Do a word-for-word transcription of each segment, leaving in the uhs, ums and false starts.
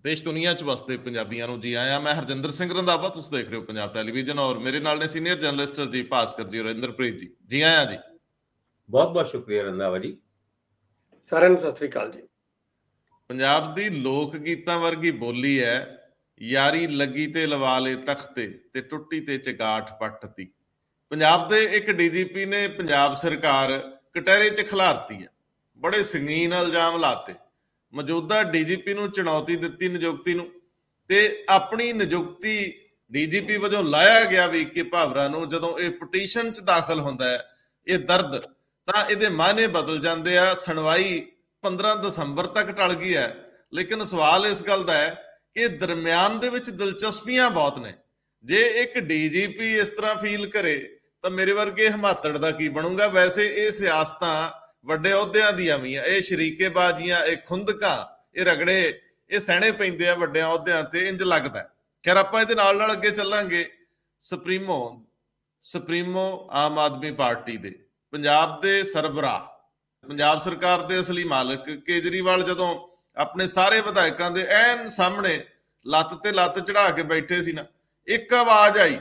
देश दुनिया च वसते पंजाबियों को जी आया। मैं हरजिंदर सिंह रंधावा, तुम देख रहे हो पंजाब टैलीविजन और मेरे नाल ने senior journalist G Bhaskar ji और इंद्रप्रीत जी। जी आया जी। बहुत बहुत शुक्रिया रंधावा जी। साਰਿਆਂ ਨੂੰ सत श्री अकाल जी। पंजाब दी लोक गीतां वर्गी बोली है, यारी लगी ते लवा ले तख्ते ते टुट्टी ते चगाठ पट्टती। पंजाब दे एक डीजीपी ने पंजाब सरकार कटहरे च खिलारती है, बड़े संगीन इल्जाम लाते। मौजूदा डीजीपी ਨੂੰ ਚੁਣੌਤੀ ਦਿੱਤੀ ਨਿਯੁਕਤੀ ਨੂੰ ਤੇ ਆਪਣੀ ਨਿਯੁਕਤੀ ਡੀਜੀਪੀ ਵਜੋਂ ਲਾਇਆ ਗਿਆ ਵੀ ਕਿ ਭਾਵਰਾ ਨੂੰ ਜਦੋਂ ਇਹ ਪਟੀਸ਼ਨ 'ਚ ਦਾਖਲ ਹੁੰਦਾ ਹੈ ਇਹ ਦਰਦ, ਤਾਂ ਇਹਦੇ ਮਾਇਨੇ ਬਦਲ ਜਾਂਦੇ ਆ। ਸੁਣਵਾਈ ਪੰਦਰਾਂ ਦਸੰਬਰ ਤੱਕ ਟਲ ਗਈ ਹੈ, ਲੇਕਿਨ ਸਵਾਲ ਇਸ ਗੱਲ ਦਾ ਹੈ ਕਿ ਦਰਮਿਆਨ ਦੇ ਵਿੱਚ ਦਿਲਚਸਪੀਆਂ ਬਹੁਤ ਨੇ। ਜੇ ਇੱਕ ਡੀਜੀਪੀ ਇਸ ਤਰ੍ਹਾਂ ਫੀਲ ਕਰੇ ਤਾਂ ਮੇਰੇ ਵਰਗੇ ਹਿਮਾਤੜ ਦਾ ਕੀ ਬਣੂਗਾ। ਵੈਸੇ ਇਹ ਸਿਆਸਤਾਂ ਵੱਡੇ ਅਹੁਦਿਆਂ ਦੀਆਂ ਵੀ ਆ, ਇਹ ਸ਼ਰੀਕੇਬਾਜ਼ੀਆਂ, ਇਹ ਖੁੰਦਕਾਂ, ਇਹ ਰਗੜੇ, ਇਹ ਸਹਿਣੇ ਪੈਂਦੇ ਆ ਵੱਡਿਆਂ ਅਹੁਦਿਆਂ ਤੇ, ਇੰਜ ਲੱਗਦਾ। ਖੈਰ ਆਪਾਂ ਇਹਦੇ ਨਾਲ ਨਾਲ ਅੱਗੇ ਚੱਲਾਂਗੇ। Supremo supremo Aam Aadmi Party ਦੇ ਪੰਜਾਬ ਦੇ ਸਰਬਰਾਹ, ਪੰਜਾਬ ਸਰਕਾਰ ਦੇ ਅਸਲੀ ਮਾਲਕ ਕੇਜਰੀਵਾਲ ਜਦੋਂ ਆਪਣੇ ਸਾਰੇ ਵਿਧਾਇਕਾਂ ਦੇ ਐਨ ਸਾਹਮਣੇ ਲੱਤ ਤੇ ਲੱਤ ਚੜਾ ਕੇ ਬੈਠੇ ਸੀ ਨਾ, ਇੱਕ ਆਵਾਜ਼ ਆਈ,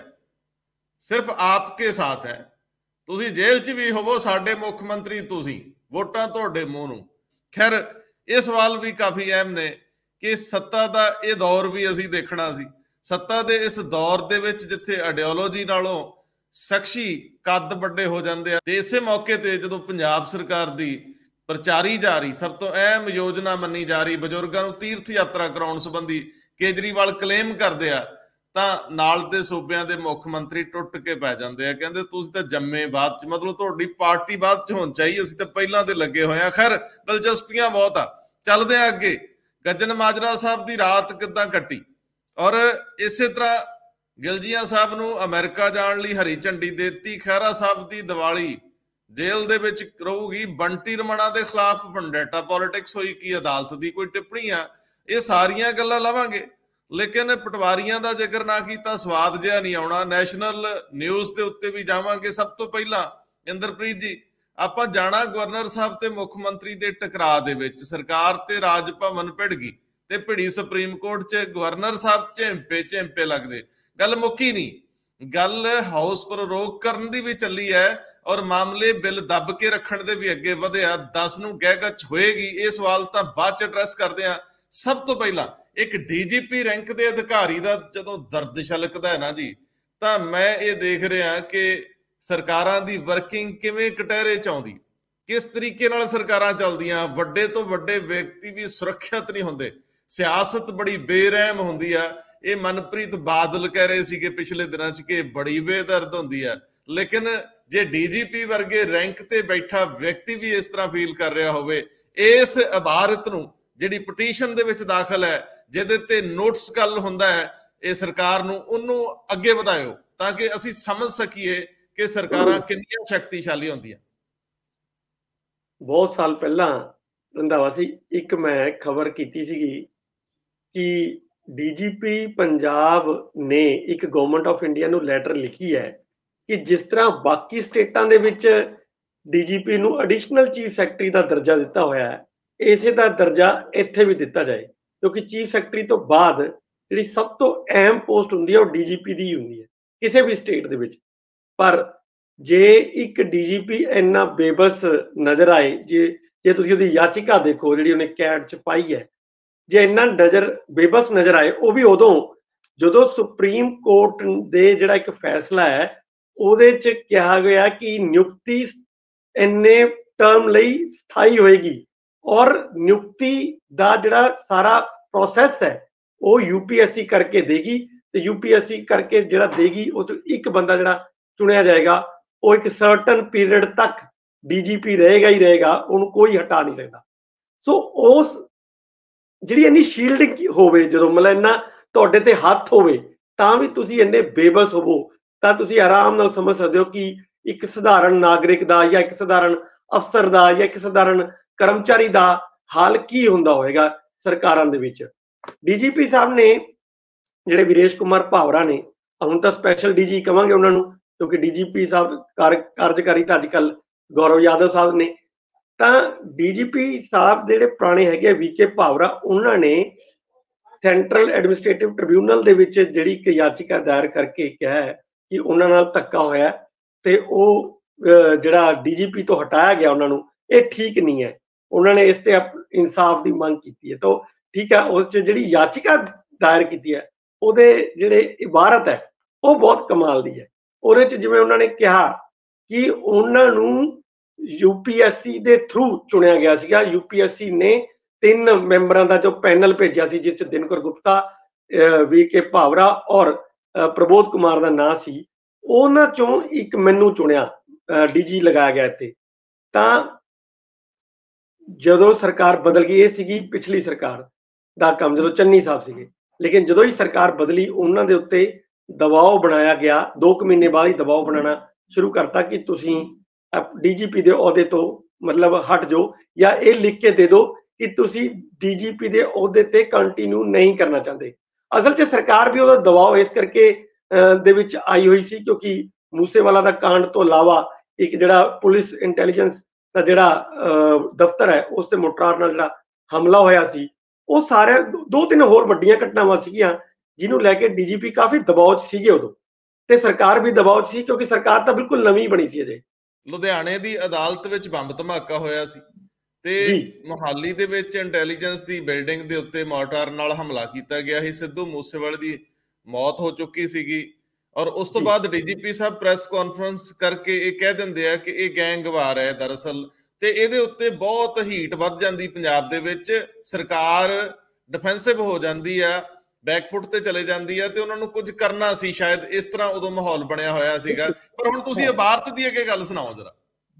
ਸਿਰਫ ਆਪ ਕੇ ਸਾਥ ਹੈ, ਤੁਸੀਂ ਜੇਲ੍ਹ 'ਚ ਵੀ ਹੋਵੋ, ਸਾਡੇ ਮੁੱਖ ਮੰਤਰੀ ਤੁਸੀਂ, ਵੋਟਾਂ ਤੁਹਾਡੇ ਮੂੰਹ ਨੂੰ। ਖੈਰ ਇਹ ਸਵਾਲ ਵੀ ਕਾਫੀ ਅਹਿਮ ਨੇ ਕਿ ਸੱਤਾ ਦਾ ਇਹ ਦੌਰ ਵੀ ਅਸੀਂ ਦੇਖਣਾ ਸੀ। ਸੱਤਾ ਦੇ ਇਸ ਦੌਰ ਦੇ ਵਿੱਚ ਜਿੱਥੇ ਆਈਡੀਓਲੋਜੀ ਨਾਲੋਂ ਸ਼ਖਸੀ ਕੱਦ ਵੱਡੇ ਹੋ ਜਾਂਦੇ ਆ, ਤੇ ਇਸੇ ਮੌਕੇ ਤੇ ਜਦੋਂ ਪੰਜਾਬ ਸਰਕਾਰ ਦੀ ਪ੍ਰਚਾਰੀ ਜਾ ਰਹੀ ਸਭ ਤੋਂ ਅਹਿਮ ਯੋਜਨਾ ਮੰਨੀ ਜਾ ਰਹੀ ਬਜ਼ੁਰਗਾਂ ਨੂੰ ਤੀਰਥ ਯਾਤਰਾ ਕਰਾਉਣ ਸੰਬੰਧੀ ਕੇਜਰੀਵਾਲ ਕਲੇਮ ਕਰਦੇ ਆ, ਤਾਂ ਨਾਲ ਦੇ ਸੂਬਿਆਂ ਦੇ ਮੁੱਖ ਮੰਤਰੀ ਟੁੱਟ ਕੇ ਪੈ ਜਾਂਦੇ ਆ। ਕਹਿੰਦੇ ਤੁਸੀਂ ਤਾਂ ਜੰਮੇ ਬਾਅਦ ਚ, ਮਤਲਬ ਤੁਹਾਡੀ ਪਾਰਟੀ ਬਾਅਦ ਚ ਹੋਣੀ ਚਾਹੀਏ, ਅਸੀਂ ਤਾਂ ਪਹਿਲਾਂ ਦੇ ਲੱਗੇ ਹੋਏ ਆ। ਖੈਰ ਦਿਲਚਸਪੀਆਂ ਬਹੁਤ ਆ, ਚੱਲਦੇ ਆ ਅੱਗੇ। ਗੱਜਣ ਮਾਜਰਾ ਸਾਹਿਬ ਦੀ ਰਾਤ ਕਿੱਦਾਂ ਕੱਟੀ, ਔਰ ਇਸੇ ਤਰ੍ਹਾਂ ਗਿਲਜੀਆਂ ਸਾਹਿਬ ਨੂੰ ਅਮਰੀਕਾ ਜਾਣ ਲਈ ਹਰੀ ਝੰਡੀ ਦੇਤੀ। ਖਹਿਰਾ ਸਾਹਿਬ ਦੀ ਦੀਵਾਲੀ ਜੇਲ੍ਹ ਦੇ ਵਿੱਚ ਰਹੂਗੀ। ਬੰਟੀ ਰਮਣਾ ਦੇ ਖਿਲਾਫ ਵੰਡੇਟਾ ਪੋਲਿਟਿਕਸ ਹੋਈ, ਕੀ ਅਦਾਲਤ ਦੀ ਕੋਈ ਟਿੱਪਣੀ ਆ? ਇਹ ਸਾਰੀਆਂ ਗੱਲਾਂ ਲਵਾਂਗੇ, ਲੇਕਿਨ ਪਟਵਾਰੀਆਂ ਦਾ ਜ਼ਿਕਰ ਨਾ ਕੀਤਾ ਸਵਾਦ ਜਿਹਾ ਨਹੀਂ ਆਉਣਾ। ਨੈਸ਼ਨਲ ਨਿਊਜ਼ ਦੇ ਉੱਤੇ ਵੀ ਜਾਵਾਂਗੇ। ਸਭ ਤੋਂ ਪਹਿਲਾਂ ਇੰਦਰਪ੍ਰੀਤ ਜੀ, ਆਪਾਂ ਜਾਣਾ ਗਵਰਨਰ ਸਾਹਿਬ ਤੇ ਮੁੱਖ ਮੰਤਰੀ ਦੇ ਟਕਰਾਅ ਦੇ ਵਿੱਚ ਸਰਕਾਰ ਤੇ ਰਾਜ ਭਵਨ ਭਿੜ ਗਈ ਤੇ ਭਿੜੀ ਸੁਪਰੀਮ ਕੋਰਟ 'ਚ। ਗਵਰਨਰ ਸਾਹਿਬ ਝਿੰਪੇ ਝਿੰਪੇ ਲੱਗਦੇ, ਗੱਲ ਮੁੱਕੀ ਨਹੀਂ। ਗੱਲ ਹਾਊਸ ਪ੍ਰਰੋਗ ਕਰਨ ਦੀ ਵੀ ਚੱਲੀ ਹੈ ਔਰ ਮਾਮਲੇ ਬਿੱਲ ਦੱਬ ਕੇ ਰੱਖਣ ਦੇ ਵੀ ਅੱਗੇ ਵਧਿਆ। ਦਸ ਨੂੰ ਗਹਿਗੱਚ ਹੋਏਗੀ, ਇਹ ਸਵਾਲ ਤਾਂ ਬਾਅਦ 'ਚ ਐਡਰੈਸ ਕਰਦੇ ਆ। ਸਭ ਤੋਂ ਪਹਿਲਾਂ ਇੱਕ ਡੀਜੀਪੀ ਰੈਂਕ ਦੇ ਅਧਿਕਾਰੀ ਦਾ ਜਦੋਂ ਦਰਦ ਛਲਕਦਾ ਹੈ ਨਾ ਜੀ, ਤਾਂ ਮੈਂ ਇਹ ਦੇਖ ਰਿਹਾ ਕਿ ਸਰਕਾਰਾਂ ਦੀ ਵਰਕਿੰਗ ਕਿਵੇਂ ਕਟਹਿਰੇ ਚ ਆਉਂਦੀ, ਕਿਸ ਤਰੀਕੇ ਨਾਲ ਸਰਕਾਰਾਂ ਚੱਲਦੀਆਂ। ਵੱਡੇ ਤੋਂ ਵੱਡੇ ਵਿਅਕਤੀ ਵੀ ਸੁਰੱਖਿਅਤ ਨਹੀਂ ਹੁੰਦੇ, ਸਿਆਸਤ ਬੜੀ ਬੇਰਹਿਮ ਹੁੰਦੀ ਆ। ਇਹ ਮਨਪ੍ਰੀਤ ਬਾਦਲ ਕਹਿ ਰਹੇ ਸੀਗੇ ਪਿਛਲੇ ਦਿਨਾਂ ਚ ਕਿ ਬੜੀ ਬੇਦਰਦ ਹੁੰਦੀ ਆ, ਲੇਕਿਨ ਜੇ ਡੀਜੀਪੀ ਵਰਗੇ ਰੈਂਕ ਤੇ ਬੈਠਾ ਵਿਅਕਤੀ ਵੀ ਇਸ ਤਰ੍ਹਾਂ ਫੀਲ ਕਰ ਰਿਹਾ ਹੋਵੇ, ਇਸ ਇਬਾਰਤ ਨੂੰ ਜਿਹੜੀ ਪਟੀਸ਼ਨ ਦੇ ਵਿੱਚ ਦਾਖਲ ਹੈ, ਜਿਹਦੇ ਤੇ ਨੋਟਿਸ ਗੱਲ ਹੁੰਦਾ ਹੈ, ਇਹ ਸਰਕਾਰ ਨੂੰ ਉਹਨੂੰ ਅੱਗੇ ਵਧਾਇਓ ਤਾਂ ਕਿ ਅਸੀਂ ਸਮਝ ਸਕੀਏ ਕਿ ਸਰਕਾਰਾਂ ਕਿੰਨੀਆਂ ਸ਼ਕਤੀਸ਼ਾਲੀ ਹੁੰਦੀਆਂ। ਬਹੁਤ ਸਾਲ ਪਹਿਲਾਂ ਰੰਧਾਵਾ ਸੀ, ਇੱਕ ਮੈਂ ਖਬਰ ਕੀਤੀ ਸੀਗੀ ਕਿ ਡੀਜੀਪੀ ਪੰਜਾਬ ਨੇ ਇੱਕ ਗਵਰਨਮੈਂਟ ਆਫ ਇੰਡੀਆ ਨੂੰ ਲੈਟਰ ਲਿਖੀ ਹੈ ਕਿ ਜਿਸ ਤਰ੍ਹਾਂ ਬਾਕੀ ਸਟੇਟਾਂ ਦੇ ਵਿੱਚ ਡੀਜੀਪੀ ਨੂੰ ਐਡੀਸ਼ਨਲ ਚੀਫ ਸੈਕਟਰੀ ਦਾ ਦਰਜਾ ਦਿੱਤਾ ਹੋਇਆ ਹੈ, ਇਸੇ ਦਾ ਦਰਜਾ ਇੱਥੇ ਵੀ ਦਿੱਤਾ ਜਾਏ, ਕਿਉਂਕਿ ਚੀਫ ਸੈਕਟਰੀ ਤੋਂ ਬਾਅਦ ਜਿਹੜੀ ਸਭ ਤੋਂ ਅਹਿਮ ਪੋਸਟ ਹੁੰਦੀ ਹੈ ਉਹ ਡੀਜੀਪੀ ਦੀ ਹੁੰਦੀ ਹੈ ਕਿਸੇ ਵੀ ਸਟੇਟ ਦੇ ਵਿੱਚ। ਪਰ ਜੇ ਇੱਕ ਡੀਜੀਪੀ ਇੰਨਾ ਬੇਬਸ ਨਜ਼ਰ ਆਏ, ਜੇ ਜੇ ਤੁਸੀਂ ਉਹਦੀ ਯਾਚਿਕਾ ਦੇਖੋ ਜਿਹੜੀ ਉਹਨੇ ਕੈਟ 'ਚ ਪਾਈ ਹੈ, ਜੇ ਇੰਨਾ ਨਜ਼ਰ ਬੇਬਸ ਨਜ਼ਰ ਆਏ, ਉਹ ਵੀ ਉਦੋਂ ਜਦੋਂ ਸੁਪਰੀਮ ਕੋਰਟ ਦੇ ਜਿਹੜਾ ਇੱਕ ਫੈਸਲਾ ਹੈ ਉਹਦੇ 'ਚ ਕਿਹਾ ਗਿਆ ਕਿ ਨਿਯੁਕਤੀ ਇੰਨੇ ਟਰਮ ਲਈ ਸਥਾਈ ਹੋਏਗੀ ਔਰ ਨਿਯੁਕਤੀ ਦਾ ਜਿਹੜਾ ਸਾਰਾ ਪ੍ਰੋਸੈਸ ਹੈ ਉਹ ਯੂਪੀਐਸਸੀ ਕਰਕੇ ਦੇਗੀ, ਤੇ ਯੂਪੀਐਸਸੀ ਕਰਕੇ ਜਿਹੜਾ ਦੇਗੀ ਉਹ ਤੋਂ ਇੱਕ ਬੰਦਾ ਜਿਹੜਾ ਚੁਣਿਆ ਜਾਏਗਾ, ਉਹ ਇੱਕ ਸਰਟਨ ਪੀਰੀਅਡ ਤੱਕ ਡੀਜੀਪੀ ਰਹੇਗਾ ਹੀ ਰਹੇਗਾ, ਉਹਨੂੰ ਕੋਈ ਹਟਾ ਨਹੀਂ ਸਕਦਾ। ਸੋ ਉਸ ਜਿਹੜੀ ਇੰਨੀ ਸ਼ੀਲਡਿੰਗ ਹੋਵੇ, ਜਦੋਂ ਮਤਲਬ ਇੰਨਾ ਤੁਹਾਡੇ ਤੇ ਹੱਥ ਹੋਵੇ ਤਾਂ ਵੀ ਤੁਸੀਂ ਇੰਨੇ ਬੇਬਸ ਹੋਵੋ, ਤਾਂ ਤੁਸੀਂ ਆਰਾਮ ਨਾਲ ਸਮਝ ਸਕਦੇ ਹੋ ਕਿ ਇੱਕ ਸਧਾਰਨ ਨਾਗਰਿਕ ਦਾ ਜਾਂ ਇੱਕ ਸਧਾਰਨ ਅਫਸਰ ਦਾ ਜਾਂ ਇੱਕ ਸਧਾਰਨ ਕਰਮਚਾਰੀ ਦਾ ਹਾਲ ਕੀ ਹੁੰਦਾ ਹੋਵੇਗਾ ਸਰਕਾਰਾਂ ਦੇ ਵਿੱਚ। ਡੀਜੀਪੀ ਸਾਹਿਬ ਨੇ ਜਿਹੜੇ ਵੀਰੇਸ਼ ਕੁਮਾਰ ਭਾਵਰਾ ਨੇ, ਹੁਣ ਤਾਂ ਸਪੈਸ਼ਲ ਡੀਜੀ ਕਵਾਂਗੇ ਉਹਨਾਂ ਨੂੰ ਕਿਉਂਕਿ ਡੀਜੀਪੀ ਸਾਹਿਬ ਕਾਰ ਕਾਰਜਕਾਰੀ ਤਾਂ ਅੱਜ ਕੱਲ੍ਹ ਗੌਰਵ ਯਾਦਵ ਸਾਹਿਬ ਨੇ, ਤਾਂ ਡੀਜੀਪੀ ਸਾਹਿਬ ਜਿਹੜੇ ਪੁਰਾਣੇ ਹੈਗੇ ਵੀ ਕੇ ਭਾਵਰਾ, ਉਹਨਾਂ ਨੇ ਸੈਂਟਰਲ ਐਡਮਿਨਿਸਟ੍ਰੇਟਿਵ ਟ੍ਰਿਬਿਊਨਲ ਦੇ ਵਿੱਚ ਜਿਹੜੀ ਇੱਕ ਯਾਚਿਕਾ ਦਾਇਰ ਕਰਕੇ ਕਿਹਾ ਹੈ ਕਿ ਉਹਨਾਂ ਨਾਲ ਧੱਕਾ ਹੋਇਆ ਤੇ ਉਹ ਜਿਹੜਾ ਡੀਜੀਪੀ ਤੋਂ ਹਟਾਇਆ ਗਿਆ ਉਹਨਾਂ ਨੂੰ, ਇਹ ਠੀਕ ਨਹੀਂ ਹੈ। ਉਹਨਾਂ ਨੇ ਇਸ ਤੇ ਇਨਸਾਫ ਦੀ ਮੰਗ ਕੀਤੀ ਹੈ। ਤਾਂ ਠੀਕ ਹੈ, ਉਸ 'ਚ ਜਿਹੜੀ ਯਾਚਿਕਾ ਦਾਇਰ ਕੀਤੀ ਹੈ ਉਹਦੇ ਜਿਹੜੇ ਇਬਾਰਤ ਹੈ ਉਹ ਬਹੁਤ ਕਮਾਲ ਦੀ ਹੈ। ਉਹਦੇ 'ਚ ਜਿਵੇਂ ਉਹਨਾਂ ਨੇ ਕਿਹਾ ਕਿ ਉਹਨਾਂ ਨੂੰ ਯੂਪੀਐਸਸੀ ਦੇ ਥਰੂ ਚੁਣਿਆ ਗਿਆ ਸੀਗਾ। ਯੂਪੀਐਸਸੀ ਨੇ ਤਿੰਨ ਮੈਂਬਰਾਂ ਦਾ ਜੋ ਪੈਨਲ ਭੇਜਿਆ ਸੀ, ਜਿਸ 'ਚ ਦਿਨਕਰ ਗੁਪਤਾ, ਵੀ ਕੇ ਭਾਵਰਾ ਔਰ ਪ੍ਰਬੋਧ ਕੁਮਾਰ ਦਾ ਨਾਂ ਸੀ, ਉਹਨਾਂ ਚੋਂ ਇੱਕ ਮੈਨੂੰ ਚੁਣਿਆ, ਡੀਜੀ ਲਗਾਇਆ ਗਿਆ ਇੱਥੇ। ਤਾਂ ਜਦੋਂ ਸਰਕਾਰ ਬਦਲ ਗਈ, ਇਹ ਸੀਗੀ ਪਿਛਲੀ ਸਰਕਾਰ ਦਾ ਕੰਮ ਜਦੋਂ ਚੰਨੀ ਸਾਹਿਬ ਸੀਗੇ, ਲੇਕਿਨ ਜਦੋਂ ਹੀ ਸਰਕਾਰ ਬਦਲੀ ਉਹਨਾਂ ਦੇ ਉੱਤੇ ਦਬਾਅ ਬਣਾਇਆ ਗਿਆ। ਦੋ ਕੁ ਮਹੀਨੇ ਬਾਅਦ ਹੀ ਦਬਾਅ ਬਣਾਉਣਾ ਸ਼ੁਰੂ ਕਰਤਾ ਕਿ ਤੁਸੀਂ ਡੀਜੀਪੀ ਦੇ ਅਹੁਦੇ ਤੋਂ ਮਤਲਬ ਹਟ ਜਾਓ ਜਾਂ ਇਹ ਲਿਖ ਕੇ ਦੇ ਦਿਓ ਕਿ ਤੁਸੀਂ ਡੀਜੀਪੀ ਦੇ ਅਹੁਦੇ ਤੇ ਕੰਟੀਨਿਊ ਨਹੀਂ ਕਰਨਾ ਚਾਹੁੰਦੇ। ਅਸਲ 'ਚ ਸਰਕਾਰ ਵੀ ਉਹਦਾ ਦਬਾਅ ਇਸ ਕਰਕੇ ਦੇ ਵਿੱਚ ਆਈ ਹੋਈ ਸੀ ਕਿਉਂਕਿ ਮੂਸੇਵਾਲਾ ਦਾ ਕਾਂਡ ਤੋਂ ਇਲਾਵਾ ਇੱਕ ਜਿਹੜਾ ਪੁਲਿਸ ਇੰਟੈਲੀਜੈਂਸ ਦਾ ਜਿਹੜਾ ਦਫ਼ਤਰ ਹੈ ਉਸ ਤੇ ਮੋਟਾਰ ਨਾਲ ਜਿਹੜਾ ਹਮਲਾ ਹੋਇਆ ਸੀ, ਉਹ ਸਾਰੇ ਦੋ ਤਿੰਨ ਹੋਰ ਵੱਡੀਆਂ ਘਟਨਾਵਾਂ ਸੀਗੀਆਂ ਜਿਹਨੂੰ ਲੈ ਕੇ ਡੀਜੀਪੀ ਕਾਫੀ ਦਬਾਅ 'ਚ ਸੀਗੇ ਉਦੋਂ, ਤੇ ਸਰਕਾਰ ਵੀ ਦਬਾਅ 'ਚ ਸੀ ਕਿਉਂਕਿ ਸਰਕਾਰ ਤਾਂ ਬਿਲਕੁਲ ਨਵੀਂ ਬਣੀ ਸੀ ਅਜੇ। ਲੁਧਿਆਣੇ ਦੀ ਅਦਾਲਤ ਵਿੱਚ ਬੰਬ ਧਮਾਕਾ ਹੋਇਆ ਸੀ ਤੇ ਮੁਹਾਲੀ ਦੇ ਵਿੱਚ ਇੰਟੈਲੀਜੈਂਸ ਦੀ ਬਿਲਡਿੰਗ ਦੇ ਉੱਤੇ ਮੋਟਾਰ ਨਾਲ ਹਮਲਾ ਕੀਤਾ ਗਿਆ ਸੀ। ਸਿੱਧੂ ਮੂਸੇਵਾਲੇ ਦੀ ਮੌਤ ਹੋ ਚੁੱਕੀ ਸੀਗੀ ਔਰ ਉਸ ਤੋਂ ਬਾਅਦ ਡੀਜੀਪੀ ਸਾਹਿਬ ਪ੍ਰੈਸ ਕਾਨਫਰੰਸ ਕਰਕੇ ਇਹ ਕਹਿ ਦਿੰਦੇ ਆ ਕਿ ਇਹ ਗੈਂਗਵਾਰ ਹੈ ਦਰਅਸਲ, ਤੇ ਇਹਦੇ ਉੱਤੇ ਬਹੁਤ ਹੀਟ ਵੱਧ ਜਾਂਦੀ ਪੰਜਾਬ ਦੇ ਵਿੱਚ। ਸਰਕਾਰ ਡਿਫੈਂਸਿਵ ਹੋ ਜਾਂਦੀ ਆ, ਬੈਕਫੁੱਟ ਤੇ ਚਲੇ ਜਾਂਦੀ ਆ ਤੇ ਉਹਨਾਂ ਨੂੰ ਕੁਝ ਕਰਨਾ ਸੀ ਸ਼ਾਇਦ, ਇਸ ਤਰ੍ਹਾਂ ਉਦੋਂ ਮਾਹੌਲ ਬਣਿਆ ਹੋਇਆ ਸੀਗਾ। ਪਰ ਹੁਣ ਤੁਸੀਂ ਇਬਾਰਤ ਦੀ ਅੱਗੇ ਗੱਲ ਸੁਣਾਓ ਜਰਾ।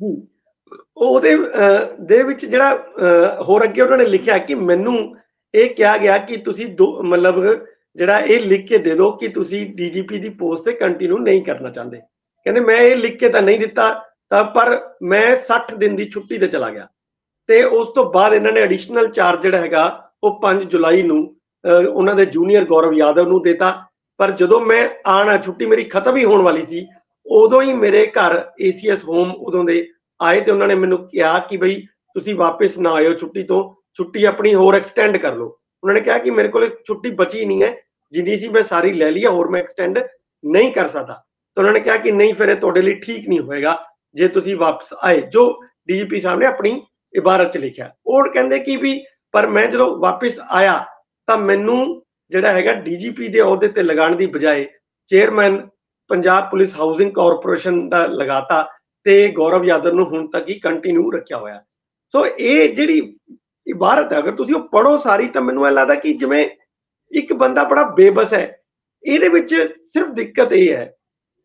ਉਹਦੇ ਦੇ ਵਿੱਚ ਜਿਹੜਾ ਹੋਰ ਅੱਗੇ ਉਹਨਾਂ ਨੇ ਲਿਖਿਆ ਕਿ ਮੈਨੂੰ ਇਹ ਕਿਹਾ ਗਿਆ ਕਿ ਤੁਸੀਂ ਦੋ ਮਤਲਬ ਜਿਹੜਾ ਇਹ ਲਿਖ ਕੇ ਦੇ ਦਿਓ ਕਿ ਤੁਸੀਂ ਡੀਜੀਪੀ ਦੀ ਪੋਸਟ ਤੇ ਕੰਟੀਨਿਊ ਨਹੀਂ ਕਰਨਾ ਚਾਹੁੰਦੇ। ਕਹਿੰਦੇ ਮੈਂ ਇਹ ਲਿਖ ਕੇ ਤਾਂ ਨਹੀਂ ਦਿੱਤਾ ਤਾਂ, ਪਰ ਮੈਂ ਸੱਠ ਦਿਨ ਦੀ ਛੁੱਟੀ ਤੇ ਚਲਾ ਗਿਆ ਤੇ ਉਸ ਤੋਂ ਬਾਅਦ ਇਹਨਾਂ ਨੇ ਐਡੀਸ਼ਨਲ ਚਾਰਜ ਜਿਹੜਾ ਹੈਗਾ ਉਹ ਪੰਜ ਜੁਲਾਈ ਨੂੰ ਉਹਨਾਂ ਦੇ ਜੂਨੀਅਰ ਗੌਰਵ ਯਾਦਵ ਨੂੰ ਦੇਤਾ। ਪਰ ਜਦੋਂ ਮੈਂ ਆਣਾ, ਛੁੱਟੀ ਮੇਰੀ ਖਤਮ ਹੀ ਹੋਣ ਵਾਲੀ ਸੀ, ਉਦੋਂ ਹੀ ਮੇਰੇ ਘਰ ਏਸੀਐਸ ਹੋਮ ਉਦੋਂ ਦੇ ਆਏ ਤੇ ਉਹਨਾਂ ਨੇ ਮੈਨੂੰ ਕਿਹਾ ਕਿ ਬਈ ਤੁਸੀਂ ਵਾਪਿਸ ਨਾ ਆਇਓ ਛੁੱਟੀ ਤੋਂ, ਛੁੱਟੀ ਆਪਣੀ ਹੋਰ ਐਕਸਟੈਂਡ ਕਰ ਲਓ। ਉਹਨਾਂ ਨੇ ਕਿਹਾ ਕਿ ਮੇਰੇ ਕੋਲ ਛੁੱਟੀ ਬਚੀ ਨਹੀਂ ਹੈ, ਜਿੰਨੀ ਸੀ ਮੈਂ ਸਾਰੀ ਲੈ ਲਈ, ਹੋਰ ਮੈਂ ਐਕਸਟੈਂਡ ਨਹੀਂ ਕਰ ਸਕਦਾ। ਤਾਂ ਉਹਨਾਂ ਨੇ ਕਿਹਾ ਕਿ ਨਹੀਂ, ਫਿਰ ਇਹ ਤੁਹਾਡੇ ਲਈ ਠੀਕ ਨਹੀਂ ਹੋਏਗਾ ਜੇ ਤੁਸੀਂ ਵਾਪਸ ਆਏ, ਜੋ ਡੀਜੀਪੀ ਸਾਹਿਬ ਨੇ ਆਪਣੀ ਇਬਾਰਤ 'ਚ ਲਿਖਿਆ। ਉਹ ਕਹਿੰਦੇ ਕਿ ਵੀ ਪਰ ਮੈਂ ਜਦੋਂ ਵਾਪਿਸ ਆਇਆ ਤਾਂ ਮੈਨੂੰ ਜਿਹੜਾ ਹੈਗਾ ਡੀਜੀਪੀ ਦੇ ਅਹੁਦੇ ਤੇ ਲਗਾਉਣ ਦੀ ਬਜਾਏ chairman Punjab Police Housing Corporation ਦਾ ਲਗਾਤਾ ਤੇ ਗੌਰਵ ਯਾਦਵ ਨੂੰ ਹੁਣ ਤੱਕ ਹੀ ਕੰਟੀਨਿਊ ਰੱਖਿਆ ਹੋਇਆ। ਸੋ ਇਹ ਜਿਹੜੀ ਇਬਾਰਤ ਹੈ ਅਗਰ ਤੁਸੀਂ ਉਹ ਪੜ੍ਹੋ ਸਾਰੀ, ਤਾਂ ਮੈਨੂੰ ਇਹ ਲੱਗਦਾ ਕਿ ਜਿਵੇਂ ਇੱਕ ਬੰਦਾ ਬੜਾ ਬੇਬਸ ਹੈ। ਇਹਦੇ ਵਿੱਚ ਸਿਰਫ ਦਿੱਕਤ ਇਹ ਹੈ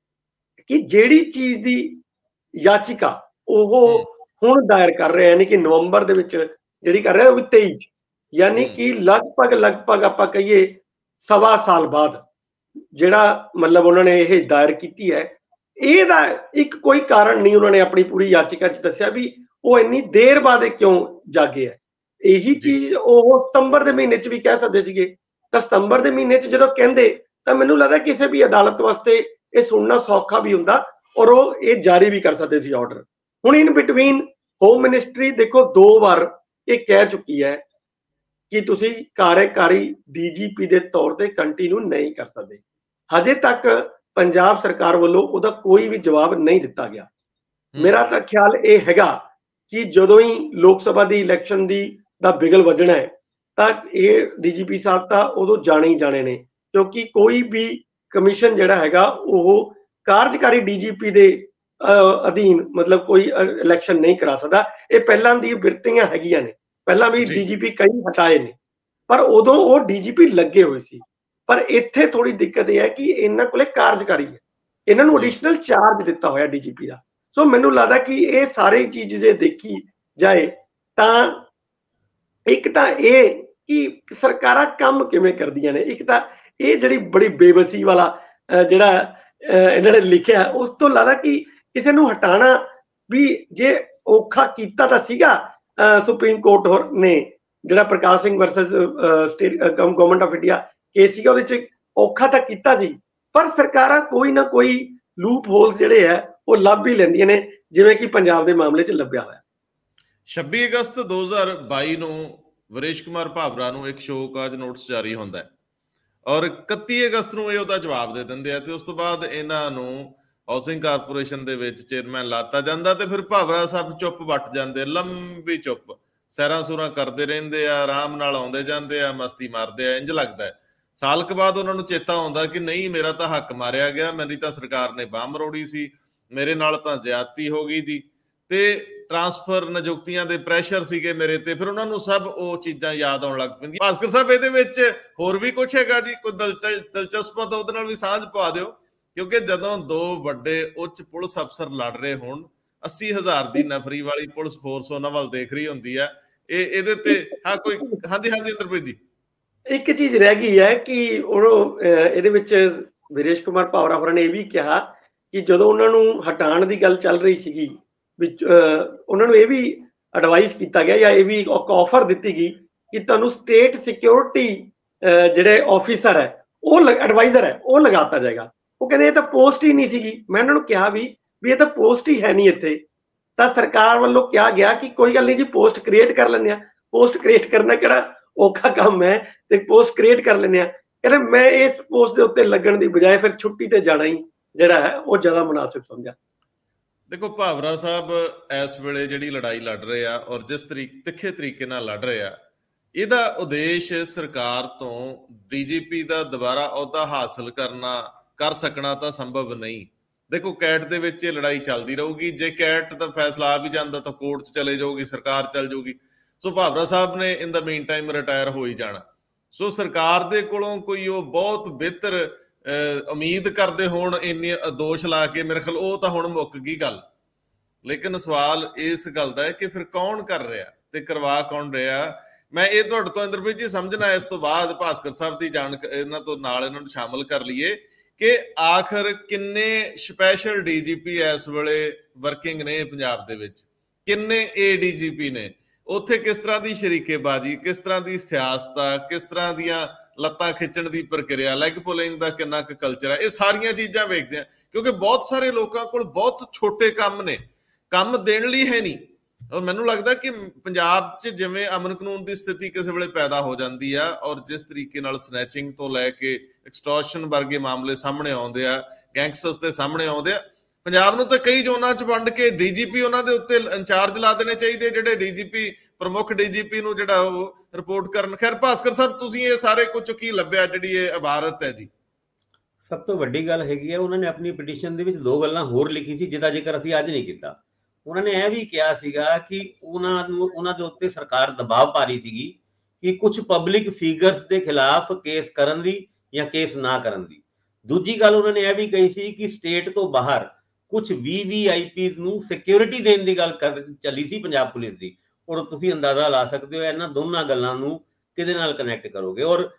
ਕਿ ਜਿਹੜੀ ਚੀਜ਼ ਦੀ ਯਾਚਿਕਾ ਉਹ ਹੁਣ ਦਾਇਰ ਕਰ ਰਹੇ, ਯਾਨੀ ਕਿ ਨਵੰਬਰ ਦੇ ਵਿੱਚ ਜਿਹੜੀ ਕਰ ਰਿਹਾ ਉਹ ਵੀ ਤੇਈ ਚ, ਯਾਨੀ ਕਿ ਲਗਭਗ ਲਗਭਗ ਆਪਾਂ ਕਹੀਏ ਸਵਾ ਸਾਲ ਬਾਅਦ ਜਿਹੜਾ ਮਤਲਬ ਉਹਨਾਂ ਨੇ ਇਹ ਦਾਇਰ ਕੀਤੀ ਹੈ, ਇਹਦਾ ਇੱਕ ਕੋਈ ਕਾਰਨ ਨਹੀਂ ਉਹਨਾਂ ਨੇ ਆਪਣੀ ਪੂਰੀ ਯਾਚਿਕਾ 'ਚ ਦੱਸਿਆ ਵੀ ਉਹ ਇੰਨੀ ਦੇਰ ਬਾਅਦ ਕਿਉਂ ਜਾਗੇ ਹੈ। ਇਹੀ ਚੀਜ਼ ਉਹ ਸਤੰਬਰ ਦੇ ਮਹੀਨੇ 'ਚ ਵੀ ਕਹਿ ਸਕਦੇ ਸੀਗੇ। ਤਾਂ ਸਤੰਬਰ ਦੇ ਮਹੀਨੇ 'ਚ ਜਦੋਂ ਕਹਿੰਦੇ ਤਾਂ ਮੈਨੂੰ ਲੱਗਦਾ ਕਿਸੇ ਵੀ ਅਦਾਲਤ ਵਾਸਤੇ ਇਹ ਸੁਣਨਾ ਸੌਖਾ ਵੀ ਹੁੰਦਾ ਔਰ ਉਹ ਇਹ ਜਾਰੀ ਵੀ ਕਰ ਸਕਦੇ ਸੀ ਆਰਡਰ। ਹੁਣ ਇਨ ਬਿਟਵੀਨ ਹੋਮ ਮਿਨਿਸਟਰੀ ਦੇਖੋ ਦੋ ਵਾਰ ਇਹ ਕਹਿ ਚੁੱਕੀ ਹੈ ਕਿ ਤੁਸੀਂ ਕਾਰਜਕਾਰੀ ਡੀਜੀਪੀ ਦੇ ਤੌਰ ਤੇ ਕੰਟੀਨਿਊ ਨਹੀਂ ਕਰ ਸਕਦੇ। ਹਜੇ ਤੱਕ ਪੰਜਾਬ ਸਰਕਾਰ ਵੱਲੋਂ ਉਹਦਾ ਕੋਈ ਵੀ ਜਵਾਬ ਨਹੀਂ ਦਿੱਤਾ ਗਿਆ। ਮੇਰਾ ਤਾਂ ਖਿਆਲ ਇਹ ਹੈਗਾ ਕਿ ਜਦੋਂ ਹੀ ਲੋਕ ਸਭਾ ਦੀ ਇਲੈਕਸ਼ਨ ਦੀ ਦਾ ਬਿਗਲ ਵੱਜਣਾ ਹੈ ਤਾਂ ਇਹ ਡੀਜੀਪੀ ਸਾਹਿਬ ਤਾਂ ਉਦੋਂ ਜਾਣੇ ਹੀ ਜਾਣੇ ਨੇ, ਕਿਉਂਕਿ ਕੋਈ ਵੀ ਕਮਿਸ਼ਨ ਜਿਹੜਾ ਹੈਗਾ ਉਹ ਕਾਰਜਕਾਰੀ ਡੀਜੀਪੀ ਦੇ ਅਧੀਨ ਮਤਲਬ ਕੋਈ ਇਲੈਕਸ਼ਨ ਨਹੀਂ ਕਰਾ ਸਕਦਾ। ਇਹ ਪਹਿਲਾਂ ਦੀ ਬਿਰਤੀਆਂ ਹੈਗੀਆਂ ਨੇ, ਪਹਿਲਾਂ ਵੀ ਡੀਜੀਪੀ ਕਈ ਹਟਾਏ ਨੇ, ਪਰ ਉਦੋਂ ਉਹ ਡੀਜੀਪੀ ਲੱਗੇ ਹੋਏ ਸੀ। ਪਰ ਇੱਥੇ ਥੋੜੀ ਦਿੱਕਤ ਇਹ ਹੈ ਕਿ ਇਹਨਾਂ ਕੋਲੇ ਕਾਰਜਕਾਰੀ ਹੈ, ਇਹਨਾਂ ਨੂੰ ਐਡੀਸ਼ਨਲ ਚਾਰਜ ਦਿੱਤਾ ਹੋਇਆ ਡੀਜੀਪੀ ਦਾ। ਸੋ ਮੈਨੂੰ ਲੱਗਦਾ ਕਿ ਇਹ ਸਾਰੇ ਚੀਜ਼ ਜੇ ਦੇਖੀ ਜਾਏ ਤਾਂ ਇੱਕ ਤਾਂ ਇਹ ਕਿ ਸਰਕਾਰਾਂ ਕੰਮ ਕਿਵੇਂ ਕਰਦੀਆਂ ਨੇ, ਇੱਕ ਤਾਂ ਇਹ ਜਿਹੜੀ ਬੜੀ ਬੇਬਸੀ ਵਾਲਾ ਜਿਹੜਾ ਇਹਨਾਂ ਨੇ ਲਿਖਿਆ, ਉਸ ਤੋਂ ਲੱਗਦਾ ਕਿ ਕਿਸੇ ਨੂੰ ਹਟਾਣਾ ਵੀ ਜੇ ਔਖਾ ਕੀਤਾ ਤਾਂ ਸੀਗਾ ਸੁਪਰੀਮ ਕੋਰਟ ਨੇ, ਜਿਹੜਾ Prakash Singh versus State Government of India case ਸੀਗਾ, ਉਹਦੇ ਚ ਔਖਾ ਤਾਂ ਕੀਤਾ ਸੀ, ਪਰ ਸਰਕਾਰਾਂ ਕੋਈ ਨਾ ਕੋਈ ਲੂਪ ਹੋਲ ਜਿਹੜੇ ਹੈ ਉਹ ਲੱਭ ਹੀ ਲੈਂਦੀਆਂ ਨੇ, ਜਿਵੇਂ ਕਿ ਪੰਜਾਬ ਦੇ ਮਾਮਲੇ ਚ ਲੱਭਿਆ ਹੋਇਆ। ਛੱਬੀ ਅਗਸਤ ਦੋ ਹਜ਼ਾਰ ਬਾਈ ਨੂੰ ਵਰੇਸ਼ ਕੁਮਾਰ ਭਾਵਰਾ ਨੂੰ ਇੱਕ ਸ਼ੋਕਾਜ਼ ਨੋਟਿਸ ਜਾਰੀ ਹੁੰਦਾ ਹੈ ਔਰ ਇਕੱਤੀ ਅਗਸਤ ਨੂੰ ਇਹ ਉਹਦਾ ਜਵਾਬ ਦੇ ਦਿੰਦੇ ਆ ਤੇ ਉਸ ਤੋਂ ਬਾਅਦ ਇਹਨਾਂ ਨੂੰ ਹਾਊਸਿੰਗ ਕਾਰਪੋਰੇਸ਼ਨ ਦੇ ਵਿੱਚ ਚੇਅਰਮੈਨ ਲਾਤਾ ਜਾਂਦਾ ਤੇ ਫਿਰ ਭਾਵਰਾ ਸਾਹਿਬ ਚੁੱਪ ਵੱਟ ਜਾਂਦੇ, ਲੰਬੀ ਚੁੱਪ, ਸੈਰਾਂ ਸੂਰਾਂ ਕਰਦੇ ਰਹਿੰਦੇ ਆ, ਆਰਾਮ ਨਾਲ ਆਉਂਦੇ ਜਾਂਦੇ ਆ, ਮਸਤੀ ਮਾਰਦੇ ਆ। ਇੰਜ ਲੱਗਦਾ ਹੈ ਸਾਲ ਕੁ ਬਾਅਦ ਉਹਨਾਂ ਨੂੰ ਚੇਤਾ ਆਉਂਦਾ ਕਿ ਨਹੀਂ, ਮੇਰਾ ਤਾਂ ਹੱਕ ਮਾਰਿਆ ਗਿਆ, ਮੇਰੀ ਤਾਂ ਸਰਕਾਰ ਨੇ ਬਾਂਹ ਮਰੋੜੀ ਸੀ, ਮੇਰੇ ਨਾਲ ਤਾਂ ਜ਼ਿਆਦਤੀ ਹੋ ਗਈ ਜੀ, ਤੇ ਟਰਾਂਸਫਰ ਨਿਯੁਕਤੀਆਂ ਦੇ ਪ੍ਰੈਸ਼ਰ ਸੀਗੇ ਮੇਰੇ ਤੇ। ਫਿਰ ਉਹਨਾਂ ਨੂੰ ਸਭ ਉਹ ਚੀਜ਼ਾਂ ਯਾਦ ਆਉਣ ਲੱਗ ਪੈਂਦੀਆਂ। ਭਾਸਕਰ ਸਾਹਿਬ, ਇਹਦੇ ਵਿੱਚ ਹੋਰ ਵੀ ਕੁਛ ਹੈਗਾ ਜੀ? ਕੋਈ ਦਿਲਚਸਪ ਤਾਂ ਉਹਦੇ ਨਾਲ ਵੀ ਸਾਂਝ ਪਾ ਦਿਓ, ਕਿਉਂਕਿ ਜਦੋਂ ਦੋ ਵੱਡੇ ਉੱਚ ਪੁਲਿਸ ਅਫਸਰ ਲੜ ਰਹੇ ਹੋਣ, ਅੱਸੀ ਹਜ਼ਾਰ ਦੀ ਨਫਰੀ ਵਾਲੀ ਪੁਲਿਸ ਫੋਰਸ ਉਹਨਾਂ ਵੱਲ ਦੇਖ ਰਹੀ ਹੁੰਦੀ ਆ, ਇਹ ਇਹਦੇ ਤੇ ਹਾਂ ਕੋਈ? ਹਾਂਜੀ ਹਾਂਜੀ ਇੰਦਰਪ੍ਰੀਤ ਜੀ। ਇੱਕ ਚੀਜ਼ ਰਹਿ ਗਈ ਹੈ ਕਿ ਉਹ ਇਹਦੇ ਵਿੱਚ ਵੀਰੇਸ਼ ਕੁਮਾਰ ਭਾਵਰਾ ਹੋਰਾਂ ਨੇ ਇਹ ਵੀ ਕਿਹਾ ਕਿ ਜਦੋਂ ਉਹਨਾਂ ਨੂੰ ਹਟਾਉਣ ਦੀ ਗੱਲ ਚੱਲ ਰਹੀ ਸੀਗੀ, ਵਿੱਚ ਉਹਨਾਂ ਨੂੰ ਇਹ ਵੀ ਐਡਵਾਈਸ ਕੀਤਾ ਗਿਆ ਜਾਂ ਇਹ ਵੀ ਇੱਕ ਆਫਰ ਦਿੱਤੀ ਗਈ ਕਿ ਤੁਹਾਨੂੰ ਸਟੇਟ ਸਿਕਿਉਰਿਟੀ ਜਿਹੜੇ ਆਫਿਸਰ ਹੈ, ਉਹ ਐਡਵਾਈਜ਼ਰ ਹੈ, ਉਹ ਲਗਾਤਾ ਜਾਏਗਾ। ਉਹ ਕਹਿੰਦੇ ਇਹ ਤਾਂ ਪੋਸਟ ਹੀ ਨਹੀਂ ਸੀਗੀ। ਮੈਂ ਉਹਨਾਂ ਨੂੰ ਕਿਹਾ ਵੀ ਵੀ ਇਹ ਤਾਂ ਪੋਸਟ ਹੀ ਹੈ ਨਹੀਂ ਇੱਥੇ। ਤਾਂ ਸਰਕਾਰ ਵੱਲੋਂ ਕਿਹਾ ਗਿਆ ਕਿ ਕੋਈ ਗੱਲ ਨਹੀਂ ਜੀ, ਪੋਸਟ ਕ੍ਰੀਏਟ ਕਰ ਲੈਂਦੇ ਆ। ਪੋਸਟ ਕ੍ਰੀਏਟ ਕਰਨਾ ਕਿਹੜਾ ਔਖਾ ਕੰਮ ਹੈ, ਤੇ ਪੋਸਟ ਕ੍ਰੀਏਟ ਕਰ ਲੈਂਦੇ ਆ। ਕਹਿੰਦੇ ਮੈਂ ਇਸ ਪੋਸਟ ਦੇ ਉੱਤੇ ਲੱਗਣ ਦੀ ਬਜਾਏ ਫਿਰ ਛੁੱਟੀ ਤੇ ਜਾਣਾ ਹੀ ਜਿਹੜਾ ਹੈ ਉਹ ਜ਼ਿਆਦਾ ਮੁਨਾਸਿਬ ਸਮਝਿਆ। ਦੇਖੋ, ਭਾਵਰਾ ਸਾਹਿਬ ਇਸ ਵੇਲੇ ਜਿਹੜੀ ਲੜਾਈ ਲੜ ਰਹੇ ਆ ਔਰ ਜਿਸ ਤਰੀਕੇ ਤਿੱਖੇ ਤਰੀਕੇ ਨਾਲ ਲੜ ਰਹੇ ਆ, ਇਹਦਾ ਉਦੇਸ਼ ਸਰਕਾਰ ਤੋਂ ਡੀਜੀਪੀ ਦਾ ਦੁਬਾਰਾ ਅਹੁਦਾ ਹਾਸਲ ਕਰਨਾ ਕਰ ਸਕਣਾ ਤਾਂ ਸੰਭਵ ਨਹੀਂ। ਦੇਖੋ, ਕੈਟ ਦੇ ਵਿੱਚ ਇਹ ਲੜਾਈ ਚੱਲਦੀ ਰਹੂਗੀ। ਜੇ ਕੈਟ ਦਾ ਫੈਸਲਾ ਆ ਵੀ ਜਾਂਦਾ ਤਾਂ ਕੋਰਟ 'ਚ ਚਲੇ ਜਾਊਗੀ, ਸਰਕਾਰ ਚੱਲ ਜਾਊਗੀ। ਸੋ ਭਾਵਰਾ ਸਾਹਿਬ ਨੇ ਇਨ ਦਾ ਮੀਨ ਟਾਈਮ ਰਿਟਾਇਰ ਹੋ ਹੀ ਜਾਣਾ। ਸੋ ਸਰਕਾਰ ਦੇ ਕੋਲੋਂ ਕੋਈ ਉਹ ਬਹੁਤ ਬਿਹਤਰ ਉਮੀਦ ਕਰਦੇ ਹੋਣ ਇੰਨੇ ਦੋਸ਼ ਲਾ ਕੇ, ਮੇਰੇ ਖਿਆਲ ਉਹ ਤਾਂ ਹੁਣ ਮੁੱਕ ਗਈ ਗੱਲ। ਲੇਕਿਨ ਸਵਾਲ ਇਸ ਗੱਲ ਦਾ ਹੈ ਕਿ ਫਿਰ ਕੌਣ ਕਰ ਰਿਹਾ ਤੇ ਕਰਵਾ ਕੌਣ ਰਿਹਾ? ਮੈਂ ਇਹ ਤੁਹਾਡੇ ਤੋਂ ਇੰਦਰਪ੍ਰੀਤ ਜੀ ਸਮਝਣਾ, ਇਸ ਤੋਂ ਬਾਅਦ ਭਾਸਕਰ ਸਾਹਿਬ ਦੀ ਜਾਣ ਇਹਨਾਂ ਤੋਂ ਨਾਲ ਇਹਨਾਂ ਨੂੰ ਸ਼ਾਮਲ ਕਰ ਲਈਏ ਕਿ ਆਖਰ ਕਿੰਨੇ ਸਪੈਸ਼ਲ ਡੀਜੀਪੀ ਇਸ ਵੇਲੇ ਵਰਕਿੰਗ ਨੇ ਪੰਜਾਬ ਦੇ ਵਿੱਚ, ਕਿੰਨੇ ਏਡੀਜੀਪੀ ਨੇ, ਉੱਥੇ ਕਿਸ ਤਰ੍ਹਾਂ ਦੀ ਸ਼ਰੀਕੇਬਾਜ਼ੀ, ਕਿਸ ਤਰ੍ਹਾਂ ਦੀ ਸਿਆਸਤ ਆ, ਕਿਸ ਤਰ੍ਹਾਂ ਦੀਆਂ ਲੱਤਾਂ ਖਿੱਚਣ ਦੀ ਪ੍ਰਕਿਰਿਆ, ਲੈਗ ਪੁਲਿੰਗ ਦਾ ਕਿੰਨਾ ਕੁ ਕਲਚਰ ਹੈ, ਇਹ ਸਾਰੀਆਂ ਚੀਜ਼ਾਂ ਵੇਖਦੇ ਆ। ਕਿਉਂਕਿ ਬਹੁਤ ਸਾਰੇ ਲੋਕਾਂ ਕੋਲ ਬਹੁਤ ਛੋਟੇ ਕੰਮ ਨੇ, ਕੰਮ ਦੇਣ ਲਈ ਹੈ ਨਹੀਂ। ਔਰ ਮੈਨੂੰ ਲੱਗਦਾ ਕਿ ਪੰਜਾਬ 'ਚ ਜਿਵੇਂ ਅਮਨ ਕਾਨੂੰਨ ਦੀ ਸਥਿਤੀ ਕਿਸੇ ਵੇਲੇ ਪੈਦਾ ਹੋ ਜਾਂਦੀ ਆ ਔਰ ਜਿਸ ਤਰੀਕੇ ਨਾਲ ਸਨੈਚਿੰਗ ਤੋਂ ਲੈ ਕੇ ਐਕਸਟੋਰਸ਼ਨ ਵਰਗੇ ਮਾਮਲੇ ਸਾਹਮਣੇ ਆਉਂਦੇ ਆ, ਗੈਂਗਸਟਰਸ ਦੇ ਸਾਹਮਣੇ ਆਉਂਦੇ ਆ, ਪੰਜਾਬ ਨੂੰ ਤਾਂ ਕਈ ਜ਼ੋਨਾਂ 'ਚ ਵੰਡ ਕੇ ਡੀਜੀਪੀ ਉਹਨਾਂ ਦੇ ਉੱਤੇ ਇੰਚਾਰਜ ਲਾ ਦੇਣੇ ਚਾਹੀਦੇ, ਜਿਹੜੇ ਡੀਜੀਪੀ ਪ੍ਰਮੁੱਖ ਡੀਜੀਪੀ ਨੂੰ ਜਿਹੜਾ ਉਹ ਰਿਪੋਰਟ ਕਰਨ। ਖੈਰ ਭਾਸਕਰ ਸਾਹਿਬ, ਤੁਸੀਂ ਇਹ ਸਾਰੇ ਕੁਝ ਕੀ ਲੱਭਿਆ ਜਿਹੜੀ ਇਹ ਇਬਾਰਤ ਹੈ ਜੀ? ਸਭ ਤੋਂ ਵੱਡੀ ਗੱਲ ਹੈਗੀ ਹੈ, ਉਹਨਾਂ ਨੇ ਆਪਣੀ ਪਟੀਸ਼ਨ ਦੇ ਵਿੱਚ ਦੋ ਗੱਲਾਂ ਹੋਰ ਲਿਖੀ ਸੀ ਜਿਹਦਾ ਜ਼ਿਕਰ ਅਸੀਂ ਅੱਜ ਨਹੀਂ ਕੀਤਾ। ਉਹਨਾਂ ਨੇ ਇਹ ਵੀ ਕਿਹਾ ਸੀਗਾ ਕਿ ਉਹਨਾਂ ਨੂੰ ਉਹਨਾਂ ਦੇ ਉੱਤੇ ਸਰਕਾਰ ਦਬਾਅ ਪਾ ਰਹੀ ਸੀਗੀ ਕਿ ਕੁਝ ਪਬਲਿਕ ਫਿਗਰਸ ਦੇ ਖਿਲਾਫ ਕੇਸ ਕਰਨ ਦੀ ਜਾਂ ਕੇਸ ਨਾ ਕਰਨ ਦੀ। ਦੂਜੀ ਗੱਲ ਉਹਨਾਂ ਨੇ ਇਹ ਵੀ ਕਹੀ ਸੀ ਕਿ ਸਟੇਟ ਤੋਂ ਬਾਹਰ ਕੁਝ ਵੀ ਵੀ ਆਈ ਪੀਜ਼ ਨੂੰ ਸਿਕਿਉਰਿਟੀ ਦੇਣ ਦੀ ਗੱਲ ਕਰ ਚੱਲੀ ਸੀ ਪੰਜਾਬ ਪੁਲਿਸ ਦੀ। ਔਰ ਤੁਸੀਂ ਅੰਦਾਜ਼ਾ ਲਾ ਸਕਦੇ ਹੋ ਇਹਨਾਂ ਦੋਨਾਂ ਗੱਲਾਂ ਨੂੰ ਕਿਹਦੇ ਨਾਲ ਕਨੈਕਟ ਕਰੋਗੇ। ਔਰ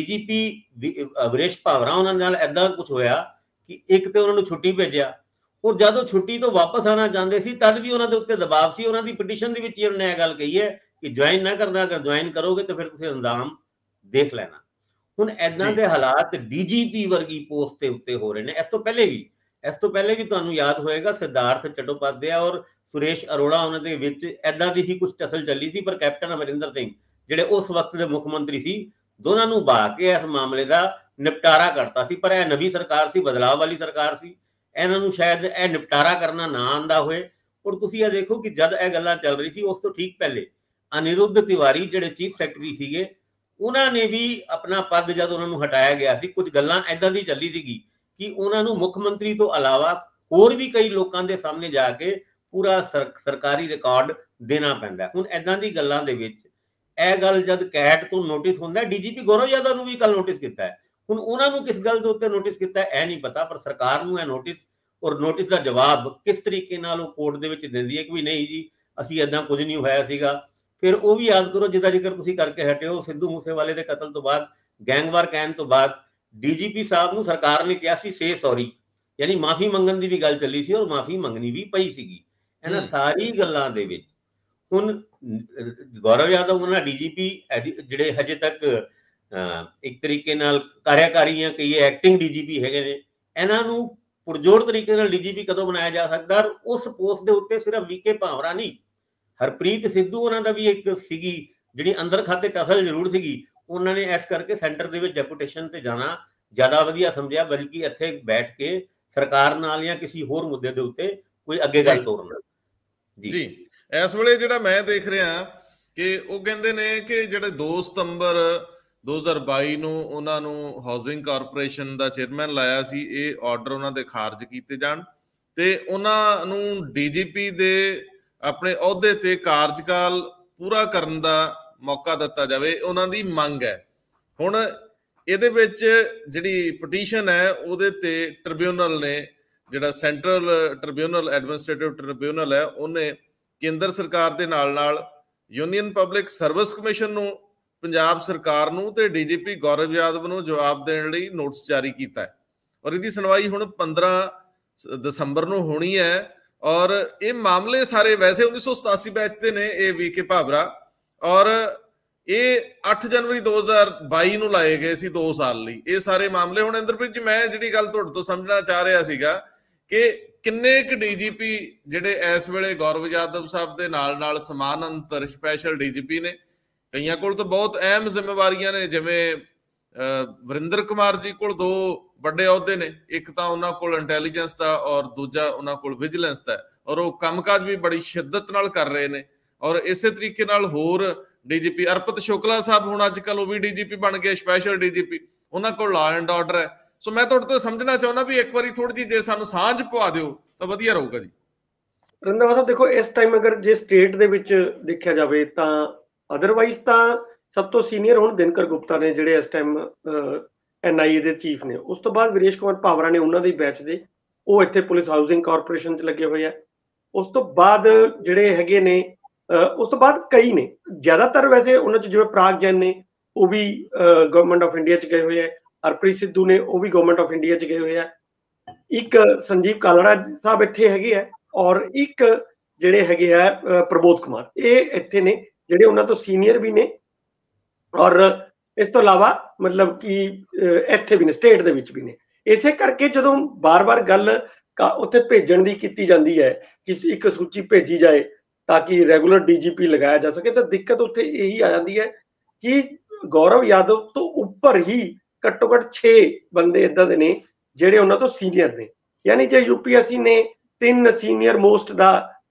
ਡੀਜੀਪੀ ਵਰੇਸ਼ ਭਾਵਰਾ ਉਹਨਾਂ ਨਾਲ ਏਦਾਂ ਕੁਝ ਹੋਇਆ ਕਿ ਇੱਕ ਤੇ ਉਹਨਾਂ ਨੂੰ ਛੁੱਟੀ ਭੇਜਿਆ, ਔਰ ਜਦੋਂ ਛੁੱਟੀ ਤੋਂ ਵਾਪਸ ਆਉਣਾ ਚਾਹੁੰਦੇ ਸੀ ਤਦ ਵੀ ਉਹਨਾਂ ਦੇ ਉੱਤੇ ਦਬਾਅ ਸੀ। ਉਹਨਾਂ ਦੀ ਪਟੀਸ਼ਨ ਦੇ ਵਿੱਚ ਉਹਨਾਂ ਨੇ ਇਹ ਗੱਲ ਕਹੀ ਹੈ ਕਿ ਜੁਆਇਨ ਨਾ ਕਰਨਾ, ਅਗਰ ਜੁਆਇਨ ਕਰੋਗੇ ਤਾਂ ਫਿਰ ਤੁਸੀਂ ਅੰਜਾਮ ਦੇਖ ਲੈਣਾ। ਹੁਣ ਏਦਾਂ ਦੇ ਹਾਲਾਤ ਡੀਜੀਪੀ ਵਰਗੀ ਪੋਸਟ ਦੇ ਉੱਤੇ ਹੋ ਰਹੇ ਨੇ। ਇਸ ਤੋਂ ਪਹਿਲੇ ਵੀ ਇਸ ਤੋਂ ਪਹਿਲੇ ਵੀ ਤੁਹਾਨੂੰ ਯਾਦ ਹੋਏਗਾ ਸਿਧਾਰਥ ਚਟੋਪਾਧਿਆ ਔਰ ਸੁਰੇਸ਼ ਅਰੋੜਾ ਉਹਨਾਂ ਦੇ ਵਿੱਚ ਏਦਾਂ ਦੀ ਹੀ ਕੁਝ ਟਸਲ ਚੱਲੀ ਸੀ, ਪਰ ਕੈਪਟਨ ਅਮਰਿੰਦਰ ਸਿੰਘ ਜਿਹੜੇ ਉਸ ਵਕਤ ਦੇ ਮੁੱਖ ਮੰਤਰੀ ਸੀ, ਦੋਨਾਂ ਨੂੰ ਬਹਾ ਕੇ ਇਸ ਮਾਮਲੇ ਦਾ ਨਿਪਟਾਰਾ ਕਰਤਾ ਸੀ। ਪਰ ਇਹ ਨਵੀਂ ਸਰਕਾਰ ਸੀ, ਬਦਲਾਅ ਵਾਲੀ ਸਰਕਾਰ ਸੀ, ਇਹਨਾਂ ਨੂੰ ਸ਼ਾਇਦ ਇਹ ਨਿਪਟਾਰਾ ਕਰਨਾ ਨਾ ਆਉਂਦਾ ਹੋਏ। ਔਰ ਤੁਸੀਂ ਇਹ ਦੇਖੋ ਕਿ ਜਦ ਇਹ ਗੱਲਾਂ ਚੱਲ ਰਹੀ ਸੀ ਉਸ ਤੋਂ ਠੀਕ ਪਹਿਲੇ ਅਨਿਰੁੱਧ ਤਿਵਾਰੀ ਜਿਹੜੇ ਚੀਫ ਸੈਕਟਰੀ ਸੀਗੇ, ਉਹਨਾਂ ਨੇ ਵੀ ਆਪਣਾ ਪਦ ਜਦ ਉਹਨਾਂ ਨੂੰ ਹਟਾਇਆ ਗਿਆ ਸੀ, ਕੁਝ ਗੱਲਾਂ ਏਦਾਂ ਦੀ ਚੱਲੀ ਸੀਗੀ ਕਿ ਉਹਨਾਂ ਨੂੰ ਮੁੱਖ ਮੰਤਰੀ ਤੋਂ ਇਲਾਵਾ ਹੋਰ ਵੀ ਕਈ ਲੋਕਾਂ ਦੇ ਸਾਹਮਣੇ ਜਾ ਕੇ ਪੂਰਾ ਸਰਕਾਰੀ ਰਿਕਾਰਡ ਦੇਣਾ ਪੈਂਦਾ। ਹੁਣ ਏਦਾਂ ਦੀ ਗੱਲਾਂ ਦੇ ਵਿੱਚ ਇਹ ਗੱਲ ਜਦ ਕੈਟ ਤੋਂ ਨੋਟਿਸ ਹੁੰਦਾ, ਡੀਜੀਪੀ ਗੌਰਵ ਯਾਦਵ ਨੂੰ ਵੀ ਕੱਲ ਨੋਟਿਸ ਕੀਤਾ ਹੈ। ਹੁਣ ਉਹਨਾਂ ਨੂੰ ਕਿਸ ਗੱਲ ਦੇ ਉੱਤੇ ਨੋਟਿਸ ਕੀਤਾ ਇਹ ਨਹੀਂ ਪਤਾ, ਪਰ ਸਰਕਾਰ ਨੂੰ ਇਹ ਨੋਟਿਸ ਔਰ ਨੋਟਿਸ ਦਾ ਜਵਾਬ ਕਿਸ ਤਰੀਕੇ ਨਾਲ ਉਹ ਕੋਰਟ ਦੇ ਵਿੱਚ ਦਿੰਦੀ ਹੈ ਕਿ ਵੀ ਨਹੀਂ ਜੀ ਅਸੀਂ ਏਦਾਂ ਕੁਝ ਨਹੀਂ ਹੋਇਆ ਸੀਗਾ। ਫਿਰ ਉਹ ਵੀ ਯਾਦ ਕਰੋ ਜਿਹਦਾ ਜ਼ਿਕਰ ਤੁਸੀਂ ਕਰਕੇ ਹਟੇ ਹੋ, ਸਿੱਧੂ ਮੂਸੇਵਾਲੇ ਦੇ ਕਤਲ ਤੋਂ ਬਾਅਦ, ਗੈਂਗਵਾਰ ਕਹਿਣ ਤੋਂ ਬਾਅਦ ਡੀਜੀਪੀ ਸਾਹਿਬ ਨੂੰ ਸਰਕਾਰ ਨੇ ਕਿਹਾ ਸੀ ਸੇ ਸੌਰੀ, ਯਾਨੀ ਮਾਫੀ ਮੰਗਣ ਦੀ ਵੀ ਗੱਲ ਚੱਲੀ ਸੀ ਔਰ ਮਾਫੀ ਮੰਗਣੀ ਵੀ ਪਈ ਸੀਗੀ। ਇਹਨਾਂ ਸਾਰੀ ਗੱਲਾਂ ਦੇ ਵਿੱਚ ਹੁਣ ਗੌਰਵ ਯਾਦਵ ਉਹਨਾਂ ਡੀਜੀਪੀ ਜਿਹੜੇ ਹਜੇ ਤੱਕ ਇੱਕ ਤਰੀਕੇ ਨਾਲ ਕਾਰਿਆਕਾਰੀ ਜਾਂ ਕਹੀਏ ਐਕਟਿੰਗ ਡੀਜੀਪੀ ਹੈਗੇ ਨੇ, ਇਹਨਾਂ ਨੂੰ ਪੁਰਜੋਰ ਤਰੀਕੇ ਨਾਲ ਡੀਜੀਪੀ ਕਦੋਂ ਬਣਾਇਆ ਜਾ ਸਕਦਾ? ਉਸ ਪੋਸਟ ਦੇ ਉੱਤੇ ਸਿਰਫ ਵੀਕੇ ਭਾਵਰਾ ਨਹੀਂ, ਹਰਪ੍ਰੀਤ ਸਿੱਧੂ ਉਹਨਾਂ ਦਾ ਵੀ ਇੱਕ ਸੀਗੀ ਜਿਹੜੀ ਅੰਦਰ ਖਾਤੇ ਟਸਲ ਜ਼ਰੂਰ ਸੀਗੀ, ਉਹਨਾਂ ਨੇ ਇਸ ਕਰਕੇ ਸੈਂਟਰ ਦੇ ਵਿੱਚ ਡੈਪੂਟੇਸ਼ਨ ਤੇ ਜਾਣਾ ਜ਼ਿਆਦਾ ਵਧੀਆ ਸਮਝਿਆ, ਬਲਕਿ ਇੱਥੇ ਬੈਠ ਕੇ ਸਰਕਾਰ ਨਾਲ ਜਾਂ ਕਿਸੇ ਹੋਰ ਮੁੱਦੇ ਦੇ ਉੱਤੇ ਕੋਈ ਅੱਗੇ ਗੱਲ ਤੋਰਨਾ। ਜੀ ਜੀ ਇਸ ਵੇਲੇ ਜਿਹੜਾ ਮੈਂ ਦੇਖ ਰਿਹਾ ਕਿ ਉਹ ਕਹਿੰਦੇ ਨੇ ਕਿ ਜਿਹੜੇ ਦੋ ਸਤੰਬਰ ਦੋ ਹਜ਼ਾਰ ਬਾਈ ਨੂੰ ਉਹਨਾਂ ਨੂੰ ਹਾਊਸਿੰਗ ਕਾਰਪੋਰੇਸ਼ਨ ਦਾ ਚੇਅਰਮੈਨ ਲਾਇਆ ਸੀ, ਇਹ ਆਰਡਰ ਉਹਨਾਂ ਦੇ ਖਾਰਜ ਕੀਤੇ ਜਾਣ ਤੇ ਉਹਨਾਂ ਨੂੰ ਡੀਜੀਪੀ ਦੇ ਆਪਣੇ ਅਹੁਦੇ ਤੇ ਕਾਰਜਕਾਲ ਪੂਰਾ ਕਰਨ ਦਾ ਮੌਕਾ ਦਿੱਤਾ ਜਾਵੇ, ਉਹਨਾਂ ਦੀ ਮੰਗ ਹੈ। ਹੁਣ ਇਹਦੇ ਵਿੱਚ ਜਿਹੜੀ ਪਟੀਸ਼ਨ ਹੈ ਉਹਦੇ ਤੇ ਟ੍ਰਿਬਿਊਨਲ ਨੇ, ਜਿਹੜਾ ਸੈਂਟਰਲ ਟ੍ਰਿਬਿਊਨਲ ਐਡਮਿਨਿਸਟ੍ਰੇਟਿਵ ਟ੍ਰਿਬਿਊਨਲ ਹੈ, ਉਹਨੇ ਕੇਂਦਰ ਸਰਕਾਰ ਦੇ ਨਾਲ ਨਾਲ ਯੂਨੀਅਨ ਪਬਲਿਕ ਸਰਵਿਸ ਕਮਿਸ਼ਨ ਨੂੰ, ਪੰਜਾਬ ਸਰਕਾਰ ਨੂੰ ਤੇ ਡੀਜੀਪੀ ਗੌਰਵ ਯਾਦਵ ਨੂੰ ਜਵਾਬ ਦੇਣ ਲਈ ਨੋਟਿਸ ਜਾਰੀ ਕੀਤਾ ਹੈ ਔਰ ਇਹਦੀ ਸੁਣਵਾਈ ਹੁਣ ਪੰਦਰਾਂ ਦਸੰਬਰ ਨੂੰ ਹੋਣੀ ਹੈ। ਔਰ ਇਹ ਮਾਮਲੇ ਸਾਰੇ ਵੈਸੇ ਉੱਨੀ ਸੌ ਸਤਾਸੀ ਬੈਚ ਦੇ ਨੇ, ਇਹ ਵੀ ਕੇ ਭਾਵਰਾ, ਔਰ ਇਹ ਅੱਠ ਜਨਵਰੀ ਦੋ ਹਜ਼ਾਰ ਬਾਈ ਨੂੰ ਲਾਏ ਗਏ ਸੀ ਦੋ ਸਾਲ ਲਈ ਇਹ ਸਾਰੇ ਮਾਮਲੇ। ਹੁਣ ਇੰਦਰਪ੍ਰੀਤ ਜੀ, ਮੈਂ ਜਿਹੜੀ ਗੱਲ ਤੁਹਾਡੇ ਤੋਂ ਸਮਝਣਾ ਚਾਹ ਰਿਹਾ ਸੀਗਾ ਕਿ ਕਿੰਨੇ ਕੁ ਡੀਜੀਪੀ ਜਿਹੜੇ ਇਸ ਵੇਲੇ ਗੌਰਵ ਯਾਦਵ ਸਾਹਿਬ ਦੇ ਨਾਲ ਨਾਲ ਸਮਾਨਾਂਤਰ ਸਪੈਸ਼ਲ ਡੀਜੀਪੀ ਨੇ, ਕਈਆਂ ਕੋਲ ਤਾਂ ਬਹੁਤ ਅਹਿਮ ਜ਼ਿੰਮੇਵਾਰੀਆਂ ਨੇ, ਜਿਵੇਂ ਵਰਿੰਦਰ ਕੁਮਾਰ ਜੀ ਕੋਲ ਦੋ ਵੱਡੇ ਅਹੁਦੇ ਨੇ, ਇੱਕ ਤਾਂ ਉਹਨਾਂ ਕੋਲ ਇੰਟੈਲੀਜੈਂਸ ਦਾ ਔਰ ਦੂਜਾ ਉਹਨਾਂ ਕੋਲ ਵਿਜੀਲੈਂਸ ਦਾ, ਔਰ ਉਹ ਕੰਮਕਾਜ ਵੀ ਬੜੀ ਸ਼ਿੱਦਤ ਨਾਲ ਕਰ ਰਹੇ ਨੇ। ਔਰ ਇਸੇ ਤਰੀਕੇ ਨਾਲ ਹੋਰ ਡੀਜੀਪੀ ਅਰਪਤ ਸ਼ੁਕਲਾ ਸਾਹਿਬ ਹੁਣ ਅੱਜ ਕੱਲ੍ਹ ਉਹ ਵੀ ਡੀਜੀਪੀ ਬਣ ਗਏ, ਸਪੈਸ਼ਲ ਡੀਜੀਪੀ, ਉਹਨਾਂ ਕੋਲ ਲਾ ਐਂਡ ਆਰਡਰ ਹੈ। ਸੋ ਮੈਂ ਤੁਹਾਡੇ ਤੋਂ ਸਮਝਣਾ ਚਾਹੁੰਦਾ ਵੀ ਇੱਕ ਵਾਰੀ ਥੋੜੀ ਜਿਹੀ ਜੇ ਸਾਨੂੰ ਸਾਂਝ ਪਵਾ ਦਿਓ ਤਾਂ ਵਧੀਆ ਰਹੂਗਾ ਜੀ। ਰੰਧਾਵਾ ਸਾਹਿਬ ਦੇਖੋ, ਇਸ ਟਾਈਮ ਅਗਰ ਜੇ ਸਟੇਟ ਦੇ ਵਿੱਚ ਦੇਖਿਆ ਜਾਵੇ ਤਾਂ ਅਦਰਵਾਈਜ਼ ਤਾਂ ਸਭ ਤੋਂ ਸੀਨੀਅਰ ਹੁਣ ਦਿਨਕਰ ਗੁਪਤਾ ਨੇ, ਜਿਹੜੇ ਇਸ ਟਾਈਮ ਐਨ ਆਈ ਏ ਦੇ ਚੀਫ ਨੇ। ਉਸ ਤੋਂ ਬਾਅਦ ਵੀਰੇਸ਼ ਕੁਮਾਰ ਭਾਵਰਾ ਨੇ, ਉਹਨਾਂ ਦੇ ਬੈਚ ਦੇ, ਉਹ ਇੱਥੇ ਪੁਲਿਸ ਹਾਊਸਿੰਗ ਕਾਰਪੋਰੇਸ਼ਨ 'ਚ ਲੱਗੇ ਹੋਏ ਆ। ਉਸ ਤੋਂ ਬਾਅਦ ਜਿਹੜੇ ਹੈਗੇ ਨੇ, ਉਸ ਤੋਂ ਬਾਅਦ ਕਈ ਨੇ, ਜ਼ਿਆਦਾਤਰ ਵੈਸੇ ਉਹਨਾਂ 'ਚ ਜਿਵੇਂ ਪ੍ਰਾਗ ਜੈਨ ਨੇ, ਉਹ ਵੀ ਗਵਰਨਮੈਂਟ ਆਫ ਇੰਡੀਆ 'ਚ ਗਏ ਹੋਏ ਆ। ਹਰਪ੍ਰੀਤ ਸਿੱਧੂ ਨੇ, ਉਹ ਵੀ ਗਵਰਨਮੈਂਟ ਆਫ ਇੰਡੀਆ 'ਚ ਗਏ ਹੋਏ ਆ। ਇੱਕ ਸੰਜੀਵ ਕਾਲੜਾ ਸਾਹਿਬ ਇੱਥੇ ਹੈਗੇ ਆ, ਔਰ ਇੱਕ ਜਿਹੜੇ ਹੈਗੇ ਆ ਪ੍ਰਬੋਧ ਕੁਮਾਰ, ਇਹ ਇੱਥੇ ਨੇ ਜਿਹੜੇ ਉਹਨਾਂ ਤੋਂ ਸੀਨੀਅਰ ਵੀ ਨੇ, ਔਰ ਇਸ ਤੋਂ ਇਲਾਵਾ ਮਤਲਬ ਕਿ ਇੱਥੇ ਵੀ ਨੇ, ਸਟੇਟ ਦੇ ਵਿੱਚ ਵੀ ਨੇ। ਇਸੇ ਕਰਕੇ ਜਦੋਂ ਬਾਰ-ਬਾਰ ਗੱਲ ਉੱਥੇ ਭੇਜਣ ਦੀ ਕੀਤੀ ਜਾਂਦੀ ਹੈ ਕਿ ਇੱਕ ਸੂਚੀ ਭੇਜੀ ਜਾਏ ਤਾਂ ਕਿ ਰੈਗੂਲਰ ਡੀਜੀਪੀ ਲਗਾਇਆ ਜਾ ਸਕੇ, ਤਾਂ ਦਿੱਕਤ ਉੱਥੇ ਇਹੀ ਆ ਜਾਂਦੀ ਹੈ ਕਿ ਗੌਰਵ ਯਾਦਵ ਤੋਂ ਉੱਪਰ ਹੀ ਘੱਟੋ ਘੱਟ ਛੇ ਬੰਦੇ ਇਦਾਂ ਦੇ ਨੇ ਜਿਹੜੇ ਉਹਨਾਂ ਤੋਂ ਸੀਨੀਅਰ ਨੇ। ਯਾਨੀ ਜੇ ਯੂਪੀਐਸਸੀ ਨੇ ਤਿੰਨ ਸੀਨੀਅਰ ਮੋਸਟ ਦਾ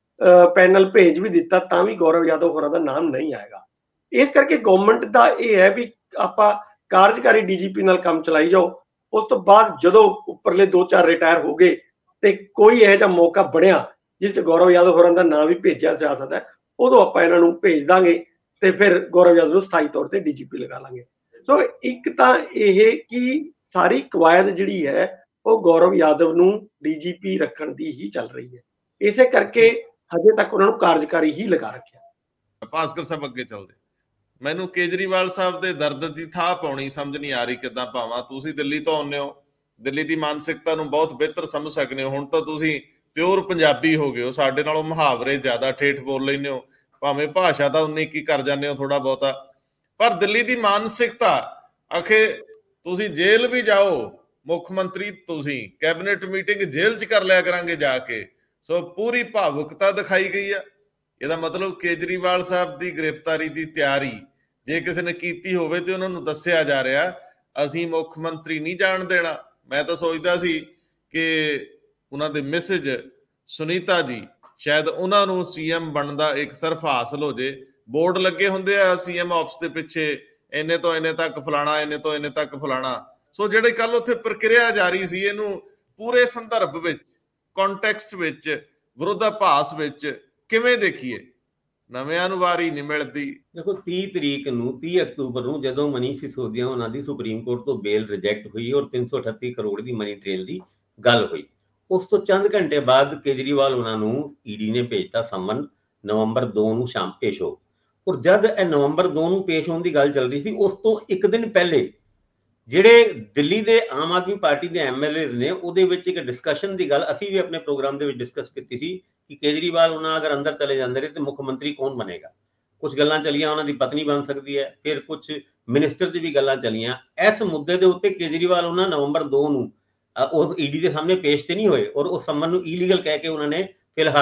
ਪੈਨਲ ਭੇਜ ਵੀ ਦਿੱਤਾ ਤਾਂ ਵੀ ਗੌਰਵ ਯਾਦਵ ਹੋਰਾਂ ਦਾ ਨਾਮ ਨਹੀਂ ਆਏਗਾ। ਇਸ ਕਰਕੇ ਗਵਰਨਮੈਂਟ ਦਾ ਇਹ ਹੈ ਵੀ ਆਪਾਂ ਕਾਰਜਕਾਰੀ ਡੀਜੀਪੀ ਨਾਲ ਕੰਮ ਚਲਾਈ ਜਾਓ, ਉਸ ਤੋਂ ਬਾਅਦ ਜਦੋਂ ਉੱਪਰਲੇ ਦੋ ਚਾਰ ਰਿਟਾਇਰ ਹੋ ਗਏ ਤੇ ਕੋਈ ਇਹੋ ਜਿਹਾ ਮੌਕਾ ਬਣਿਆ ਜਿਸ 'ਚ ਗੌਰਵ ਯਾਦਵ ਹੋਰਾਂ ਦਾ ਨਾਮ ਵੀ ਭੇਜਿਆ ਜਾ ਸਕਦਾ, ਉਦੋਂ ਆਪਾਂ ਇਹਨਾਂ ਨੂੰ ਭੇਜ ਦਾਂਗੇ ਤੇ ਫਿਰ ਗੌਰਵ ਯਾਦਵ ਨੂੰ ਸਥਾਈ ਤੌਰ ਤੇ ਡੀਜੀਪੀ ਲਗਾ ਲਾਂਗੇ। ਸੋ ਇੱਕ ਤਾਂ ਇਹ ਕਿ ਸਾਰੀ ਕਵਾਇਦ ਜਿਹੜੀ ਹੈ ਉਹ ਗੌਰਵ ਯਾਦਵ ਨੂੰ ਡੀਜੀਪੀ ਰੱਖਣ ਦੀ ਹੀ ਚੱਲ ਰਹੀ ਹੈ, ਇਸੇ ਕਰਕੇ ਹਜੇ ਤੱਕ ਉਹਨਾਂ ਨੂੰ ਕਾਰਜਕਾਰੀ ਹੀ ਲਗਾ ਰੱਖਿਆ। ਭਾਸਕਰ ਸਾਹਿਬ ਅੱਗੇ ਚੱਲਦੇ, ਮੈਨੂੰ ਕੇਜਰੀਵਾਲ ਸਾਹਿਬ ਦੇ ਦਰਦ ਦੀ ਥਾਂ ਪਾਉਣੀ ਸਮਝ ਨਹੀਂ ਆ ਰਹੀ ਕਿੱਦਾਂ ਪਾਵਾਂ। ਤੁਸੀਂ ਦਿੱਲੀ ਤੋਂ ਆਉਂਦੇ ਹੋ, ਦਿੱਲੀ ਦੀ ਮਾਨਸਿਕਤਾ ਨੂੰ ਬਹੁਤ ਬਿਹਤਰ ਸਮਝ ਸਕਦੇ ਹੋ। ਹੁਣ ਤਾਂ ਤੁਸੀਂ ਪਿਓਰ ਪੰਜਾਬੀ ਹੋ ਗਏ ਹੋ, ਸਾਡੇ ਨਾਲੋਂ ਮੁਹਾਵਰੇ ਜ਼ਿਆਦਾ ਠੇਠ ਬੋਲ ਲੈਂਦੇ ਹੋ, ਭਾਵੇਂ ਭਾਸ਼ਾ ਤਾਂ ਉਨੀ ਕੀ ਕਰ ਜਾਂਦੇ ਹੋ ਥੋੜਾ ਬਹੁਤਾ। ਪਰ ਦਿੱਲੀ ਦੀ ਮਾਨਸਿਕਤਾ ਆਖੇ ਤੁਸੀਂ ਜੇਲ੍ਹ ਵੀ ਜਾਓ, ਮੁੱਖ ਮੰਤਰੀ ਤੁਸੀਂ ਕੈਬਨਿਟ ਮੀਟਿੰਗ ਜੇਲ੍ਹ 'ਚ ਕਰ ਲਿਆ ਕਰਾਂਗੇ ਜਾ ਕੇ। ਸੋ ਪੂਰੀ ਭਾਵੁਕਤਾ ਦਿਖਾਈ ਗਈ ਆ। ਇਹਦਾ ਮਤਲਬ ਕੇਜਰੀਵਾਲ ਸਾਹਿਬ ਦੀ ਗ੍ਰਿਫਤਾਰੀ ਦੀ ਤਿਆਰੀ ਜੇ ਕਿਸੇ ਨੇ ਕੀਤੀ ਹੋਵੇ ਤੇ ਉਹਨਾਂ ਨੂੰ ਦੱਸਿਆ ਜਾ ਰਿਹਾ ਅਸੀਂ ਮੁੱਖ ਮੰਤਰੀ ਨਹੀਂ ਜਾਣ ਦੇਣਾ। ਮੈਂ ਤਾਂ ਸੋਚਦਾ ਸੀ ਕਿ ਉਹਨਾਂ ਦੇ ਮਿਸੇਜ ਸੁਨੀਤਾ ਜੀ, ਸ਼ਾਇਦ ਉਹਨਾਂ ਨੂੰ ਸੀਐਮ ਬਣਨ ਦਾ ਇੱਕ ਸਿਰਫ ਹਾਸਲ ਹੋ ਜੇ। ਬੋਰਡ ਲੱਗੇ ਹੁੰਦੇ ਆ ਸੀਐਮ ਆਫਿਸ ਦੇ ਪਿੱਛੇ, ਇੰਨੇ ਤੋਂ ਇੰਨੇ ਤੱਕ ਫਲਾਣਾ, ਇੰਨੇ ਤੋਂ ਇੰਨੇ ਤੱਕ ਫਲਾਣਾ। ਸੋ ਜਿਹੜੇ ਕੱਲ ਉੱਥੇ ਪ੍ਰਕਿਰਿਆ ਜਾਰੀ ਸੀ, ਇਹਨੂੰ ਪੂਰੇ ਸੰਦਰਭ ਵਿੱਚ, ਕੰਟੈਕਸਟ ਵਿੱਚ, ਵਿਰੋਧਾਭਾਸ ਵਿੱਚ ਕਿਵੇਂ ਦੇਖੀਏ? ਨਵਿਆਂ ਨੂੰ ਵਾਰੀ ਨਹੀਂ ਮਿਲਦੀ। ਦੇਖੋ, ਤੀਹ ਤਰੀਕ ਨੂੰ ਤੀਹ ਅਕਤੂਬਰ ਨੂੰ ਜਦੋਂ ਮਨੀਸ਼ ਸਿਸੋਦੀਆ ਉਹਨਾਂ ਦੀ ਸੁਪਰੀਮ ਕੋਰਟ ਤੋਂ ਬੇਲ ਰਿਜੈਕਟ ਹੋਈ ਔਰ ਤਿੰਨ ਸੌ ਅਠੱਤੀ ਕਰੋੜ ਦੀ ਮਨੀ ਟ੍ਰੇਲ ਦੀ ਗੱਲ ਹੋਈ, ਉਸ ਤੋਂ ਚੰਦ ਘੰਟੇ ਬਾਅਦ ਕੇਜਰੀਵਾਲ ਉਹਨਾਂ ਨੂੰ ਈਡੀ ਨੇ ਭੇਜਤਾ ਸੰਮਨ, ਨਵੰਬਰ ਦੋ ਨੂੰ ਸ਼ਾਮ ਪੇਸ਼ ਹੋ। ਔਰ ਜਦ ਇਹ ਨਵੰਬਰ ਦੋ ਨੂੰ ਪੇਸ਼ ਹੋਣ ਦੀ ਗੱਲ ਚੱਲ ਰਹੀ ਸੀ, ਉਸ ਤੋਂ ਇੱਕ ਦਿਨ ਪਹਿਲੇ ਜਿਹੜੇ ਦਿੱਲੀ ਦੇ ਆਮ ਆਦਮੀ ਪਾਰਟੀ ਦੇ ਐਮ ਐਲ ਏਜ਼ ਨੇ, ਉਹਦੇ ਵਿੱਚ ਇੱਕ ਡਿਸਕਸ਼ਨ ਦੀ ਗੱਲ ਅਸੀਂ ਵੀ ਆਪਣੇ ਪ੍ਰੋਗਰਾਮ ਦੇ ਵਿੱਚ ਡਿਸਕਸ ਕੀਤੀ ਸੀ ਕਿ ਕੇਜਰੀਵਾਲ ਉਹਨਾਂ ਅਗਰ ਅੰਦਰ ਚਲੇ ਜਾਂਦੇ ਨੇ ਤੇ ਮੁੱਖ ਮੰਤਰੀ ਕੌਣ ਬਣੇਗਾ। ਕੁਝ ਗੱਲਾਂ ਚੱਲੀਆਂ ਉਹਨਾਂ ਦੀ ਪਤਨੀ ਬਣ ਸਕਦੀ ਹੈ, ਫਿਰ ਕੁਝ ਮਿਨਿਸਟਰ ਦੀ ਵੀ ਗੱਲਾਂ ਚੱਲੀਆਂ। ਇਸ ਮੁੱਦੇ ਦੇ ਉੱਤੇ ਕੇਜਰੀਵਾਲ ਉਹਨਾਂ ਨਵੰਬਰ ਦੋ ਨੂੰ ਉਸ ਈਡੀ ਦੇ ਸਾਹਮਣੇ ਪੇਸ਼ ਤੇ ਨਹੀਂ ਹੋਏ ਔਰ ਉਸ ਸੰਮਨ ਨੂੰ ਇਲੀਗਲ ਕਹਿ ਕੇ ਉਹਨਾਂ ਨੇ ਫਿਲਹਾਲ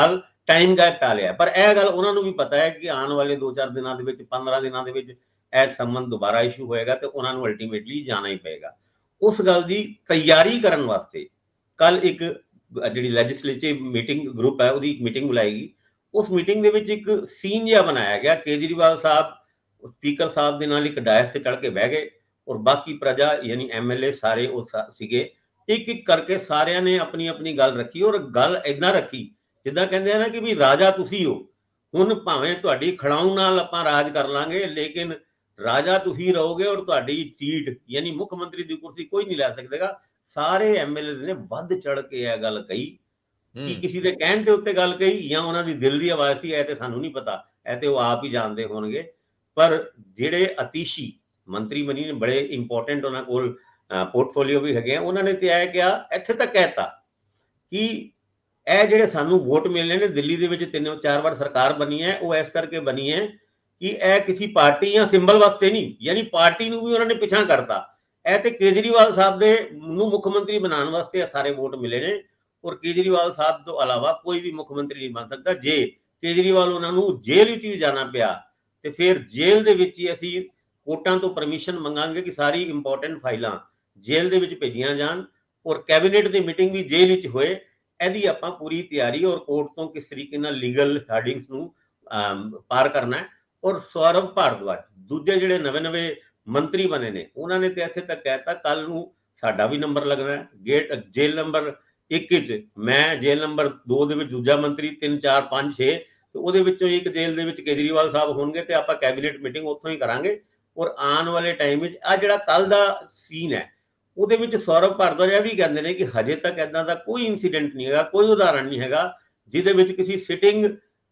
ਟਾਈਮ ਗੈਪ ਟਾਲਿਆ। ਪਰ ਇਹ ਗੱਲ ਉਹਨਾਂ ਨੂੰ ਵੀ ਪਤਾ ਹੈ ਕਿ ਆਉਣ ਵਾਲੇ ਦੋ ਚਾਰ ਦਿਨਾਂ ਦੇ ਵਿੱਚ, ਪੰਦਰਾਂ ਦਿਨਾਂ ਦੇ ਵਿੱਚ ਇਹ ਸੰਬੰਧ ਦੁਬਾਰਾ ਇਸ਼ੂ ਹੋਏਗਾ ਤੇ ਉਹਨਾਂ ਨੂੰ ਅਲਟੀਮੇਟਲੀ ਜਾਣਾ ਹੀ ਪਏਗਾ। ਉਸ ਗੱਲ ਦੀ ਤਿਆਰੀ ਕਰਨ ਵਾਸਤੇ ਕੱਲ ਇੱਕ ਜਿਹੜੀ ਲੈਜਿਸਲੇਟਿਵ ਮੀਟਿੰਗ ਗਰੁੱਪ ਹੈ ਉਹਦੀ ਮੀਟਿੰਗ ਬੁਲਾਏਗੀ। ਉਸ ਮੀਟਿੰਗ ਦੇ ਵਿੱਚ ਇੱਕ ਸੀਨ ਜਿਹਾ ਬਣਾਇਆ ਗਿਆ। ਕੇਜਰੀਵਾਲ ਸਾਹਿਬ ਸਪੀਕਰ ਸਾਹਿਬ ਦੇ ਨਾਲ ਇੱਕ ਡਾਇਸ ਤੇ ਚੜ ਕੇ ਬਹਿ ਗਏ ਔਰ ਬਾਕੀ ਪ੍ਰਜਾ ਯਾਨੀ ਐਮਐਲਏ ਸਾਰੇ ਉਹ ਸੀਗੇ, ਇੱਕ ਇੱਕ ਕਰਕੇ ਸਾਰਿਆਂ ਨੇ ਆਪਣੀ ਆਪਣੀ ਗੱਲ ਰੱਖੀ ਔਰ ਗੱਲ ਏਦਾਂ ਰੱਖੀ ਜਿੱਦਾਂ ਕਹਿੰਦੇ ਆ ਨਾ ਕਿ ਵੀ ਰਾਜਾ ਤੁਸੀਂ ਹੋ, ਹੁਣ ਭਾਵੇਂ ਤੁਹਾਡੀ ਖੜਾਉ ਨਾਲ ਆਪਾਂ ਰਾਜ ਕਰ ਲਾਂਗੇ ਲੇਕਿਨ ਰਾਜਾ ਤੁਸੀਂ ਰਹੋਗੇ ਔਰ ਤੁਹਾਡੀ ਸੀਟ ਯਾਨੀ ਮੁੱਖ ਮੰਤਰੀ ਦੀ ਕੁਰਸੀ ਕੋਈ ਨਹੀਂ ਲੈ ਸਕੇਗਾ। ਸਾਰੇ ਐਮਐਲਏ ਨੇ ਵੱਧ ਚੜ ਕੇ ਇਹ ਗੱਲ ਕਹੀ ਕਿ ਕਿਸੇ ਦੇ ਕਹਿਣ ਦੇ ਉੱਤੇ ਗੱਲ ਕਹੀ ਜਾਂ ਉਹਨਾਂ ਦੀ ਦਿਲ ਦੀ ਆਵਾਜ਼ ਸੀ, ਇਹ ਤੇ ਸਾਨੂੰ ਨਹੀਂ ਪਤਾ, ਇਹ ਤੇ ਉਹ ਆਪ ਹੀ ਜਾਣਦੇ ਹੋਣਗੇ। ਪਰ ਜਿਹੜੇ ਅਤੀਸ਼ੀ ਮੰਤਰੀ ਬਣੀ ਨੇ, ਬੜੇ ਇੰਪੋਰਟੈਂਟ ਉਹਨਾਂ ਕੋਲ ਪੋਰਟਫੋਲੀਓ ਵੀ ਹੈਗੇ ਆ, ਉਹਨਾਂ ਨੇ ਤੇ ਇਹ ਕਿਹਾ, ਇੱਥੇ ਤੱਕ ਕਹਿਤਾ ਕਿ ਇਹ ਜਿਹੜੇ ਸਾਨੂੰ ਵੋਟ ਮਿਲਨੇ ਨੇ ਦਿੱਲੀ ਦੇ ਵਿੱਚ ਤਿੰਨ ਚਾਰ ਵਾਰ ਸਰਕਾਰ ਬਣੀ ਹੈ, ਉਹ ਇਸ ਕਰਕੇ ਬਣੀ ਹੈ ਕਿ ਇਹ ਕਿਸੇ ਪਾਰਟੀ ਜਾਂ ਸਿੰਬਲ ਵਾਸਤੇ ਨਹੀਂ, ਯਾਨੀ ਪਾਰਟੀ ਨੂੰ ਵੀ ਉਹਨਾਂ ਨੇ ਪਿੱਛਾ ਕਰਤਾ। ਇਹ ਤੇ ਕੇਜਰੀਵਾਲ ਸਾਹਿਬ ਦੇ ਨੂੰ ਮੁੱਖ ਮੰਤਰੀ ਬਣਾਉਣ ਵਾਸਤੇ ਸਾਰੇ ਵੋਟ ਮਿਲੇ ਨੇ ਔਰ ਕੇਜਰੀਵਾਲ ਸਾਹਿਬ ਤੋਂ ਇਲਾਵਾ ਕੋਈ ਵੀ ਮੁੱਖ ਮੰਤਰੀ ਨਹੀਂ ਬਣ ਸਕਦਾ। ਜੇ ਕੇਜਰੀਵਾਲ ਉਹਨਾਂ ਨੂੰ ਜੇਲ੍ਹ ਵਿੱਚ ਵੀ ਜਾਣਾ ਪਿਆ ਤੇ ਫਿਰ ਜੇਲ੍ਹ ਦੇ ਵਿੱਚ ਹੀ ਅਸੀਂ ਕੋਰਟਾਂ ਤੋਂ ਪਰਮਿਸ਼ਨ ਮੰਗਾਂਗੇ ਕਿ ਸਾਰੀ ਇੰਪੋਰਟੈਂਟ ਫਾਈਲਾਂ ਜੇਲ੍ਹ ਦੇ ਵਿੱਚ ਭੇਜੀਆਂ ਜਾਣ ਔਰ ਕੈਬਨਿਟ ਦੀ ਮੀਟਿੰਗ ਵੀ ਜੇਲ੍ਹ ਵਿੱਚ ਹੋਏ। ਇਹਦੀ ਆਪਾਂ ਪੂਰੀ ਤਿਆਰੀ ਔਰ ਕੋਰਟ ਤੋਂ ਕਿਸ ਤਰੀਕੇ ਨਾਲ ਲੀਗਲ ਹੈਡਿੰਗਸ ਨੂੰ ਪਾਰ ਕਰਨਾ ਹੈ। ਔਰ ਸੌਰਵ ਭਾਰਦਵਾਜ ਦੂਜੇ ਜਿਹੜੇ ਨਵੇਂ ਨਵੇਂ ਮੰਤਰੀ ਬਣੇ ਨੇ ਉਹਨਾਂ ਨੇ ਤੇ ਇੱਥੇ ਤੱਕ ਕਹਿਤਾ ਕੱਲ ਨੂੰ ਸਾਡਾ ਵੀ ਨੰਬਰ ਲੱਗਣਾ ਹੈ ਗੇਟ ਜੇਲ੍ਹ ਨੰਬਰ ਇੱਕ ਵਿੱਚ, ਮੈਂ ਜੇਲ੍ਹ ਨੰਬਰ ਦੋ ਦੇ ਵਿੱਚ ਦੂਜਾ ਮੰਤਰੀ, ਤਿੰਨ ਚਾਰ ਪੰਜ ਛੇ ਤੇ ਉਹਦੇ ਵਿੱਚੋਂ ਇੱਕ ਜੇਲ੍ਹ ਦੇ ਵਿੱਚ ਕੇਜਰੀਵਾਲ ਸਾਹਿਬ ਹੋਣਗੇ ਤੇ ਆਪਾਂ ਕੈਬਨਿਟ ਮੀਟਿੰਗ ਉੱਥੋਂ ਹੀ ਕਰਾਂਗੇ। ਔਰ ਆਉਣ ਵਾਲੇ ਟਾਈਮ ਵਿੱਚ ਆ ਜਿਹੜਾ ਕੱਲ ਦਾ ਸੀਨ ਹੈ ਉਹਦੇ ਵਿੱਚ ਸੌਰਵ ਭਾਰਦਵਾਜ ਇਹ ਵੀ ਕਹਿੰਦੇ ਨੇ ਕਿ ਹਜੇ ਤੱਕ ਇਦਾਂ ਦਾ ਕੋਈ ਇਨਸੀਡੈਂਟ ਨਹੀਂ ਹੈਗਾ, ਕੋਈ ਉਦਾਹਰਣ ਨਹੀਂ ਹੈਗਾ ਜਿਹਦੇ ਵਿੱਚ ਕਿਸੇ ਸਿਟਿੰਗ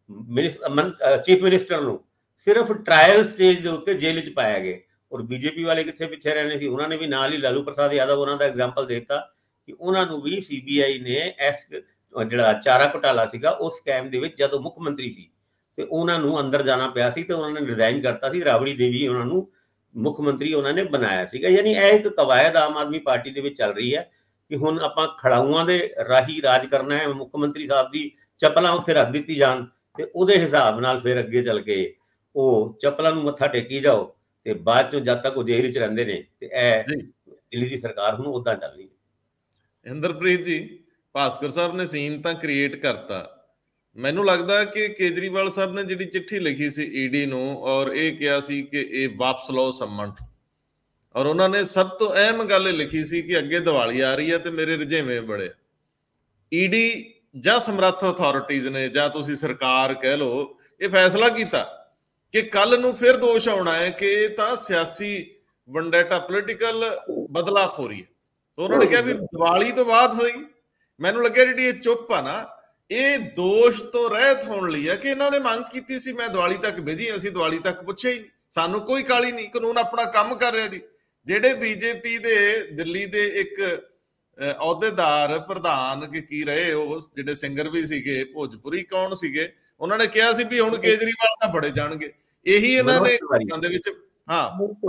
ਚੀਫ ਮਿਨਿਸਟਰ ਨੂੰ ਸਿਰਫ ਟ੍ਰਾਇਲ ਸਟੇਜ ਦੇ ਉੱਤੇ ਜੇਲ੍ਹ 'ਚ ਪਾਇਆ ਗਿਆ। ਔਰ ਬੀਜੇਪੀ ਵਾਲੇ ਕਿੱਥੇ ਪਿੱਛੇ ਰਹਿਣੇ ਸੀ, ਉਹਨਾਂ ਨੇ ਵੀ ਨਾਲ ਹੀ ਲਾਲੂ ਪ੍ਰਸਾਦ ਯਾਦਵ ਉਹਨਾਂ ਦਾ ਐਗਜ਼ਾਮਪਲ ਦੇ ਦਿੱਤਾ ਕਿ ਉਹਨਾਂ ਨੂੰ ਵੀ ਸੀਬੀਆਈ ਨੇ ਇਸ ਜਿਹੜਾ ਚਾਰਾ ਘੁਟਾਲਾ ਸੀਗਾ ਉਸ ਸਕੈਮ ਦੇ ਵਿੱਚ ਜਦੋਂ ਮੁੱਖ ਮੰਤਰੀ ਸੀ ਤੇ ਉਹਨਾਂ ਨੂੰ ਅੰਦਰ ਜਾਣਾ ਪਿਆ ਸੀ ਤੇ ਉਹਨਾਂ ਨੇ ਰਿਜ਼ਾਈਨ ਕਰਤਾ ਸੀ। ਰਾਬੜੀ ਦੇਵੀ ਉਹਨਾਂ ਨੂੰ ਮੁੱਖ ਮੰਤਰੀ ਉਹਨਾਂ ਨੇ ਬਣਾਇਆ ਸੀਗਾ। ਯਾਨੀ ਇਹ ਇੱਕ ਕਵਾਇਦ ਆਮ ਆਦਮੀ ਪਾਰਟੀ ਦੇ ਵਿੱਚ ਚੱਲ ਰਹੀ ਹੈ ਕਿ ਹੁਣ ਆਪਾਂ ਖੜਾਊਆਂ ਦੇ ਰਾਹੀਂ ਰਾਜ ਕਰਨਾ ਹੈ, ਮੁੱਖ ਮੰਤਰੀ ਸਾਹਿਬ ਦੀ ਚੱਪਲਾਂ ਉੱਥੇ ਰੱਖ ਦਿੱਤੀ ਜਾਣ ਤੇ ਉਹਦੇ ਹਿਸਾਬ ਨਾਲ ਫਿਰ ਅੱਗੇ ਚੱਲ ਕੇ ਉਹ ਚੱਪਲਾਂ ਨੂੰ ਮੱਥਾ ਟੇਕੀ ਜਾਓ ਤੇ ਬਾਅਦ ਚੋਂ ਜਦ ਤੱਕ ਉਹ ਜੇਲ੍ਹ 'ਚ ਰਹਿੰਦੇ ਨੇ ਤੇ ਇਹ ਦਿੱਲੀ ਦੀ ਸਰਕਾਰ ਹੁਣ ਉਦਾਂ ਚੱਲ ਰਹੀ ਹੈ। ਇੰਦਰਪ੍ਰੀਤ ਜੀ, ਭਾਸਕਰ ਸਾਹਿਬ ਨੇ ਸੀਨ ਤਾਂ ਕ੍ਰੀਏਟ ਕਰਤਾ। ਮੈਨੂੰ ਲੱਗਦਾ ਕਿ ਕੇਜਰੀਵਾਲ ਸਾਹਿਬ ਨੇ ਜਿਹੜੀ ਚਿੱਠੀ ਲਿਖੀ ਸੀ ਈਡੀ ਨੂੰ ਔਰ ਇਹ ਕਿਹਾ ਸੀ ਕਿ ਇਹ ਵਾਪਸ ਲਓ ਸੰਮਨ, ਔਰ ਉਹਨਾਂ ਨੇ ਸਭ ਤੋਂ ਅਹਿਮ ਗੱਲ ਇਹ ਲਿਖੀ ਸੀ ਕਿ ਅੱਗੇ ਦੀਵਾਲੀ ਆ ਰਹੀ ਹੈ ਤੇ ਮੇਰੇ ਰੁਝੇਵੇਂ ਬੜੇ। ਈਡੀ ਜਾਂ ਸਮਰੱਥ ਅਥਾਰਟੀਜ਼ ਨੇ ਜਾਂ ਤੁਸੀਂ ਸਰਕਾਰ ਕਹਿ ਲਓ, ਇਹ ਫੈਸਲਾ ਕੀਤਾ ਕਿ ਕੱਲ ਨੂੰ ਫਿਰ ਦੋਸ਼ ਆਉਣਾ ਹੈ ਕਿ ਇਹ ਤਾਂ ਸਿਆਸੀ ਵੰਡੈਟਾ ਪੋਲੀਟੀਕਲ ਬਦਲਾਖੋਰੀ ਹੈ। ਉਹਨਾਂ ਨੇ ਕਿਹਾ ਵੀ ਦੀਵਾਲੀ ਤੋਂ ਬਾਅਦ ਸਹੀ। ਮੈਨੂੰ ਲੱਗਿਆ ਜਿਹੜੀ ਇਹ ਚੁੱਪ ਆ ਨਾ, ਇਹ ਦੋਸ਼ ਤੋਂ ਰਹਿਤ ਹੋਣ ਲਈ ਹੈ ਕਿ ਇਹਨਾਂ ਨੇ ਮੰਗ ਕੀਤੀ ਸੀ ਮੈਂ ਦੀਵਾਲੀ ਤੱਕ ਭੇਜੀ, ਅਸੀਂ ਦੀਵਾਲੀ ਤੱਕ ਪੁੱਛਿਆ ਹੀ ਨਹੀਂ, ਸਾਨੂੰ ਕੋਈ ਕਾਲੀ ਨਹੀਂ, ਕਾਨੂੰਨ ਆਪਣਾ ਕੰਮ ਕਰ ਰਿਹਾ ਜੀ। ਜਿਹੜੇ ਬੀਜੇਪੀ ਦੇ ਦਿੱਲੀ ਦੇ ਇੱਕ ਅਹੁਦੇਦਾਰ ਪ੍ਰਧਾਨ ਕਿ ਕੀ ਰਹੇ, ਉਹ ਜਿਹੜੇ ਸਿੰਗਰ ਵੀ ਸੀਗੇ ਭੋਜਪੁਰੀ ਕੌਣ ਸੀਗੇ, ਉਹਨਾਂ ਨੇ ਕਿਹਾ ਸੀ ਵੀ ਹੁਣ ਕੇਜਰੀਵਾਲ ਤਾਂ ਫੜੇ ਜਾਣਗੇ। ਇਹੀ ਇਹਨਾਂ ਨੇ ਦੇ ਵਿੱਚ ਹਾਂ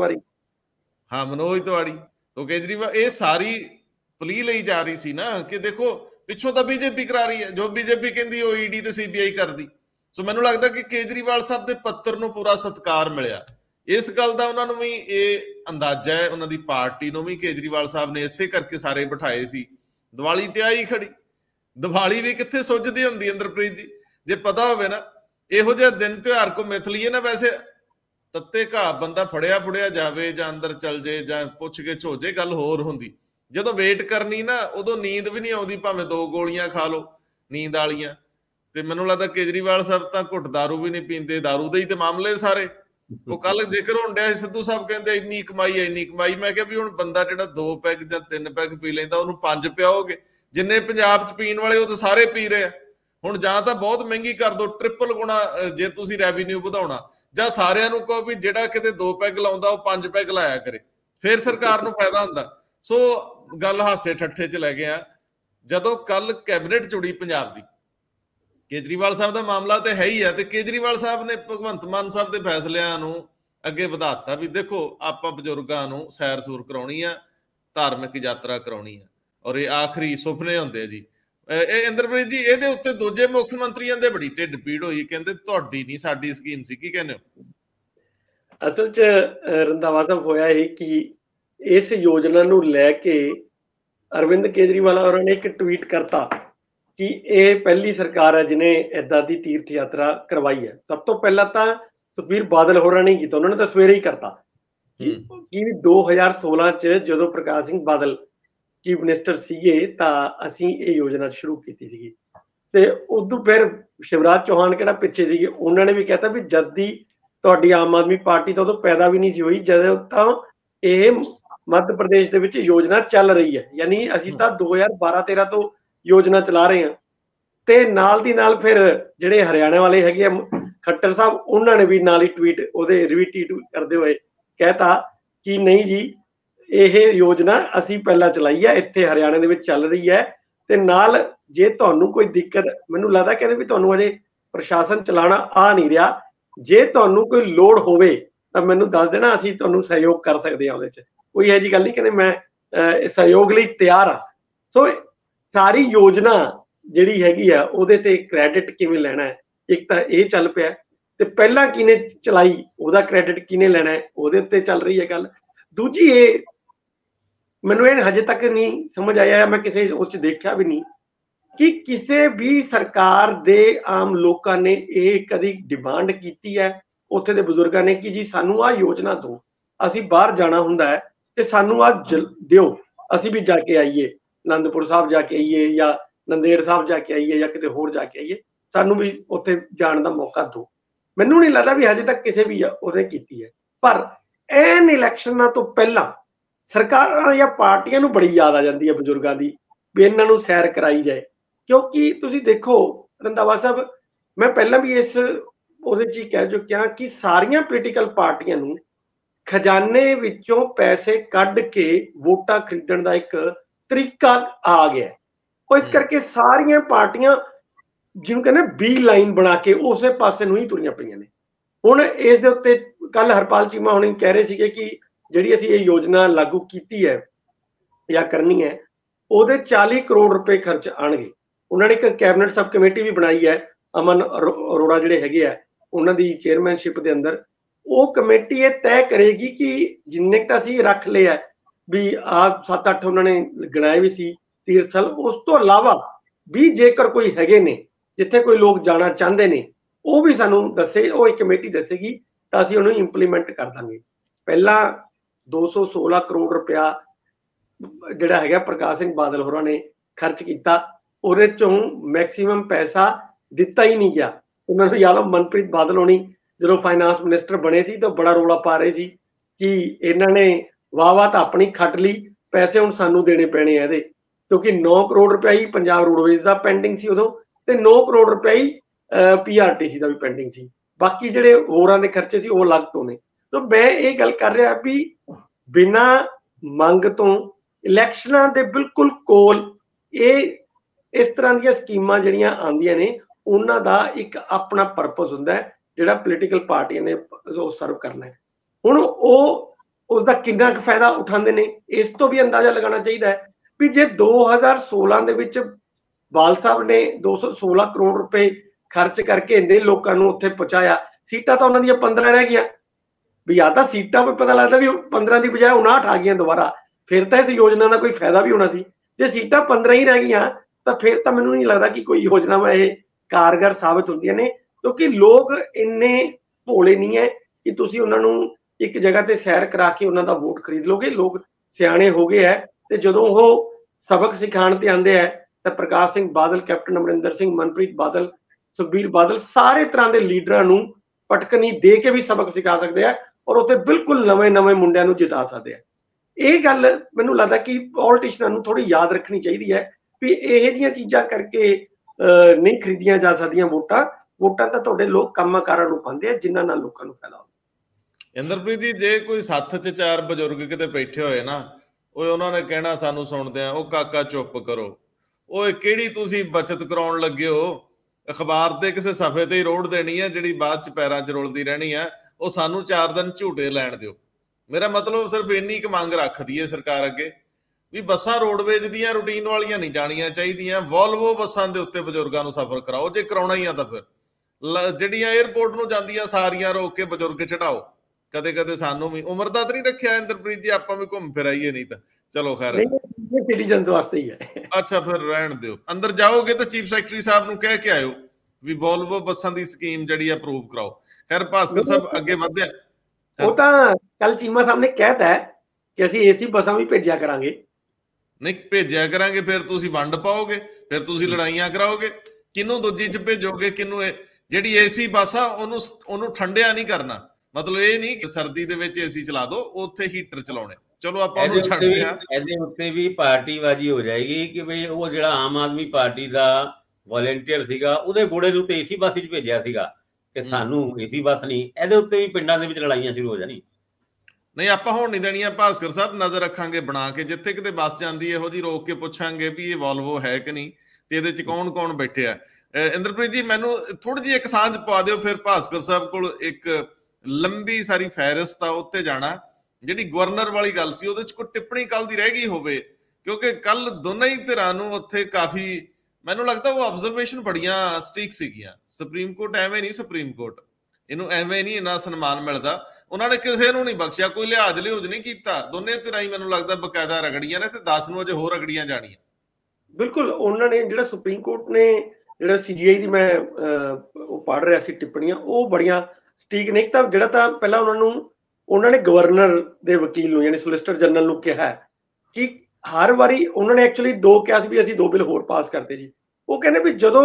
ਹਾਂ ਮਨੋਜ ਤਿਵਾੜੀ ਤੋਂ ਕੇਜਰੀਵਾਲ ਇਹ ਸਾਰੀ ਪਲੀ ਲਈ ਜਾ ਰਹੀ ਸੀ ਨਾ ਕਿ ਦੇਖੋ ਪਿੱਛੋਂ ਤਾਂ ਬੀਜੇਪੀ ਕਰਾ ਰਹੀ ਹੈ, ਜੋ ਬੀਜੇਪੀ ਕਹਿੰਦੀ ਉਹ ਈਡੀ ਤੇ ਸੀਬੀਆਈ ਕਰਦੀ। ਸੋ ਮੈਨੂੰ ਲੱਗਦਾ ਕਿ ਕੇਜਰੀਵਾਲ ਸਾਹਿਬ ਦੇ ਪੱਤਰ ਨੂੰ ਪੂਰਾ ਸਤਿਕਾਰ ਮਿਲਿਆ। ਇਸ ਗੱਲ ਦਾ ਉਹਨਾਂ ਨੂੰ ਵੀ ਇਹ ਅੰਦਾਜ਼ਾ ਹੈ, ਉਹਨਾਂ ਦੀ ਪਾਰਟੀ ਨੂੰ ਵੀ, ਕੇਜਰੀਵਾਲ ਸਾਹਿਬ ਨੇ ਇਸੇ ਕਰਕੇ ਸਾਰੇ ਬਿਠਾਏ ਸੀ। ਦੀਵਾਲੀ ਤੇ ਆਈ ਖੜੀ, ਦੀਵਾਲੀ ਵੀ ਕਿੱਥੇ ਸੁੱਝਦੀ ਹੁੰਦੀ ਇੰਦਰਪ੍ਰੀਤ ਜੀ, ਜੇ ਪਤਾ ਹੋਵੇ ਨਾ ਇਹੋ ਜਿਹਾ ਦਿਨ ਤਿਉਹਾਰ ਕੋ ਮਿਥ ਲਈਏ ਨਾ। ਵੈਸੇ ਤੱਤੇ ਘਾਹ ਬੰਦਾ ਫੜਿਆ ਫੁੜਿਆ ਜਾਵੇ ਜਾਂ ਅੰਦਰ ਚੱਲ ਜੇ ਜਾਂ ਪੁੱਛ ਕੇ ਹੋ ਜੇ, ਗੱਲ ਹੋਰ ਹੁੰਦੀ। ਜਦੋਂ ਵੇਟ ਕਰਨੀ ਨਾ ਉਦੋਂ ਨੀਂਦ ਵੀ ਨਹੀਂ ਆਉਂਦੀ, ਭਾਵੇਂ ਦੋ ਗੋਲੀਆਂ ਖਾ ਲਓ ਨੀਂਦ ਵਾਲੀਆਂ। ਤੇ ਮੈਨੂੰ ਲੱਗਦਾ ਕੇਜਰੀਵਾਲ ਸਾਹਿਬ ਤਾਂ ਘੁੱਟ ਦਾਰੂ ਵੀ ਨਹੀਂ ਪੀਂਦੇ, ਦਾਰੂ ਦੇ ਹੀ ਤੇ ਮਾਮਲੇ ਸਾਰੇ। ਉਹ ਕੱਲ ਜ਼ਿਕਰ ਹੋਣ ਡਿਆ ਸਿੱਧੂ ਸਾਹਿਬ ਕਹਿੰਦੇ ਇੰਨੀ ਕਮਾਈ ਇੰਨੀ ਕਮਾਈ। ਮੈਂ ਕਿਹਾ ਵੀ ਹੁਣ ਬੰਦਾ ਜਿਹੜਾ ਦੋ ਪੈਗ ਜਾਂ ਤਿੰਨ ਪੈਗ ਪੀ ਲੈਂਦਾ ਉਹਨੂੰ ਪੰਜ ਪਿਆਓਗੇ? ਜਿੰਨੇ ਪੰਜਾਬ 'ਚ ਪੀਣ ਵਾਲੇ ਉਹ ਤਾਂ ਸਾਰੇ ਪੀ ਰਹੇ ਆ। ਹੁਣ ਜਾਂ ਤਾਂ ਬਹੁਤ ਮਹਿੰਗੀ ਕਰ ਦੋ, ਟ੍ਰਿਪਲ ਗੁਣਾ ਜੇ ਤੁਸੀਂ ਰੈਵਨਿਊ ਵਧਾਉਣਾ, ਜਾਂ ਸਾਰਿਆਂ ਨੂੰ ਕਹੋ ਵੀ ਜਿਹੜਾ ਕਿਤੇ ਦੋ ਪੈਗ ਲਾਉਂਦਾ ਉਹ ਪੰਜ ਪੈਗ ਲਾਇਆ ਕਰੇ, ਫਿਰ ਸਰਕਾਰ ਨੂੰ ਫਾਇਦਾ ਹੁੰਦਾ। ਸੋ ਗੱਲ ਹਾਸੇ ਠੱਠੇ 'ਚ ਲੈ ਗਿਆ। ਜਦੋਂ ਕੱਲ ਕੈਬਨਿਟ ਜੁੜੀ ਪੰਜਾਬ ਦੀ, ਕੇਜਰੀਵਾਲ ਸਾਹਿਬ ਦਾ ਮਾਮਲਾ ਤੇ ਹੈ ਹੀ ਹੈ, ਤੇ ਕੇਜਰੀਵਾਲ ਸਾਹਿਬ ਨੇ ਭਗਵੰਤ ਮਾਨ ਸਾਹਿਬ ਦੇ ਫੈਸਲਿਆਂ ਨੂੰ ਅੱਗੇ ਵਧਾਤਾ ਵੀ ਦੇਖੋ ਆਪਾਂ ਬਜ਼ੁਰਗਾਂ ਨੂੰ ਸੈਰ ਸੂਰ ਕਰਾਉਣੀ ਆ, ਧਾਰਮਿਕ ਯਾਤਰਾ ਕਰਾਉਣੀ ਆ, ਔਰ ਇਹ ਆਖਰੀ ਸੁਪਨੇ ਹੁੰਦੇ ਜੀ। ਇਹ ਇੰਦਰਪ੍ਰੀਤ ਜੀ, ਇਹਦੇ ਉੱਤੇ ਦੂਜੇ ਮੁੱਖ ਮੰਤਰੀਆਂ ਦੇ ਬੜੀ ਢਿੱਡ ਪੀੜ ਹੋਈ, ਕਹਿੰਦੇ ਤੁਹਾਡੀ ਨਹੀਂ ਸਾਡੀ ਸਕੀਮ ਸੀ, ਕੀ ਕਹਿੰਦੇ ਹੋ? ਅਸਲ 'ਚ ਰੰਧਾਵਾ ਸਾਹਿਬ ਹੋਇਆ ਇਹ ਕਿ ਇਸ ਯੋਜਨਾ ਨੂੰ ਲੈ ਕੇ ਅਰਵਿੰਦ ਕੇਜਰੀਵਾਲ ਹੋਰਾਂ ਨੇ ਇੱਕ ਟਵੀਟ ਕਰਤਾ ਕਿ ਇਹ ਪਹਿਲੀ ਸਰਕਾਰ ਹੈ ਜਿਹਨੇ ਏਦਾਂ ਦੀ ਤੀਰਥ ਯਾਤਰਾ ਕਰਵਾਈ ਹੈ। ਸਭ ਤੋਂ ਪਹਿਲਾਂ ਤਾਂ ਸੁਖਬੀਰ ਬਾਦਲ ਹੋਰਾਂ ਨੇ ਕੀਤਾ, ਉਹਨਾਂ ਨੇ ਤਾਂ ਸਵੇਰੇ ਹੀ ਕਰਤਾ ਕਿ ਦੋ ਹਜ਼ਾਰ ਸੋਲਾਂ 'ਚ ਜਦੋਂ ਪ੍ਰਕਾਸ਼ ਸਿੰਘ ਬਾਦਲ ਚੀਫ ਮਿਨਿਸਟਰ ਸੀਗੇ ਤਾਂ ਅਸੀਂ ਇਹ ਯੋਜਨਾ ਸ਼ੁਰੂ ਕੀਤੀ ਸੀਗੀ। ਤੇ ਉਦੋਂ ਫਿਰ ਸ਼ਿਵਰਾਜ ਚੌਹਾਨ ਕਿਹੜਾ ਪਿੱਛੇ ਸੀਗੇ, ਉਹਨਾਂ ਨੇ ਵੀ ਕਹਿਤਾ ਵੀ ਜਦ ਦੀ ਤੁਹਾਡੀ ਆਮ ਆਦਮੀ ਪਾਰਟੀ ਤਾਂ ਉਦੋਂ ਪੈਦਾ ਵੀ ਨਹੀਂ ਸੀ ਹੋਈ, ਜਦੋਂ ਤਾਂ ਇਹ ਮੱਧ ਪ੍ਰਦੇਸ਼ ਦੇ ਵਿੱਚ ਯੋਜਨਾ ਚੱਲ ਰਹੀ ਹੈ। ਯਾਨੀ ਅਸੀਂ ਤਾਂ ਦੋ ਹਜ਼ਾਰ ਬਾਰਾਂ ਤੇਰਾਂ ਤੋਂ ਯੋਜਨਾ ਚਲਾ ਰਹੇ ਹਾਂ। ਤੇ ਨਾਲ ਦੀ ਨਾਲ ਫਿਰ ਜਿਹੜੇ ਹਰਿਆਣਾ ਵਾਲੇ ਹੈਗੇ ਆ ਖੱਟਰ ਸਾਹਿਬ, ਉਹਨਾਂ ਨੇ ਵੀ ਨਾਲ ਹੀ ਟਵੀਟ ਉਹਦੇ ਰੀਟਵੀਟ ਕਰਦੇ ਹੋਏ ਕਹਿਤਾ ਕਿ ਨਹੀਂ ਜੀ, ਇਹ ਯੋਜਨਾ ਅਸੀਂ ਪਹਿਲਾਂ ਚਲਾਈ ਹੈ, ਇੱਥੇ ਹਰਿਆਣਾ ਦੇ ਵਿੱਚ ਚੱਲ ਰਹੀ ਹੈ। ਤੇ ਨਾਲ ਜੇ ਤੁਹਾਨੂੰ ਕੋਈ ਦਿੱਕਤ, ਮੈਨੂੰ ਲੱਗਦਾ ਕਹਿੰਦੇ ਵੀ ਤੁਹਾਨੂੰ ਅਜੇ ਪ੍ਰਸ਼ਾਸਨ ਚਲਾਉਣਾ ਆ ਨਹੀਂ ਰਿਹਾ, ਜੇ ਤੁਹਾਨੂੰ ਕੋਈ ਲੋੜ ਹੋਵੇ ਤਾਂ ਮੈਨੂੰ ਦੱਸ ਦੇਣਾ, ਅਸੀਂ ਤੁਹਾਨੂੰ ਸਹਿਯੋਗ ਕਰ ਸਕਦੇ ਹਾਂ ਉਹਦੇ 'ਚ, ਕੋਈ ਇਹੋ ਜਿਹੀ ਗੱਲ ਨਹੀਂ। ਕਹਿੰਦੇ ਮੈਂ ਸਹਿਯੋਗ ਲਈ ਤਿਆਰ ਹਾਂ। ਸੋ ਸਾਰੀ ਯੋਜਨਾ ਜਿਹੜੀ ਹੈਗੀ ਆ ਉਹਦੇ ਤੇ ਕ੍ਰੈਡਿਟ ਕਿਵੇਂ ਲੈਣਾ ਹੈ, ਇੱਕ ਤਾਂ ਇਹ ਚੱਲ ਪਿਆ, ਤੇ ਪਹਿਲਾਂ ਕਿਹਨੇ ਚਲਾਈ ਉਹਦਾ ਕ੍ਰੈਡਿਟ ਕਿਹਨੇ ਲੈਣਾ ਹੈ ਉਹਦੇ ਉੱਤੇ ਚੱਲ ਰਹੀ ਹੈ ਗੱਲ। ਦੂਜੀ, ਇਹ ਮੈਨੂੰ ਇਹ ਹਜੇ ਤੱਕ ਨਹੀਂ ਸਮਝ ਆਇਆ, ਮੈਂ ਕਿਸੇ ਉਸ 'ਚ ਦੇਖਿਆ ਵੀ ਨਹੀਂ ਕਿ ਕਿਸੇ ਵੀ ਸਰਕਾਰ ਦੇ ਆਮ ਲੋਕਾਂ ਨੇ ਇਹ ਕਦੀ ਡਿਮਾਂਡ ਕੀਤੀ ਹੈ ਉੱਥੇ ਦੇ ਬਜ਼ੁਰਗਾਂ ਨੇ ਕਿ ਜੀ ਸਾਨੂੰ ਆਹ ਯੋਜਨਾ ਦਿਓ, ਅਸੀਂ ਬਾਹਰ ਜਾਣਾ ਹੁੰਦਾ ਹੈ ਤੇ ਸਾਨੂੰ ਆਹ ਦਿਓ, ਅਸੀਂ ਵੀ ਜਾ ਕੇ ਆਈਏ, ਅਨੰਦਪੁਰ ਸਾਹਿਬ ਜਾ ਕੇ ਆਈਏ ਜਾਂ ਨੰਦੇੜ ਸਾਹਿਬ ਜਾ ਕੇ ਆਈਏ ਜਾਂ ਕਿਤੇ ਹੋਰ ਜਾ ਕੇ ਆਈਏ, ਸਾਨੂੰ ਵੀ ਉੱਥੇ ਜਾਣ ਦਾ ਮੌਕਾ ਦਿਓ। ਮੈਨੂੰ ਨਹੀਂ ਲੱਗਦਾ ਵੀ ਹਜੇ ਤੱਕ ਕਿਸੇ ਵੀ ਉਹਨੇ ਕੀਤੀ ਹੈ। ਪਰ ਐਨ ਇਲੈਕਸ਼ਨਾਂ ਤੋਂ ਪਹਿਲਾਂ ਸਰਕਾਰਾਂ ਜਾਂ ਪਾਰਟੀਆਂ ਨੂੰ ਬੜੀ ਯਾਦ ਆ ਜਾਂਦੀ ਹੈ ਬਜ਼ੁਰਗਾਂ ਦੀ, ਵੀ ਇਹਨਾਂ ਨੂੰ ਸੈਰ ਕਰਾਈ ਜਾਏ। ਕਿਉਂਕਿ ਤੁਸੀਂ ਦੇਖੋ ਰੰਧਾਵਾ ਸਾਹਿਬ, ਮੈਂ ਪਹਿਲਾਂ ਵੀ ਇਸ ਉਹਦੇ 'ਚ ਹੀ ਕਹਿ ਚੁੱਕਿਆ ਕਿ ਸਾਰੀਆਂ ਪੋਲੀਟੀਕਲ ਪਾਰਟੀਆਂ ਨੂੰ ਖਜ਼ਾਨੇ ਵਿੱਚੋਂ ਪੈਸੇ ਕੱਢ ਕੇ ਵੋਟਾਂ ਖਰੀਦਣ ਦਾ ਇੱਕ ਤਰੀਕਾ ਆ ਗਿਆ। ਉਹ ਇਸ ਕਰਕੇ ਸਾਰੀਆਂ ਪਾਰਟੀਆਂ ਜਿਹਨੂੰ ਕਹਿੰਦੇ ਬੀ ਲਾਈਨ ਬਣਾ ਕੇ ਉਸੇ ਪਾਸੇ ਨੂੰ ਹੀ ਤੁਰੀਆਂ ਪਈਆਂ ਨੇ। ਹੁਣ ਇਸ ਦੇ ਉੱਤੇ ਕੱਲ ਹਰਪਾਲ ਚੀਮਾ ਹੁਣੀ ਕਹਿ ਰਹੇ ਸੀਗੇ ਕਿ ਜਿਹੜੀ ਅਸੀਂ ਇਹ ਯੋਜਨਾ ਲਾਗੂ ਕੀਤੀ ਹੈ ਜਾਂ ਕਰਨੀ ਹੈ ਉਹਦੇ ਚਾਲੀ ਕਰੋੜ ਰੁਪਏ ਖਰਚ ਆਣਗੇ। ਉਹਨਾਂ ਨੇ ਇੱਕ ਕੈਬਨਿਟ ਸਬ ਕਮੇਟੀ ਵੀ ਬਣਾਈ ਹੈ, ਅਮਨ ਅਰੋੜਾ ਜਿਹੜੇ ਹੈਗੇ ਆ ਉਹਨਾਂ ਦੀ ਚੇਅਰਮੈਨਸ਼ਿਪ ਦੇ ਅੰਦਰ। ਉਹ ਕਮੇਟੀ ਇਹ ਤੈਅ ਕਰੇਗੀ ਕਿ ਜਿੰਨੇ ਤਾਂ ਅਸੀਂ ਰੱਖ ਲਏ ਆ ਵੀ ਆਹ ਸੱਤ ਅੱਠ ਉਹਨਾਂ ਨੇ ਗਿਣਾਏ ਵੀ ਸੀ ਤੀਰਥ ਸਥਲ, ਉਸ ਤੋਂ ਇਲਾਵਾ ਵੀ ਜੇਕਰ ਕੋਈ ਹੈਗੇ ਨੇ ਜਿੱਥੇ ਕੋਈ ਲੋਕ ਜਾਣਾ ਚਾਹੁੰਦੇ ਨੇ ਉਹ ਵੀ ਸਾਨੂੰ ਦੱਸੇ, ਉਹ ਇੱਕ ਕਮੇਟੀ ਦੱਸੇਗੀ ਤਾਂ ਅਸੀਂ ਉਹਨੂੰ ਇੰਪਲੀਮੈਂਟ ਕਰ ਦਾਂਗੇ। ਪਹਿਲਾਂ ਦੋ ਸੌ ਸੋਲਾਂ ਕਰੋੜ ਰੁਪਇਆ ਜਿਹੜਾ ਹੈਗਾ ਪ੍ਰਕਾਸ਼ ਸਿੰਘ ਬਾਦਲ ਹੋਰਾਂ ਨੇ ਖਰਚ ਕੀਤਾ, ਉਹਦੇ ਚੋਂ ਮੈਕਸੀਮਮ ਪੈਸਾ ਦਿੱਤਾ ਹੀ ਨਹੀਂ ਗਿਆ। ਉਹਨਾਂ ਨੂੰ ਯਾਦ ਆ ਮਨਪ੍ਰੀਤ ਬਾਦਲ ਹੋਣੀ ਜਦੋਂ ਫਾਈਨਾਂਸ ਮਿਨਿਸਟਰ ਬਣੇ ਸੀ ਤਾਂ ਬੜਾ ਰੌਲਾ ਪਾ ਰਹੇ ਸੀ ਕਿ ਇਹਨਾਂ ਨੇ ਵਾਹ ਵਾਹ ਤਾਂ ਆਪਣੀ ਖੱਟ ਲਈ, ਪੈਸੇ ਹੁਣ ਸਾਨੂੰ ਦੇਣੇ ਪੈਣੇ ਆ ਇਹਦੇ, ਕਿਉਂਕਿ ਨੌ ਕਰੋੜ ਰੁਪਇਆ ਹੀ ਪੰਜਾਬ ਰੋਡਵੇਜ਼ ਦਾ ਪੈਂਡਿੰਗ ਸੀ ਉਦੋਂ, ਤੇ ਨੌ ਕਰੋੜ ਰੁਪਇਆ ਹੀ ਪੀਆਰਟੀਸੀ ਦਾ ਵੀ ਪੈਂਡਿੰਗ ਸੀ, ਬਾਕੀ ਜਿਹੜੇ ਹੋਰਾਂ ਦੇ ਖਰਚੇ ਸੀ ਉਹ ਅਲੱਗ ਤੋਂ ਨੇ। ਤਾਂ ਮੈਂ ਇਹ ਗੱਲ ਕਰ ਰਿਹਾ ਵੀ ਬਿਨਾਂ ਮੰਗ ਤੋਂ ਇਲੈਕਸ਼ਨਾਂ ਦੇ ਬਿਲਕੁਲ ਕੋਲ ਇਹ ਇਸ ਤਰ੍ਹਾਂ ਦੀਆਂ ਸਕੀਮਾਂ ਜਿਹੜੀਆਂ ਆਉਂਦੀਆਂ ਨੇ ਉਹਨਾਂ ਦਾ ਇੱਕ ਆਪਣਾ ਪਰਪਸ ਹੁੰਦਾ ਹੈ ਜਿਹੜਾ ਪੋਲੀਟੀਕਲ ਪਾਰਟੀਆਂ ਨੇ ਉਹ ਸਰਵ ਕਰਨਾ ਹੈ। ਹੁਣ ਉਹ ਉਸ ਦਾ ਕਿੰਨਾ ਕੁ ਫਾਇਦਾ ਉਠਾਉਂਦੇ ਨੇ ਇਸ ਤੋਂ ਵੀ ਅੰਦਾਜ਼ਾ ਲਗਾਉਣਾ ਚਾਹੀਦਾ ਹੈ ਵੀ ਜੇ ਦੋ ਹਜ਼ਾਰ ਸੋਲਾਂ ਦੇ ਵਿੱਚ ਬਾਲ ਸਾਹਿਬ ਨੇ ਦੋ ਸੌ ਸੋਲਾਂ ਕਰੋੜ ਰੁਪਏ ਖਰਚ ਕਰਕੇ ਇੰਨੇ ਲੋਕਾਂ ਨੂੰ ਉੱਥੇ ਪਹੁੰਚਾਇਆ, ਸੀਟਾਂ ਤਾਂ ਉਹਨਾਂ ਦੀਆਂ ਪੰਦਰਾਂ ਰਹਿ ਗਈਆਂ, ਵੀ ਆ ਤਾਂ ਸੀਟਾਂ ਵੀ ਪਤਾ ਲੱਗਦਾ ਵੀ ਪੰਦਰਾਂ ਦੀ ਬਜਾਏ ਉਨਾਹਠ ਆ ਗਈਆਂ ਦੁਬਾਰਾ, ਫਿਰ ਤਾਂ ਇਸ ਯੋਜਨਾ ਦਾ ਕੋਈ ਫਾਇਦਾ ਵੀ ਹੋਣਾ ਸੀ। ਜੇ ਸੀਟਾਂ ਪੰਦਰਾਂ ਹੀ ਰਹਿ ਗਈਆਂ ਤਾਂ ਫਿਰ ਤਾਂ ਮੈਨੂੰ ਨਹੀਂ ਲੱਗਦਾ ਕਿ ਕੋਈ ਯੋਜਨਾਵਾਂ ਇਹ ਕਾਰਗਰ ਸਾਬਤ ਹੁੰਦੀਆਂ ਨੇ, ਕਿਉਂਕਿ ਲੋਕ ਇੰਨੇ ਭੋਲੇ ਨਹੀਂ ਹੈ ਕਿ ਤੁਸੀਂ ਉਹਨਾਂ ਨੂੰ ਇੱਕ ਜਗ੍ਹਾ ਤੇ ਸੈਰ ਕਰਾ ਕੇ ਉਹਨਾਂ ਦਾ ਵੋਟ ਖਰੀਦ ਲੋਗੇ। ਲੋਕ ਸਿਆਣੇ ਹੋ ਗਏ ਹੈ ਤੇ ਜਦੋਂ ਉਹ ਸਬਕ ਸਿਖਾਉਣ ਤੇ ਆਉਂਦੇ ਹੈ ਤਾਂ ਪ੍ਰਕਾਸ਼ ਸਿੰਘ ਬਾਦਲ, ਕੈਪਟਨ ਅਮਰਿੰਦਰ ਸਿੰਘ, ਮਨਪ੍ਰੀਤ ਬਾਦਲ, ਸੁਖਬੀਰ ਬਾਦਲ ਸਾਰੇ ਤਰ੍ਹਾਂ ਦੇ ਲੀਡਰਾਂ ਨੂੰ ਪਟਕਣੀ ਦੇ ਕੇ ਵੀ ਸਬਕ ਸਿਖਾ ਸਕਦੇ ਆ ਔਰ ਉੱਥੇ ਬਿਲਕੁਲ ਨਵੇਂ ਨਵੇਂ ਮੁੰਡਿਆਂ ਨੂੰ ਜਿਤਾ ਸਕਦੇ ਆ। ਇਹ ਗੱਲ ਮੈਨੂੰ ਲੱਗਦਾ ਕਿ ਪੋਲੀਟੀਸ਼ੀਅਨਾਂ ਨੂੰ ਥੋੜੀ ਯਾਦ ਰੱਖਣੀ ਚਾਹੀਦੀ ਹੈ ਵੀ ਇਹ ਜਿਹੀਆਂ ਚੀਜ਼ਾਂ ਕਰਕੇ ਨਹੀਂ ਖਰੀਦੀਆਂ ਜਾ ਸਕਦੀਆਂ ਵੋਟਾਂ। ਵੋਟਾਂ ਤਾਂ ਤੁਹਾਡੇ ਲੋਕ ਕੰਮਾਂ ਕਾਰਾਂ ਨੂੰ ਪਾਉਂਦੇ ਆ ਜਿਨ੍ਹਾਂ ਨਾਲ ਲੋਕਾਂ ਨੂੰ ਫਾਇਦਾ ਹੋਵੇ। ਇੰਦਰਪ੍ਰੀਤ ਜੀ, ਜੇ ਕੋਈ ਸੱਥ 'ਚ ਚਾਰ ਬਜ਼ੁਰਗ ਕਿਤੇ ਬੈਠੇ ਹੋਏ ਨਾ, ਉਹ ਉਹਨਾਂ ਨੇ ਕਹਿਣਾ ਸਾਨੂੰ ਸੁਣਦੇ ਆ, ਉਹ ਕਾਕਾ ਚੁੱਪ ਕਰੋ, ਉਹ ਕਿਹੜੀ ਤੁਸੀਂ ਬਚਤ ਕਰਾਉਣ ਲੱਗੇ ਹੋ, ਅਖਬਾਰ ਤੇ ਕਿਸੇ ਸਫ਼ੇ ਤੇ ਹੀ ਰੋੜ ਦੇਣੀ ਹੈ ਜਿਹੜੀ ਬਾਅਦ 'ਚ ਪੈਰਾਂ 'ਚ ਰੁਲਦੀ ਰਹਿਣੀ ਹੈ, ਉਹ ਸਾਨੂੰ ਚਾਰ ਦਿਨ ਝੂਟੇ ਲੈਣ ਦਿਓ। ਮੇਰਾ ਮਤਲਬ ਸਿਰਫ ਇੰਨੀ ਕੁ ਮੰਗ ਰੱਖਦੀ ਹੈ ਸਰਕਾਰ ਅੱਗੇ ਵੀ ਬੱਸਾਂ ਰੋਡਵੇਜ ਦੀਆਂ ਰੂਟੀਨ ਵਾਲੀਆਂ ਨਹੀਂ ਜਾਣੀਆਂ ਚਾਹੀਦੀਆਂ, ਵੋਲਵੋ ਬੱਸਾਂ ਦੇ ਉੱਤੇ ਬਜ਼ੁਰਗਾਂ ਨੂੰ ਸਫ਼ਰ ਕਰਾਓ, ਜੇ ਕਰਾਉਣਾ ਹੀ ਆ ਤਾਂ ਫਿਰ ਜਿਹੜੀਆਂ ਏਅਰਪੋਰਟ ਨੂੰ ਜਾਂਦੀਆਂ ਸਾਰੀਆਂ ਰੋਕ ਕੇ ਬਜ਼ੁਰਗ ਚੜਾਓ। ਕਦੇ ਕਦੇ ਸਾਨੂੰ ਵੀ ਉਮਰ ਦਾ ਤਾਂ ਨਹੀਂ ਰੱਖਿਆ ਇੰਦਰਪ੍ਰੀਤ ਜੀ, ਆਪਾਂ ਵੀ ਘੁੰਮ ਫਿਰ ਆਈਏ, ਨਹੀਂ ਤਾਂ ਚਲੋ ਖੈਰ ਸਿਟੀਜ਼ਨਸ ਵਾਸਤੇ ਹੀ ਹੈ। ਅੱਛਾ ਫਿਰ ਰਹਿਣ ਦਿਓ, ਅੰਦਰ ਜਾਓਗੇ ਤਾਂ ਚੀਫ ਸੈਕਟਰੀ ਸਾਹਿਬ ਨੂੰ ਕਹਿ ਕੇ ਆਇਓ ਵੀ ਵੋਲਵੋ ਬੱਸਾਂ ਦੀ ਸਕੀਮ ਜਿਹੜੀ ਅਪਰੂਵ ਕਰਾਓ। ਖੈਰ ਭਾਸਕਰ ਸਾਹਿਬ ਅੱਗੇ ਵਧਦੇ ਆ। ਉਹ ਤਾਂ ਕੱਲ ਚੀਮਾ ਸਾਹਿਬ ਨੇ ਕਹਿਤਾ ਹੈ ਕਿ ਅਸੀਂ ਏਸੀ ਬੱਸਾਂ ਵੀ ਭੇਜਿਆ ਕਰਾਂਗੇ। ਨਹੀਂ ਭੇਜਿਆ ਕਰਾਂਗੇ, ਫਿਰ ਤੁਸੀਂ ਵੰਡ ਪਾਓਗੇ, ਫਿਰ ਤੁਸੀਂ ਲੜਾਈਆਂ ਕਰਾਓਗੇ, ਕਿਹਨੂੰ ਦੂਜੀ ਚ ਭੇਜੋਗੇ, ਕਿਹਨੂੰ ਇਹ ਜਿਹੜੀ ਏਸੀ ਬੱਸ ਆ ਉਹਨੂੰ ਉਹਨੂੰ ਠੰਡਿਆ ਨਹੀਂ ਕਰਨਾ। ਮਤਲਬ ਇਹ ਨਹੀਂ ਕਿ ਸਰਦੀ ਦੇ ਵਿੱਚ ਏਸੀ ਚਲਾ ਦੋ, ਉੱਥੇ ਹੀਟਰ ਚਲਾਉਣੇ। ਚਲੋ ਆਪਾਂ ਉਹਨੂੰ ਛੱਡਦੇ ਆ। ਇਹਦੇ ਉੱਤੇ ਵੀ ਪਾਰਟੀਬਾਜ਼ੀ ਹੋ ਜਾਏਗੀ ਕਿ ਬਈ ਉਹ ਜਿਹੜਾ ਆਮ ਆਦਮੀ ਪਾਰਟੀ ਦਾ ਵੋਲੰਟੀਅਰ ਸੀਗਾ ਉਹਦੇ ਬੁੜੇ ਨੂੰ ਤੇ ਏਸੀ ਬੱਸ ਵਿੱਚ ਭੇਜਿਆ ਸੀਗਾ ਕਿ ਸਾਨੂੰ ਏਸੀ ਬੱਸ ਨਹੀਂ। ਇਹਦੇ ਉੱਤੇ ਵੀ ਪਿੰਡਾਂ ਦੇ ਵਿੱਚ ਲੜਾਈਆਂ ਸ਼ੁਰੂ ਹੋ ਜਾਣੀ। ਨਹੀਂ ਆਪਾਂ ਹੁਣ ਨਹੀਂ ਦੇਣੀਆਂ ਭਾਸਕਰ ਸਾਹਿਬ, ਨਜ਼ਰ ਰੱਖਾਂਗੇ ਬਣਾ ਕੇ, ਜਿੱਥੇ ਕਿਤੇ ਬੱਸ ਜਾਂਦੀ ਇਹੋ ਜਿਹੀ ਰੋਕ ਕੇ ਪੁੱਛਾਂਗੇ ਵੀ ਇਹ ਵੋਲਵੋ ਹੈ ਕਿ ਨਹੀਂ ਤੇ ਇਹਦੇ ਚ ਕੌਣ ਕੌਣ ਬੈਠੇ ਆ। ਇੰਦਰਪ੍ਰੀਤ ਜੀ ਮੈਨੂੰ ਥੋੜੀ ਜਿਹੀ ਇੱਕ ਸਾਂਝ ਪਾ ਦਿਓ, ਫਿਰ ਭਾਸਕਰ ਸਾਹਿਬ ਕੋਲ ਇੱਕ ਲੰਬੀ ਸਾਰੀ ਫਹਿਰਿਸਤ ਆ ਉੱਤੇ ਜਾਣਾ। ਜਿਹੜੀ ਗਵਰਨਰ ਵਾਲੀ ਗੱਲ ਸੀ ਉਹਦੇ ਚ ਕੋਈ ਟਿੱਪਣੀ ਕੱਲ ਦੀ ਰਹਿ ਗਈ ਹੋਵੇ, ਕਿਉਂਕਿ ਕੱਲ ਦੋਨਾਂ ਹੀ ਧਿਰਾਂ ਨੂੰ ਉੱਥੇ ਕਾਫੀ ਮੈਨੂੰ ਲੱਗਦਾ ਉਹ ਆਬਜ਼ਰਵੇਸ਼ਨ ਬੜੀਆਂ ਸਟੀਕ ਸੀਗੀਆਂ। ਸੁਪਰੀਮ ਕੋਰਟ ਐਵੇਂ ਨਹੀਂ, ਸੁਪਰੀਮ ਕੋਰਟ ਇਹਨੂੰ ਐਵੇਂ ਨਹੀਂ ਇੰਨਾ ਸਨਮਾਨ ਮਿਲਦਾ, ਉਹਨਾਂ ਨੇ ਕਿਸੇ ਨੂੰ ਨਹੀਂ ਬਖਸ਼ਿਆ, ਕੋਈ ਲਿਹਾਜ਼ ਲਿਹੂਜ ਨਹੀਂ ਕੀਤਾ। ਦੋਨੇ ਧਿਰਾਂ ਹੀ ਮੈਨੂੰ ਲੱਗਦਾ ਬਕਾਇਦਾ ਰਗੜੀਆਂ ਨੇ ਤੇ ਦਸ ਨੂੰ ਅਜੇ ਹੋਰ ਰਗੜੀਆਂ ਜਾਣੀਆਂ। ਬਿਲਕੁਲ ਉਹਨਾਂ ਨੇ ਜਿਹੜਾ ਸੁਪਰੀਮ ਕੋਰਟ ਨੇ ਜਿਹੜਾ ਸੀਜੀਆਈ ਦੀ ਮੈਂ ਉਹ ਪੜ੍ਹ ਰਿਹਾ ਸੀ ਟਿੱਪਣੀਆਂ, ਉਹ ਬੜੀਆਂ ਸਟੀਕ ਨੇ। ਤਾਂ ਜਿਹੜਾ ਤਾਂ ਪਹਿਲਾਂ ਉਹਨਾਂ ਨੂੰ ਉਹਨਾਂ ਨੇ ਗਵਰਨਰ ਦੇ ਵਕੀਲ ਨੂੰ ਯਾਨੀ ਸੋਲਿਸਿਟਰ ਜਨਰਲ ਨੂੰ ਕਿਹਾ ਕਿ ਹਰ ਵਾਰੀ ਉਹਨਾਂ ਨੇ ਐਕਚੁਅਲੀ ਦੋ ਕਿਹਾ ਸੀ ਵੀ ਅਸੀਂ ਦੋ ਬਿੱਲ ਹੋਰ ਪਾਸ ਕਰਦੇ ਜੀ। ਉਹ ਕਹਿੰਦੇ ਵੀ ਜਦੋਂ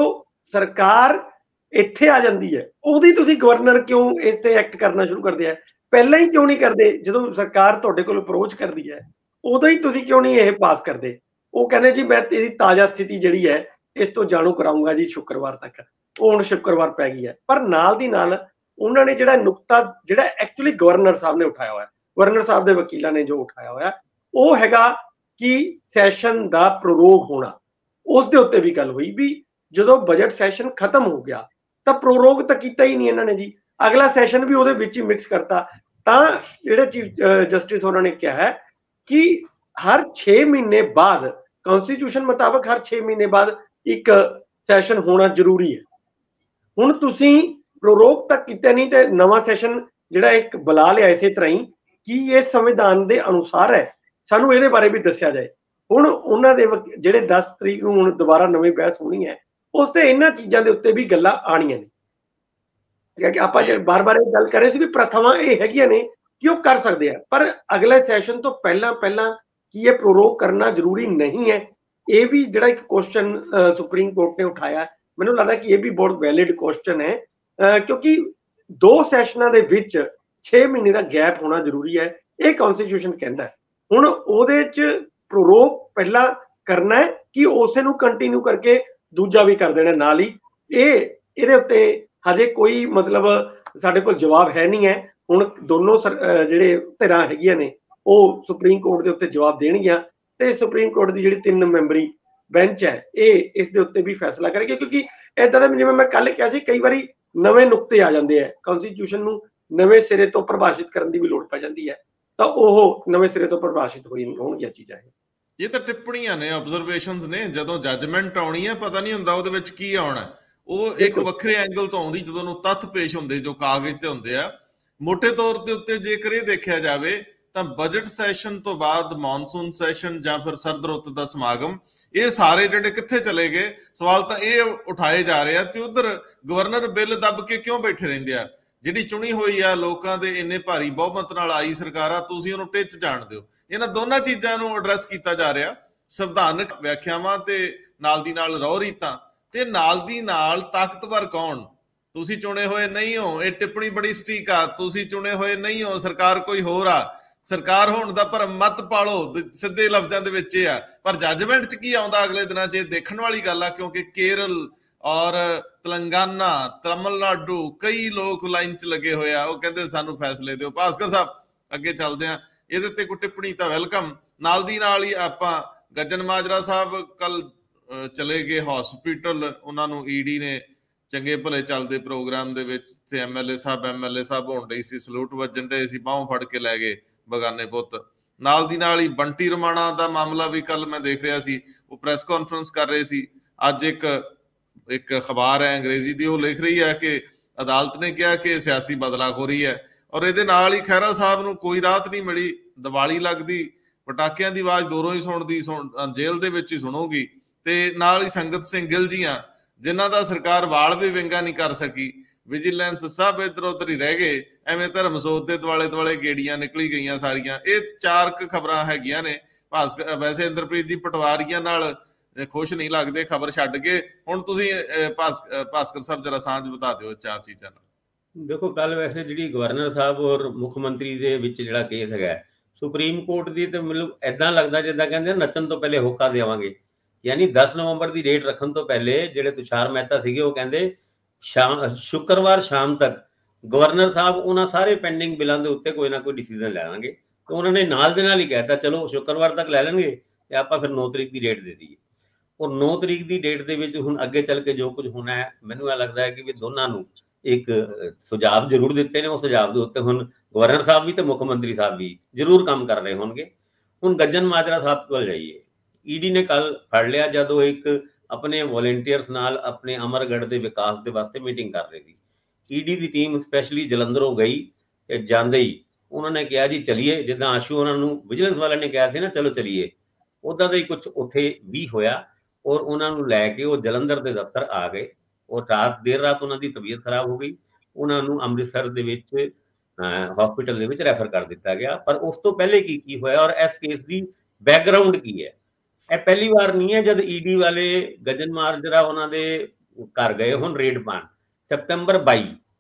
ਸਰਕਾਰ ਇੱਥੇ ਆ ਜਾਂਦੀ ਹੈ ਉਹਦੀ ਤੁਸੀਂ ਗਵਰਨਰ ਕਿਉਂ ਇਸ ਤੇ ਐਕਟ ਕਰਨਾ ਸ਼ੁਰੂ ਕਰਦੇ ਆ, ਪਹਿਲਾਂ ਹੀ ਕਿਉਂ ਨਹੀਂ ਕਰਦੇ? ਜਦੋਂ ਸਰਕਾਰ ਤੁਹਾਡੇ ਕੋਲ ਅਪਰੋਚ ਕਰਦੀ ਹੈ ਉਦੋਂ ਹੀ ਤੁਸੀਂ ਕਿਉਂ ਨਹੀਂ ਇਹ ਪਾਸ ਕਰਦੇ? ਉਹ ਕਹਿੰਦੇ ਜੀ ਮੈਂ ਇਹਦੀ ਤਾਜ਼ਾ ਸਥਿਤੀ ਜਿਹੜੀ ਹੈ ਇਸ ਤੋਂ ਜਾਣੂ ਕਰਾਉਂਗਾ ਜੀ ਸ਼ੁੱਕਰਵਾਰ ਤੱਕ। ਉਹ ਹੁਣ ਸ਼ੁੱਕਰਵਾਰ ਪੈ ਗਈ ਹੈ। ਪਰ ਨਾਲ ਦੀ ਨਾਲ ਉਹਨਾਂ ਨੇ ਜਿਹੜਾ ਨੁਕਤਾ ਜਿਹੜਾ ਐਕਚੁਅਲੀ ਗਵਰਨਰ ਸਾਹਿਬ ਨੇ ਉਠਾਇਆ ਹੋਇਆ, ਗਵਰਨਰ ਸਾਹਿਬ ਦੇ ਵਕੀਲਾਂ ਨੇ ਜੋ ਉਠਾਇਆ ਹੋਇਆ, ਉਹ ਹੈਗਾ ਕਿ ਸੈਸ਼ਨ ਦਾ ਪ੍ਰੋਰੋਗ ਹੋਣਾ। ਉਸ ਦੇ ਉੱਤੇ ਵੀ ਗੱਲ ਹੋਈ ਵੀ ਜਦੋਂ ਬਜਟ ਸੈਸ਼ਨ ਖਤਮ ਹੋ ਗਿਆ ਤਾਂ ਪ੍ਰੋਰੋਗ ਤਾਂ ਕੀਤਾ ਹੀ ਨਹੀਂ ਇਹਨਾਂ ਨੇ ਜੀ, ਅਗਲਾ ਸੈਸ਼ਨ ਵੀ ਉਹਦੇ ਵਿੱਚ ਹੀ ਮਿਕਸ ਕਰਤਾ। ਤਾਂ ਜਿਹੜੇ ਚੀਫ ਜਸਟਿਸ ਉਹਨਾਂ ਨੇ ਕਿਹਾ ਹੈ ਕਿ ਹਰ ਛੇ ਮਹੀਨੇ ਬਾਅਦ ਕਨਸਟੀਟਿਊਸ਼ਨ ਮੁਤਾਬਕ ਹਰ ਛੇ ਮਹੀਨੇ ਬਾਅਦ ਇੱਕ ਸੈਸ਼ਨ ਹੋਣਾ ਜ਼ਰੂਰੀ ਹੈ। ਹੁਣ ਤੁਸੀਂ ਪ੍ਰੋਰੋਗ ਤੱਕ ਕੀਤਾ ਨਹੀਂ ਤੇ ਨਵਾਂ ਸੈਸ਼ਨ ਜਿਹੜਾ ਇੱਕ ਬੁਲਾ ਲਿਆ ਇਸੇ ਤਰ੍ਹਾਂ ਹੀ, ਕੀ ਇਹ ਸੰਵਿਧਾਨ ਦੇ ਅਨੁਸਾਰ ਹੈ? ਸਾਨੂੰ ਇਹਦੇ ਬਾਰੇ ਵੀ ਦੱਸਿਆ ਜਾਏ। ਹੁਣ ਉਹਨਾਂ ਦੇ ਜਿਹੜੇ ਦਸ ਤਰੀਕ ਨੂੰ ਹੁਣ ਦੁਬਾਰਾ ਨਵੀਂ ਬਹਿਸ ਹੋਣੀ ਹੈ ਉਸ ਤੇ ਇਹਨਾਂ ਚੀਜ਼ਾਂ ਦੇ ਉੱਤੇ ਵੀ ਗੱਲਾਂ ਆਣੀਆਂ ਨੇ। ਕਿਉਂਕਿ ਆਪਾਂ ਜੇ ਬਾਰ-ਬਾਰ ਇਹ ਗੱਲ ਕਰ ਰਹੇ ਸੀ ਵੀ ਪ੍ਰਥਾਵਾਂ ਇਹ ਹੈਗੀਆਂ ਨੇ ਕਿ ਉਹ ਕਰ ਸਕਦੇ ਆ, ਪਰ ਅਗਲੇ ਸੈਸ਼ਨ ਤੋਂ ਪਹਿਲਾਂ ਪਹਿਲਾਂ ਕੀ ਇਹ ਪ੍ਰੋਰੋਗ ਕਰਨਾ ਜ਼ਰੂਰੀ ਨਹੀਂ ਹੈ? ਇਹ ਵੀ ਜਿਹੜਾ ਇੱਕ ਕੁਐਸਚਨ ਸੁਪਰੀਮ ਕੋਰਟ ਨੇ ਉਠਾਇਆ, ਮੈਨੂੰ ਲੱਗਦਾ ਕਿ ਇਹ ਵੀ ਬਹੁਤ ਵੈਲਿਡ ਕੁਐਸਚਨ ਹੈ, ਕਿਉਂਕਿ ਦੋ ਸੈਸ਼ਨਾਂ ਦੇ ਵਿੱਚ ਛੇ ਮਹੀਨੇ ਦਾ ਗੈਪ ਹੋਣਾ ਜ਼ਰੂਰੀ ਹੈ, ਇਹ ਕਨਸਟੀਟਿਊਸ਼ਨ ਕਹਿੰਦਾ। ਹੁਣ ਉਹਦੇ ਚ ਪ੍ਰੋਰੋਗ ਪਹਿਲਾਂ ਕਰਨਾ ਹੈ ਕਿ ਉਸੇ ਨੂੰ ਕੰਟੀਨਿਊ ਕਰਕੇ ਦੂਜਾ ਵੀ ਕਰ ਦੇਣਾ ਨਾਲ ਹੀ? ਇਹ ਇਹਦੇ ਉੱਤੇ ਹਜੇ ਕੋਈ ਮਤਲਬ ਸਾਡੇ ਕੋਲ ਜਵਾਬ ਹੈ ਨਹੀਂ ਹੈ। ਹੁਣ ਦੋਨੋਂ ਜਿਹੜੇ ਧਿਰਾਂ ਹੈਗੀਆਂ ਨੇ ਉਹ ਸੁਪਰੀਮ ਕੋਰਟ ਦੇ ਉੱਤੇ ਜਵਾਬ ਦੇਣਗੀਆਂ ਤੇ ਸੁਪਰੀਮ ਕੋਰਟ ਦੀ ਜਿਹੜੀ ਤਿੰਨ ਮੈਂਬਰੀ ਬੈਂਚ ਹੈ ਇਹ ਇਸ ਦੇ ਉੱਤੇ ਵੀ ਫੈਸਲਾ ਕਰੇਗੀ। ਕਿਉਂਕਿ ਏਦਾਂ ਦਾ ਜਿਵੇਂ ਮੈਂ ਕੱਲ ਕਿਹਾ ਸੀ, ਕਈ ਵਾਰੀ ਨਵੇਂ ਨੁਕਤੇ ਆ ਜਾਂਦੇ ਆ, ਕਨਸਟੀਟਿਊਸ਼ਨ ਨੂੰ ਨਵੇਂ ਸਿਰੇ ਤੋਂ ਪ੍ਰਭਾਸ਼ਿਤ ਕਰਨ ਦੀ ਵੀ ਲੋੜ ਪੈ ਜਾਂਦੀ ਹੈ, ਤਾਂ ਉਹ ਨਵੇਂ ਸਿਰੇ ਤੋਂ ਪ੍ਰਭਾਸ਼ਿਤ ਹੋਈ ਹੋਣਗੀਆਂ ਚੀਜ਼ਾਂ। ਇਹ ਤਾਂ ਟਿੱਪਣੀਆਂ ਨੇ, ਆਬਜ਼ਰਵੇਸ਼ਨਸ ਨੇ। ਜਦੋਂ ਜੱਜਮੈਂਟ ਆਉਣੀ ਹੈ ਪਤਾ ਨਹੀਂ ਹੁੰਦਾ ਉਹਦੇ ਵਿੱਚ ਕੀ ਆਉਣਾ, ਉਹ ਇੱਕ ਵੱਖਰੇ ਐਂਗਲ ਤੋਂ ਆਉਂਦੀ ਜਦੋਂ ਨੂੰ ਤੱਥ ਪੇਸ਼ ਹੁੰਦੇ ਜੋ ਕਾਗਜ਼ ਤੇ ਹੁੰਦੇ ਆ। ਮੋਟੇ ਤੌਰ ਦੇ ਉੱਤੇ ਜੇਕਰ ਇਹ ਦੇਖਿਆ ਜਾਵੇ ਤਾਂ ਬਜਟ ਸੈਸ਼ਨ ਤੋਂ ਬਾਅਦ ਮੌਨਸੂਨ ਸੈਸ਼ਨ ਜਾਂ ਫਿਰ ਸਰਦ ਰੁੱਤ ਦਾ ਸਮਾਗਮ, ਇਹ ਸਾਰੇ ਜਿਹੜੇ ਕਿੱਥੇ ਚਲੇ ਗਏ? ਸਵਾਲ ਤਾਂ ਇਹ ਉਠਾਏ ਜਾ ਰਹੇ ਆ ਤੇ ਉਧਰ ਗਵਰਨਰ ਬਿੱਲ ਦੱਬ ਕੇ ਕਿਉਂ ਬੈਠੇ ਰਹਿੰਦੇ ਆ? ਜਿਹੜੀ ਚੁਣੀ ਹੋਈ ਆ ਲੋਕਾਂ ਦੇ ਇੰਨੇ ਭਾਰੀ ਬਹੁਮਤ ਨਾਲ ਆਈ ਸਰਕਾਰ ਆ, ਤੁਸੀਂ ਉਹਨੂੰ ਟਿੱਚ ਜਾਣ ਦਿਓ। ਇਹਨਾਂ ਦੋਨਾਂ ਚੀਜ਼ਾਂ ਨੂੰ ਐਡਰੈਸ ਕੀਤਾ ਜਾ ਰਿਹਾ, ਸੰਵਿਧਾਨਕ ਵਿਆਖਿਆਵਾਂ ਤੇ ਨਾਲ ਦੀ ਨਾਲ ਰਹੁ ਰੀਤਾਂ ਤੇ ਨਾਲ ਦੀ ਨਾਲ ਤਾਕਤਵਰ ਕੌਣ? ਤੁਸੀਂ ਚੁਣੇ ਹੋਏ ਨਹੀਂ ਹੋ, ਇਹ ਟਿੱਪਣੀ ਬੜੀ ਸਟੀਕ ਆ, ਤੁਸੀਂ ਚੁਣੇ ਹੋਏ ਨਹੀਂ ਹੋ, ਸਰਕਾਰ ਕੋਈ ਹੋਰ ਆ, ਸਰਕਾਰ ਹੋਣ ਦਾ ਭਰਮ ਮਤ ਪਾਲੋ, ਸਿੱਧੇ ਲਫ਼ਜ਼ਾਂ ਦੇ ਵਿੱਚ ਇਹ ਆ। ਪਰ ਜੱਜਮੈਂਟ ਚ ਕੀ ਆਉਂਦਾ ਅਗਲੇ ਦਿਨਾਂ ਚ ਇਹ ਦੇਖਣ ਵਾਲੀ ਗੱਲ ਆ, ਕਿਉਂਕਿ ਕੇਰਲ ਔਰ ਤੇਲੰਗਾਨਾ, ਤਮਿਲਨਾਡੂ ਕਈ ਲੋਕ ਲਾਈਨ ਚ ਲੱਗੇ ਹੋਏ ਆ, ਉਹ ਕਹਿੰਦੇ ਸਾਨੂੰ ਫੈਸਲੇ ਦਿਓ। ਭਾਸਕਰ ਸਾਹਿਬ ਅੱਗੇ ਚੱਲਦੇ ਆ, ਇਹਦੇ ਤੇ ਕੋਈ ਟਿੱਪਣੀ ਤਾਂ ਵੈਲਕਮ। ਨਾਲ ਦੀ ਨਾਲ ਹੀ ਆਪਾਂ ਗੱਜਨ ਮਾਜਰਾ ਸਾਹਿਬ ਕੱਲ ਚਲੇ ਗਏ ਹਸਪੀਟਲ, ਉਹਨਾਂ ਨੂੰ ਈਡੀ ਨੇ ਚੰਗੇ ਭਲੇ ਚੱਲਦੇ ਪ੍ਰੋਗਰਾਮ ਦੇ ਵਿੱਚ ਤੇ ਐਮਐਲਏ ਸਾਹਿਬ ਐਮਐਲਏ ਸਾਹਿਬ ਹੋਣ ਡਈ ਸੀ, ਸਲੂਟ ਵੱਜਣ ਡੇ ਸੀ, ਬਾਹੋਂ ਫੜ ਕੇ ਲੈ ਗਏ ਬਗਾਨੇ ਪੁੱਤ। ਨਾਲ ਦੀ ਨਾਲ ਹੀ ਬੰਟੀ ਰਮਾਣਾ ਦਾ ਮਾਮਲਾ ਵੀ ਕੱਲ ਮੈਂ ਦੇਖ ਰਿਹਾ ਸੀ, ਉਹ ਪ੍ਰੈਸ ਕਾਨਫਰੰਸ ਕਰ ਰਹੇ ਸੀ। ਅੱਜ ਇੱਕ ਇੱਕ ਅਖਬਾਰ ਹੈ ਅੰਗਰੇਜ਼ੀ ਦੀ, ਉਹ ਲਿਖ ਰਹੀ ਹੈ ਕਿ ਅਦਾਲਤ ਨੇ ਕਿਹਾ ਕਿ ਸਿਆਸੀ ਬਦਲਾਖੋਰੀ ਹੈ। ਔਰ ਇਹਦੇ ਨਾਲ ਹੀ ਖਹਿਰਾ ਸਾਹਿਬ ਨੂੰ ਕੋਈ ਰਾਹਤ ਨਹੀਂ ਮਿਲੀ। ਦੀਵਾਲੀ ਲੱਗਦੀ, ਪਟਾਕਿਆਂ ਦੀ ਆਵਾਜ਼ ਦੂਰੋਂ ਹੀ ਸੁਣਦੀ, ਸੁਣ ਜੇਲ੍ਹ ਦੇ ਵਿੱਚ ਹੀ ਸੁਣੂਗੀ। ਤੇ ਨਾਲ ਹੀ ਸੰਗਤ ਸਿੰਘ ਗਿੱਲ ਜੀਆਂ, ਜਿਨ੍ਹਾਂ ਦਾ ਸਰਕਾਰ ਵਾਲ ਵੀ ਵਿੰਗਾ ਨਹੀਂ ਕਰ ਸਕੀ, ਵਿਜੀਲੈਂਸ ਸਭ ਇੱਧਰ ਉੱਧਰ ਹੀ ਰਹਿ ਗਏ। ਐਵੇਂ ਧਰਮਸੋਤ ਦੇ ਦੁਆਲੇ ਦੁਆਲੇ ਗੇੜੀਆਂ ਨਿਕਲੀ ਗਈਆਂ ਸਾਰੀਆਂ। ਇਹ ਚਾਰ ਕੁ ਖਬਰਾਂ ਹੈਗੀਆਂ ਨੇ। ਭਾਸਕਰ ਵੈਸੇ ਇੰਦਰਪ੍ਰੀਤ ਜੀ ਪਟਵਾਰੀਆਂ ਨਾਲ ਖੁਸ਼ ਨਹੀਂ ਲੱਗਦੇ ਖਬਰ ਛੱਡ ਕੇ। ਹੁਣ ਤੁਸੀਂ ਭਾਸਕਰ ਸਾਹਿਬ ਜਰਾ ਸਾਂਝ ਬਤਾ ਦਿਓ ਚਾਰ ਚੀਜ਼ਾਂ ਨਾਲ। ਦੇਖੋ, ਕੱਲ ਵੈਸੇ ਜਿਹੜੀ ਗਵਰਨਰ ਸਾਹਿਬ ਔਰ ਮੁੱਖ ਮੰਤਰੀ ਦੇ ਵਿੱਚ ਜਿਹੜਾ ਕੇਸ ਹੈਗਾ ਸੁਪਰੀਮ ਕੋਰਟ ਦੀ, ਤੇ ਮਤਲਬ ਏਦਾਂ ਲੱਗਦਾ ਜਿੱਦਾਂ ਕਹਿੰਦੇ ਨੱਚਣ ਤੋਂ ਪਹਿਲੇ ਹੋਕਾ ਦੇਵਾਂਗੇ। ਯਾਨੀ ਦਸ ਨਵੰਬਰ ਦੀ ਡੇਟ ਰੱਖਣ ਤੋਂ ਪਹਿਲੇ ਜਿਹੜੇ ਤੁਸ਼ਾਰ ਮਹਿਤਾ ਸੀਗੇ ਉਹ ਕਹਿੰਦੇ ਸ਼ਾਮ ਸ਼ੁੱਕਰਵਾਰ ਸ਼ਾਮ ਤੱਕ ਗਵਰਨਰ ਸਾਹਿਬ ਉਹਨਾਂ ਸਾਰੇ ਪੈਂਡਿੰਗ ਬਿੱਲਾਂ ਦੇ ਉੱਤੇ ਕੋਈ ਨਾ ਕੋਈ ਡਿਸੀਜ਼ਨ ਲੈ ਲਾਂਗੇ। ਤੇ ਉਹਨਾਂ ਨੇ ਨਾਲ ਦੇ ਨਾਲ ਹੀ ਕਹਿਤਾ ਚਲੋ ਸ਼ੁੱਕਰਵਾਰ ਤੱਕ ਲੈ ਲੈਣਗੇ ਤੇ ਆਪਾਂ ਫਿਰ ਨੌ ਤਰੀਕ ਦੀ ਡੇਟ ਦੇ ਦਈਏ। ਔਰ ਨੌ ਤਰੀਕ ਦੀ ਡੇਟ ਦੇ ਵਿੱਚ ਹੁਣ ਅੱਗੇ ਚੱਲ ਕੇ ਜੋ ਕੁਝ ਹੋਣਾ ਹੈ, ਮੈਨੂੰ ਇਹ ਲੱਗਦਾ ਹੈ ਕਿ ਵੀ ਦੋਨਾਂ ਨੂੰ ਇੱਕ ਸੁਝਾਅ ਜ਼ਰੂਰ ਦਿੱਤੇ ਨੇ। ਉਹ ਸੁਝਾਅ ਦੇ ਉੱਤੇ ਹੁਣ ਗਵਰਨਰ ਸਾਹਿਬ ਵੀ ਤੇ ਮੁੱਖ ਮੰਤਰੀ ਸਾਹਿਬ ਵੀ ਜ਼ਰੂਰ ਕੰਮ ਕਰ ਰਹੇ ਹੋਣਗੇ। ਹੁਣ ਗੱਜਨ ਮਾਜਰਾ ਸਾਹਿਬ ਕੋਲ ਜਾਈਏ। ਈਡੀ ਨੇ ਕੱਲ ਫੜ ਲਿਆ ਜਦੋਂ ਇੱਕ ਆਪਣੇ ਵੋਲੰਟੀਅਰਸ ਨਾਲ ਆਪਣੇ ਅਮਰਗੜ੍ਹ ਦੇ ਵਿਕਾਸ ਦੇ ਵਾਸਤੇ ਮੀਟਿੰਗ ਕਰ ਰਹੀ ਸੀ। ਈਡੀ ਦੀ ਟੀਮ ਸਪੈਸ਼ਲੀ ਜਲੰਧਰੋਂ ਗਈ ਤੇ ਜਾਂਦੇ ਹੀ ਉਹਨਾਂ ਨੇ ਕਿਹਾ ਜੀ ਚਲੀਏ, ਜਿੱਦਾਂ ਆਸ਼ੂ ਉਹਨਾਂ ਨੂੰ ਵਿਜੀਲੈਂਸ ਵਾਲਿਆਂ ਨੇ ਕਿਹਾ ਸੀ ਨਾ ਚਲੋ ਚਲੀਏ, ਉੱਦਾਂ ਦਾ ਹੀ ਕੁਝ ਉੱਥੇ ਵੀ ਹੋਇਆ। ਔਰ ਉਹਨਾਂ ਨੂੰ ਲੈ ਕੇ ਉਹ ਜਲੰਧਰ ਦੇ ਦਫ਼ਤਰ ਆ ਗਏ। ਔਰ ਰਾਤ ਦੇਰ ਰਾਤ ਉਹਨਾਂ ਦੀ ਤਬੀਅਤ ਖਰਾਬ ਹੋ ਗਈ। ਉਹਨਾਂ ਨੂੰ ਅੰਮ੍ਰਿਤਸਰ ਦੇ ਵਿੱਚ ਹਸਪੀਟਲ ਦੇ ਵਿੱਚ ਰੈਫਰ ਕਰ ਦਿੱਤਾ ਗਿਆ। ਪਰ ਉਸ ਤੋਂ ਪਹਿਲੇ ਕੀ ਕੀ ਹੋਇਆ ਔਰ ਇਸ ਕੇਸ ਦੀ ਬੈਕਗਰਾਉਂਡ ਕੀ ਹੈ, ਇਹ ਪਹਿਲੀ ਵਾਰ ਨਹੀਂ ਹੈ ਜਦ ਈਡੀ ਵਾਲੇ ਗੱਜਨ ਮਾਜਰਾ ਉਹਨਾਂ ਦੇ ਘਰ ਗਏ ਹੁਣ ਰੇਡ ਪਾਣ। ਸਤੰਬਰ ਬਾਈ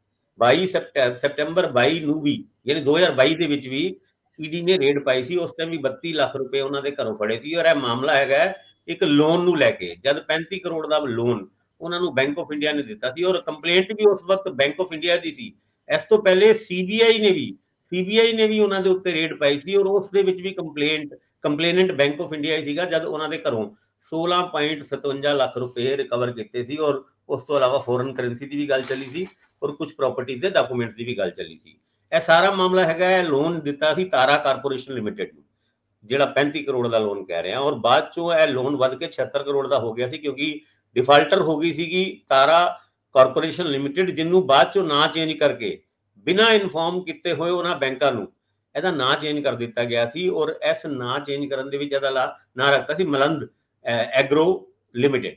ਬਾਈ ਸਤੰਬਰ ਬਾਈ ਨੂੰ ਵੀ, ਯਾਨੀ ਦੋ ਹਜ਼ਾਰ ਬਾਈ ਦੇ ਵਿੱਚ ਵੀ ਈਡੀ ਨੇ ਰੇਡ ਪਾਈ ਸੀ। ਉਸ ਟਾਈਮ ਵੀ ਬੱਤੀ ਲੱਖ ਰੁਪਏ ਉਹਨਾਂ ਦੇ ਘਰੋਂ ਫੜੇ ਸੀ। ਔਰ ਇਹ ਮਾਮਲਾ ਹੈਗਾ ਇੱਕ ਲੋਨ ਨੂੰ ਲੈ ਕੇ, ਜਦ ਪੈਂਤੀ ਕਰੋੜ ਦਾ ਲੋਨ ਉਹਨਾਂ ਨੂੰ ਬੈਂਕ ਆਫ ਇੰਡੀਆ ਨੇ ਦਿੱਤਾ ਸੀ। ਔਰ ਕੰਪਲੇਂਟ ਵੀ ਉਸ ਵਕਤ ਬੈਂਕ ਆਫ ਇੰਡੀਆ ਦੀ ਸੀ। ਇਸ ਤੋਂ ਪਹਿਲੇ ਸੀਬੀਆਈ ਨੇ ਵੀ ਸੀਬੀਆਈ ਨੇ ਵੀ ਉਹਨਾਂ ਦੇ ਉੱਤੇ ਰੇਡ ਪਾਈ ਸੀ। ਔਰ ਉਸ ਦੇ ਵਿੱਚ ਵੀ complaint complainant Bank of India ਹੀ ਸੀਗਾ, ਜਦ ਉਹਨਾਂ ਦੇ ਘਰੋਂ ਸੋਲਾਂ ਪੁਆਇੰਟ ਸਤਵੰਜਾ ਲੱਖ ਰੁਪਏ ਰਿਕਵਰ ਕੀਤੇ ਸੀ। ਔਰ ਉਸ ਤੋਂ ਇਲਾਵਾ ਫੋਰਨ ਕਰੰਸੀ ਦੀ ਵੀ ਗੱਲ ਚੱਲੀ ਸੀ ਔਰ ਕੁਝ ਪ੍ਰਾਪਰਟੀ ਦੇ ਡਾਕੂਮੈਂਟਸ ਦੀ ਵੀ ਗੱਲ ਚੱਲੀ ਸੀ। ਇਹ ਸਾਰਾ ਮਾਮਲਾ ਹੈਗਾ ਹੈ ਲੋਨ ਦਿੱਤਾ ਸੀ ਤਾਰਾ ਕਾਰਪੋਰੇਸ਼ਨ ਲਿਮਿਟਿਡ ਨੂੰ, ਜਿਹੜਾ ਪੈਂਤੀ ਕਰੋੜ ਦਾ ਲੋਨ ਕਹਿ ਰਹੇ ਆ। ਔਰ ਬਾਅਦ ਚੋਂ ਇਹ ਲੋਨ ਵੱਧ ਕੇ ਛਿਹੱਤਰ ਕਰੋੜ ਦਾ ਹੋ ਗਿਆ ਸੀ, ਕਿਉਂਕਿ ਡਿਫਾਲਟਰ ਹੋ ਗਈ ਸੀਗੀ ਤਾਰਾ ਕਾਰਪੋਰੇਸ਼ਨ ਲਿਮਿਟਿਡ, ਜਿਹਨੂੰ ਬਾਅਦ ਚੋਂ ਨਾਂ ਚੇਂਜ ਕਰਕੇ ਬਿਨਾਂ ਇਨਫੋਰਮ ਕੀਤੇ ਹੋਏ ਉਹਨਾਂ ਬੈਂਕਾਂ ਨੂੰ ਇਹਦਾ ਨਾਂ ਚੇਂਜ ਕਰ ਦਿੱਤਾ ਗਿਆ ਸੀ। ਔਰ ਇਸ ਨਾਂ ਚੇਂਜ ਕਰਨ ਦੇ ਵਿੱਚ ਇਹਦਾ ਨਾਂ ਰੱਖਤਾ ਸੀ ਮਲੰਦ ਐਗਰੋ ਲਿਮਿਟਿਡ।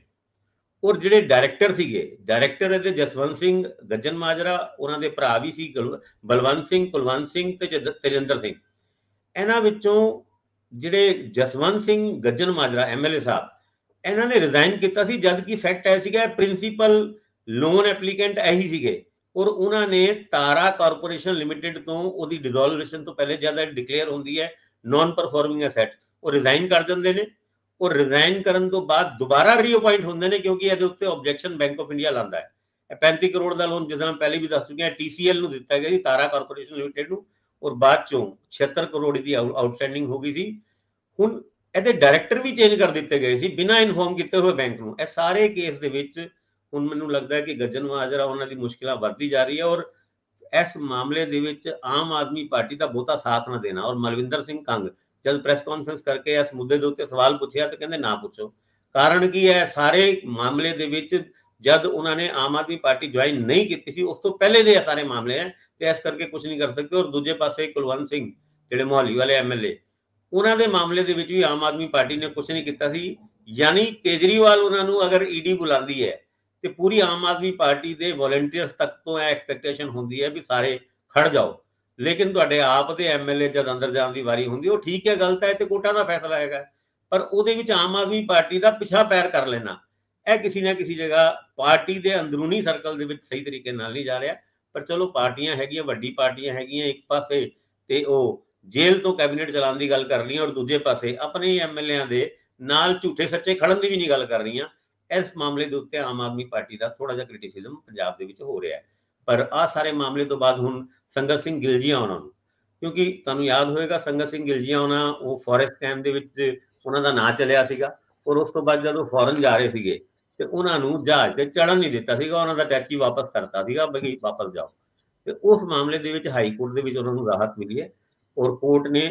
ਔਰ ਜਿਹੜੇ ਡਾਇਰੈਕਟਰ ਸੀਗੇ, ਡਾਇਰੈਕਟਰ ਇਹਦੇ ਜਸਵੰਤ ਸਿੰਘ ਗੱਜਨ ਮਾਜਰਾ, ਉਹਨਾਂ ਦੇ ਭਰਾ ਵੀ ਸੀ ਬਲਵੰਤ ਸਿੰਘ, ਕੁਲਵੰਤ ਸਿੰਘ ਤੇ ਤੇਜਿੰਦਰ ਸਿੰਘ। ਇਹਨਾਂ ਵਿੱਚੋਂ ਜਿਹੜੇ ਜਸਵੰਤ ਸਿੰਘ ਗੱਜਨ ਮਾਜਰਾ ਐਮਐਲਏ ਸਾਹਿਬ, ਇਹਨਾਂ ਨੇ ਰਿਜ਼ਾਈਨ ਕੀਤਾ ਸੀ, ਜਦ ਕਿ ਫੈਕਟ ਇਹ ਸੀਗਾ ਪ੍ਰਿੰਸੀਪਲ ਲੋਨ ਐਪਲੀਕੈਂਟ ਇਹੀ ਸੀਗੇ। ਔਰ ਉਹਨਾਂ ਨੇ ਤਾਰਾ ਕਾਰਪੋਰੇਸ਼ਨ ਲਿਮਿਟਿਡ ਤੋਂ ਉਹਦੀ ਡਿਸੋਲੂਸ਼ਨ ਤੋਂ ਪਹਿਲੇ ਜਦ ਡਿਕਲੇਅਰ ਹੁੰਦੀ ਹੈ ਨਾਨ ਪਰਫਾਰਮਿੰਗ ਐਸੈਟ, ਉਹ ਰਿਜ਼ਾਈਨ ਕਰ ਦਿੰਦੇ ਨੇ। ਔਰ ਰਿਜ਼ਾਈਨ ਕਰਨ ਤੋਂ ਬਾਅਦ ਦੁਬਾਰਾ ਰੀਅਪਾਇੰਟ ਹੁੰਦੇ ਨੇ, ਕਿਉਂਕਿ ਇਹਦੇ ਉੱਤੇ ਆਬਜੈਕਸ਼ਨ ਬੈਂਕ ਆਫ ਇੰਡੀਆ ਲਾਉਂਦਾ ਹੈ। ਇਹ ਪੈਂਤੀ ਕਰੋੜ ਦਾ ਲੋਨ ਜਿੱਦਾਂ ਪਹਿਲੇ ਵੀ ਦੱਸ ਚੁੱਕੇ ਹਾਂ ਟੀਸੀਐਲ ਨੂੰ ਦਿੱਤਾ ਗਿਆ ਸੀ, ਤਾਰਾ ਕਾਰਪੋਰੇਸ਼ਨ ਲਿਮਿਟਿਡ ਨੂੰ। ਔਰ ਬਾਅਦ ਚੋਂ ਛਿਹੱਤਰ ਕਰੋੜ ਦੀ ਆਊਟਸਟੈਂਡਿੰਗ ਹੋ ਗਈ ਸੀ। ਹੁਣ ਇਹਦੇ ਡਾਇਰੈਕਟਰ ਵੀ ਚੇਂਜ ਕਰ ਦਿੱਤੇ ਗਏ ਸੀ ਬਿਨਾਂ ਇਨਫੋਰਮ ਕੀਤੇ ਹੋਏ ਬੈਂਕ ਨੂੰ। ਇਹ ਸਾਰੇ ਕੇਸ ਦੇ ਵਿੱਚ ਹੁਣ ਮੈਨੂੰ ਲੱਗਦਾ ਹੈ ਕਿ ਗੱਜਨ ਮਾਜਰਾ ਉਹਨਾਂ ਦੀ ਮੁਸ਼ਕਿਲਾਂ ਵੱਧਦੀ ਜਾ ਰਹੀ ਹੈ। ਔਰ ਇਸ ਮਾਮਲੇ ਦੇ ਵਿੱਚ ਆਮ ਆਦਮੀ ਪਾਰਟੀ ਦਾ ਬਹੁਤਾ ਸਾਥ ਨਾ ਦੇਣਾ। ਔਰ ਮਲਵਿੰਦਰ ਸਿੰਘ ਕੰਗ ਜਦ ਪ੍ਰੈਸ ਕਾਨਫਰੰਸ ਕਰਕੇ ਇਸ ਮੁੱਦੇ ਦੇ ਉੱਤੇ ਸਵਾਲ ਪੁੱਛਿਆ ਤਾਂ ਕਹਿੰਦੇ ਨਾ ਪੁੱਛੋ। ਕਾਰਨ ਕੀ ਹੈ, ਸਾਰੇ ਮਾਮਲੇ ਦੇ ਵਿੱਚ ਜਦ ਉਹਨਾਂ ਨੇ ਆਮ ਆਦਮੀ ਪਾਰਟੀ ਜੁਆਇਨ ਨਹੀਂ ਕੀਤੀ ਸੀ, ਉਸ ਤੋਂ ਪਹਿਲੇ ਦੇ ਇਹ ਸਾਰੇ ਮਾਮਲੇ ਹੈ ਤੇ ਇਸ ਕਰਕੇ ਕੁਝ ਨਹੀਂ ਕਰ ਸਕਦੇ। ਔਰ ਦੂਜੇ ਪਾਸੇ ਕੁਲਵੰਤ ਸਿੰਘ ਜਿਹੜੇ ਮੁਹਾਲੀ ਵਾਲੇ ਐਮਐਲਏ, ਉਹਨਾਂ ਦੇ ਮਾਮਲੇ ਦੇ ਵਿੱਚ ਵੀ ਆਮ ਆਦਮੀ ਪਾਰਟੀ ਨੇ ਕੁਝ ਨਹੀਂ ਕੀਤਾ ਸੀ। ਯਾਨੀ ਕੇਜਰੀਵਾਲ ਉਹਨਾਂ ਨੂੰ ਅਗਰ ਈਡੀ ਬੁਲਾਉਂਦੀ ਹੈ ਤੇ ਪੂਰੀ ਆਮ ਆਦਮੀ ਪਾਰਟੀ ਦੇ ਵੋਲੰਟੀਅਰਸ ਤੱਕ ਤੋਂ ਇਹ ਐਕਸਪੈਕਟੇਸ਼ਨ ਹੁੰਦੀ ਹੈ ਵੀ ਸਾਰੇ ਖੜ ਜਾਓ। ਲੇਕਿਨ ਤੁਹਾਡੇ ਆਪ ਦੇ ਐਮਐਲਏ ਜਦ ਅੰਦਰ ਜਾਣ ਦੀ ਵਾਰੀ ਹੁੰਦੀ, ਉਹ ਠੀਕ ਹੈ ਗਲਤ ਹੈ ਤੇ ਕੋਰਟਾਂ ਦਾ ਫੈਸਲਾ ਹੈਗਾ, ਪਰ ਉਹਦੇ ਵਿੱਚ ਆਮ ਆਦਮੀ ਪਾਰਟੀ ਦਾ ਪਿਛਾ ਪੈਰ ਕਰ ਲੈਣਾ ਇਹ ਕਿਸੇ ਨਾ ਕਿਸੇ ਜਗ੍ਹਾ ਪਾਰਟੀ ਦੇ ਅੰਦਰੂਨੀ ਸਰਕਲ ਦੇ ਵਿੱਚ ਸਹੀ ਤਰੀਕੇ ਨਾਲ ਨਹੀਂ ਜਾ ਰਿਹਾ। ਪਰ ਚਲੋ ਪਾਰਟੀਆਂ ਹੈਗੀਆਂ, ਵੱਡੀ ਪਾਰਟੀਆਂ ਹੈਗੀਆਂ, ਇੱਕ ਪਾਸੇ ਤੇ ਉਹ ਜੇਲ੍ਹ ਤੋਂ ਕੈਬਨਿਟ ਚਲਾਉਣ ਦੀ ਗੱਲ ਕਰ ਰਹੀਆਂ ਔਰ ਦੂਜੇ ਪਾਸੇ ਆਪਣੇ ਐਮਐਲਏਆਂ ਦੇ ਨਾਲ ਝੂਠੇ ਸੱਚੇ ਖੜਨ ਦੀ ਵੀ ਨਹੀਂ ਗੱਲ ਕਰ ਰਹੀਆਂ। ਇਸ ਮਾਮਲੇ ਦੇ ਉੱਤੇ ਆਮ ਆਦਮੀ ਪਾਰਟੀ ਦਾ ਥੋੜਾ ਜਿਹਾ ਕ੍ਰਿਟਿਸਿਜ਼ਮ ਪੰਜਾਬ ਦੇ ਵਿੱਚ ਹੋ ਰਿਹਾ ਹੈ। ਪਰ ਆਹ ਸਾਰੇ ਮਾਮਲੇ ਤੋਂ ਬਾਅਦ ਹੁਣ ਸੰਗਤ ਸਿੰਘ ਗਿੱਲ ਜੀਆਂ ਉਹਨਾਂ ਨੂੰ, ਕਿਉਂਕਿ ਤੁਹਾਨੂੰ ਯਾਦ ਹੋਏਗਾ ਸੰਗਤ ਸਿੰਘ ਗਿੱਲ ਜੀਆਂ ਉਹਨਾਂ ਉਹ ਫੋਰੈਸਟ ਕੈਂਪ ਦੇ ਵਿੱਚ ਉਹਨਾਂ ਦਾ ਨਾਂ ਚੱਲਿਆ ਸੀਗਾ। ਔਰ ਉਸ ਤੋਂ ਬਾਅਦ ਜਦੋਂ ਫੋਰਨ ਜਾ ਰਹੇ ਸੀਗੇ ਤੇ ਉਹਨਾਂ ਨੂੰ ਜਹਾਜ਼ ਤੇ ਚੜ੍ਹਨ ਨਹੀਂ ਦਿੱਤਾ ਸੀਗਾ, ਉਹਨਾਂ ਦਾ ਟੈਕਸੀ ਵਾਪਸ ਕਰਤਾ ਸੀਗਾ ਬਈ ਵਾਪਸ ਜਾਓ। ਤੇ ਉਸ ਮਾਮਲੇ ਦੇ ਵਿੱਚ ਹਾਈ ਕੋਰਟ ਦੇ ਵਿੱਚ ਉਹਨਾਂ ਨੂੰ ਰਾਹਤ ਮਿਲੀ ਹੈ ਔਰ ਕੋਰਟ ਨੇ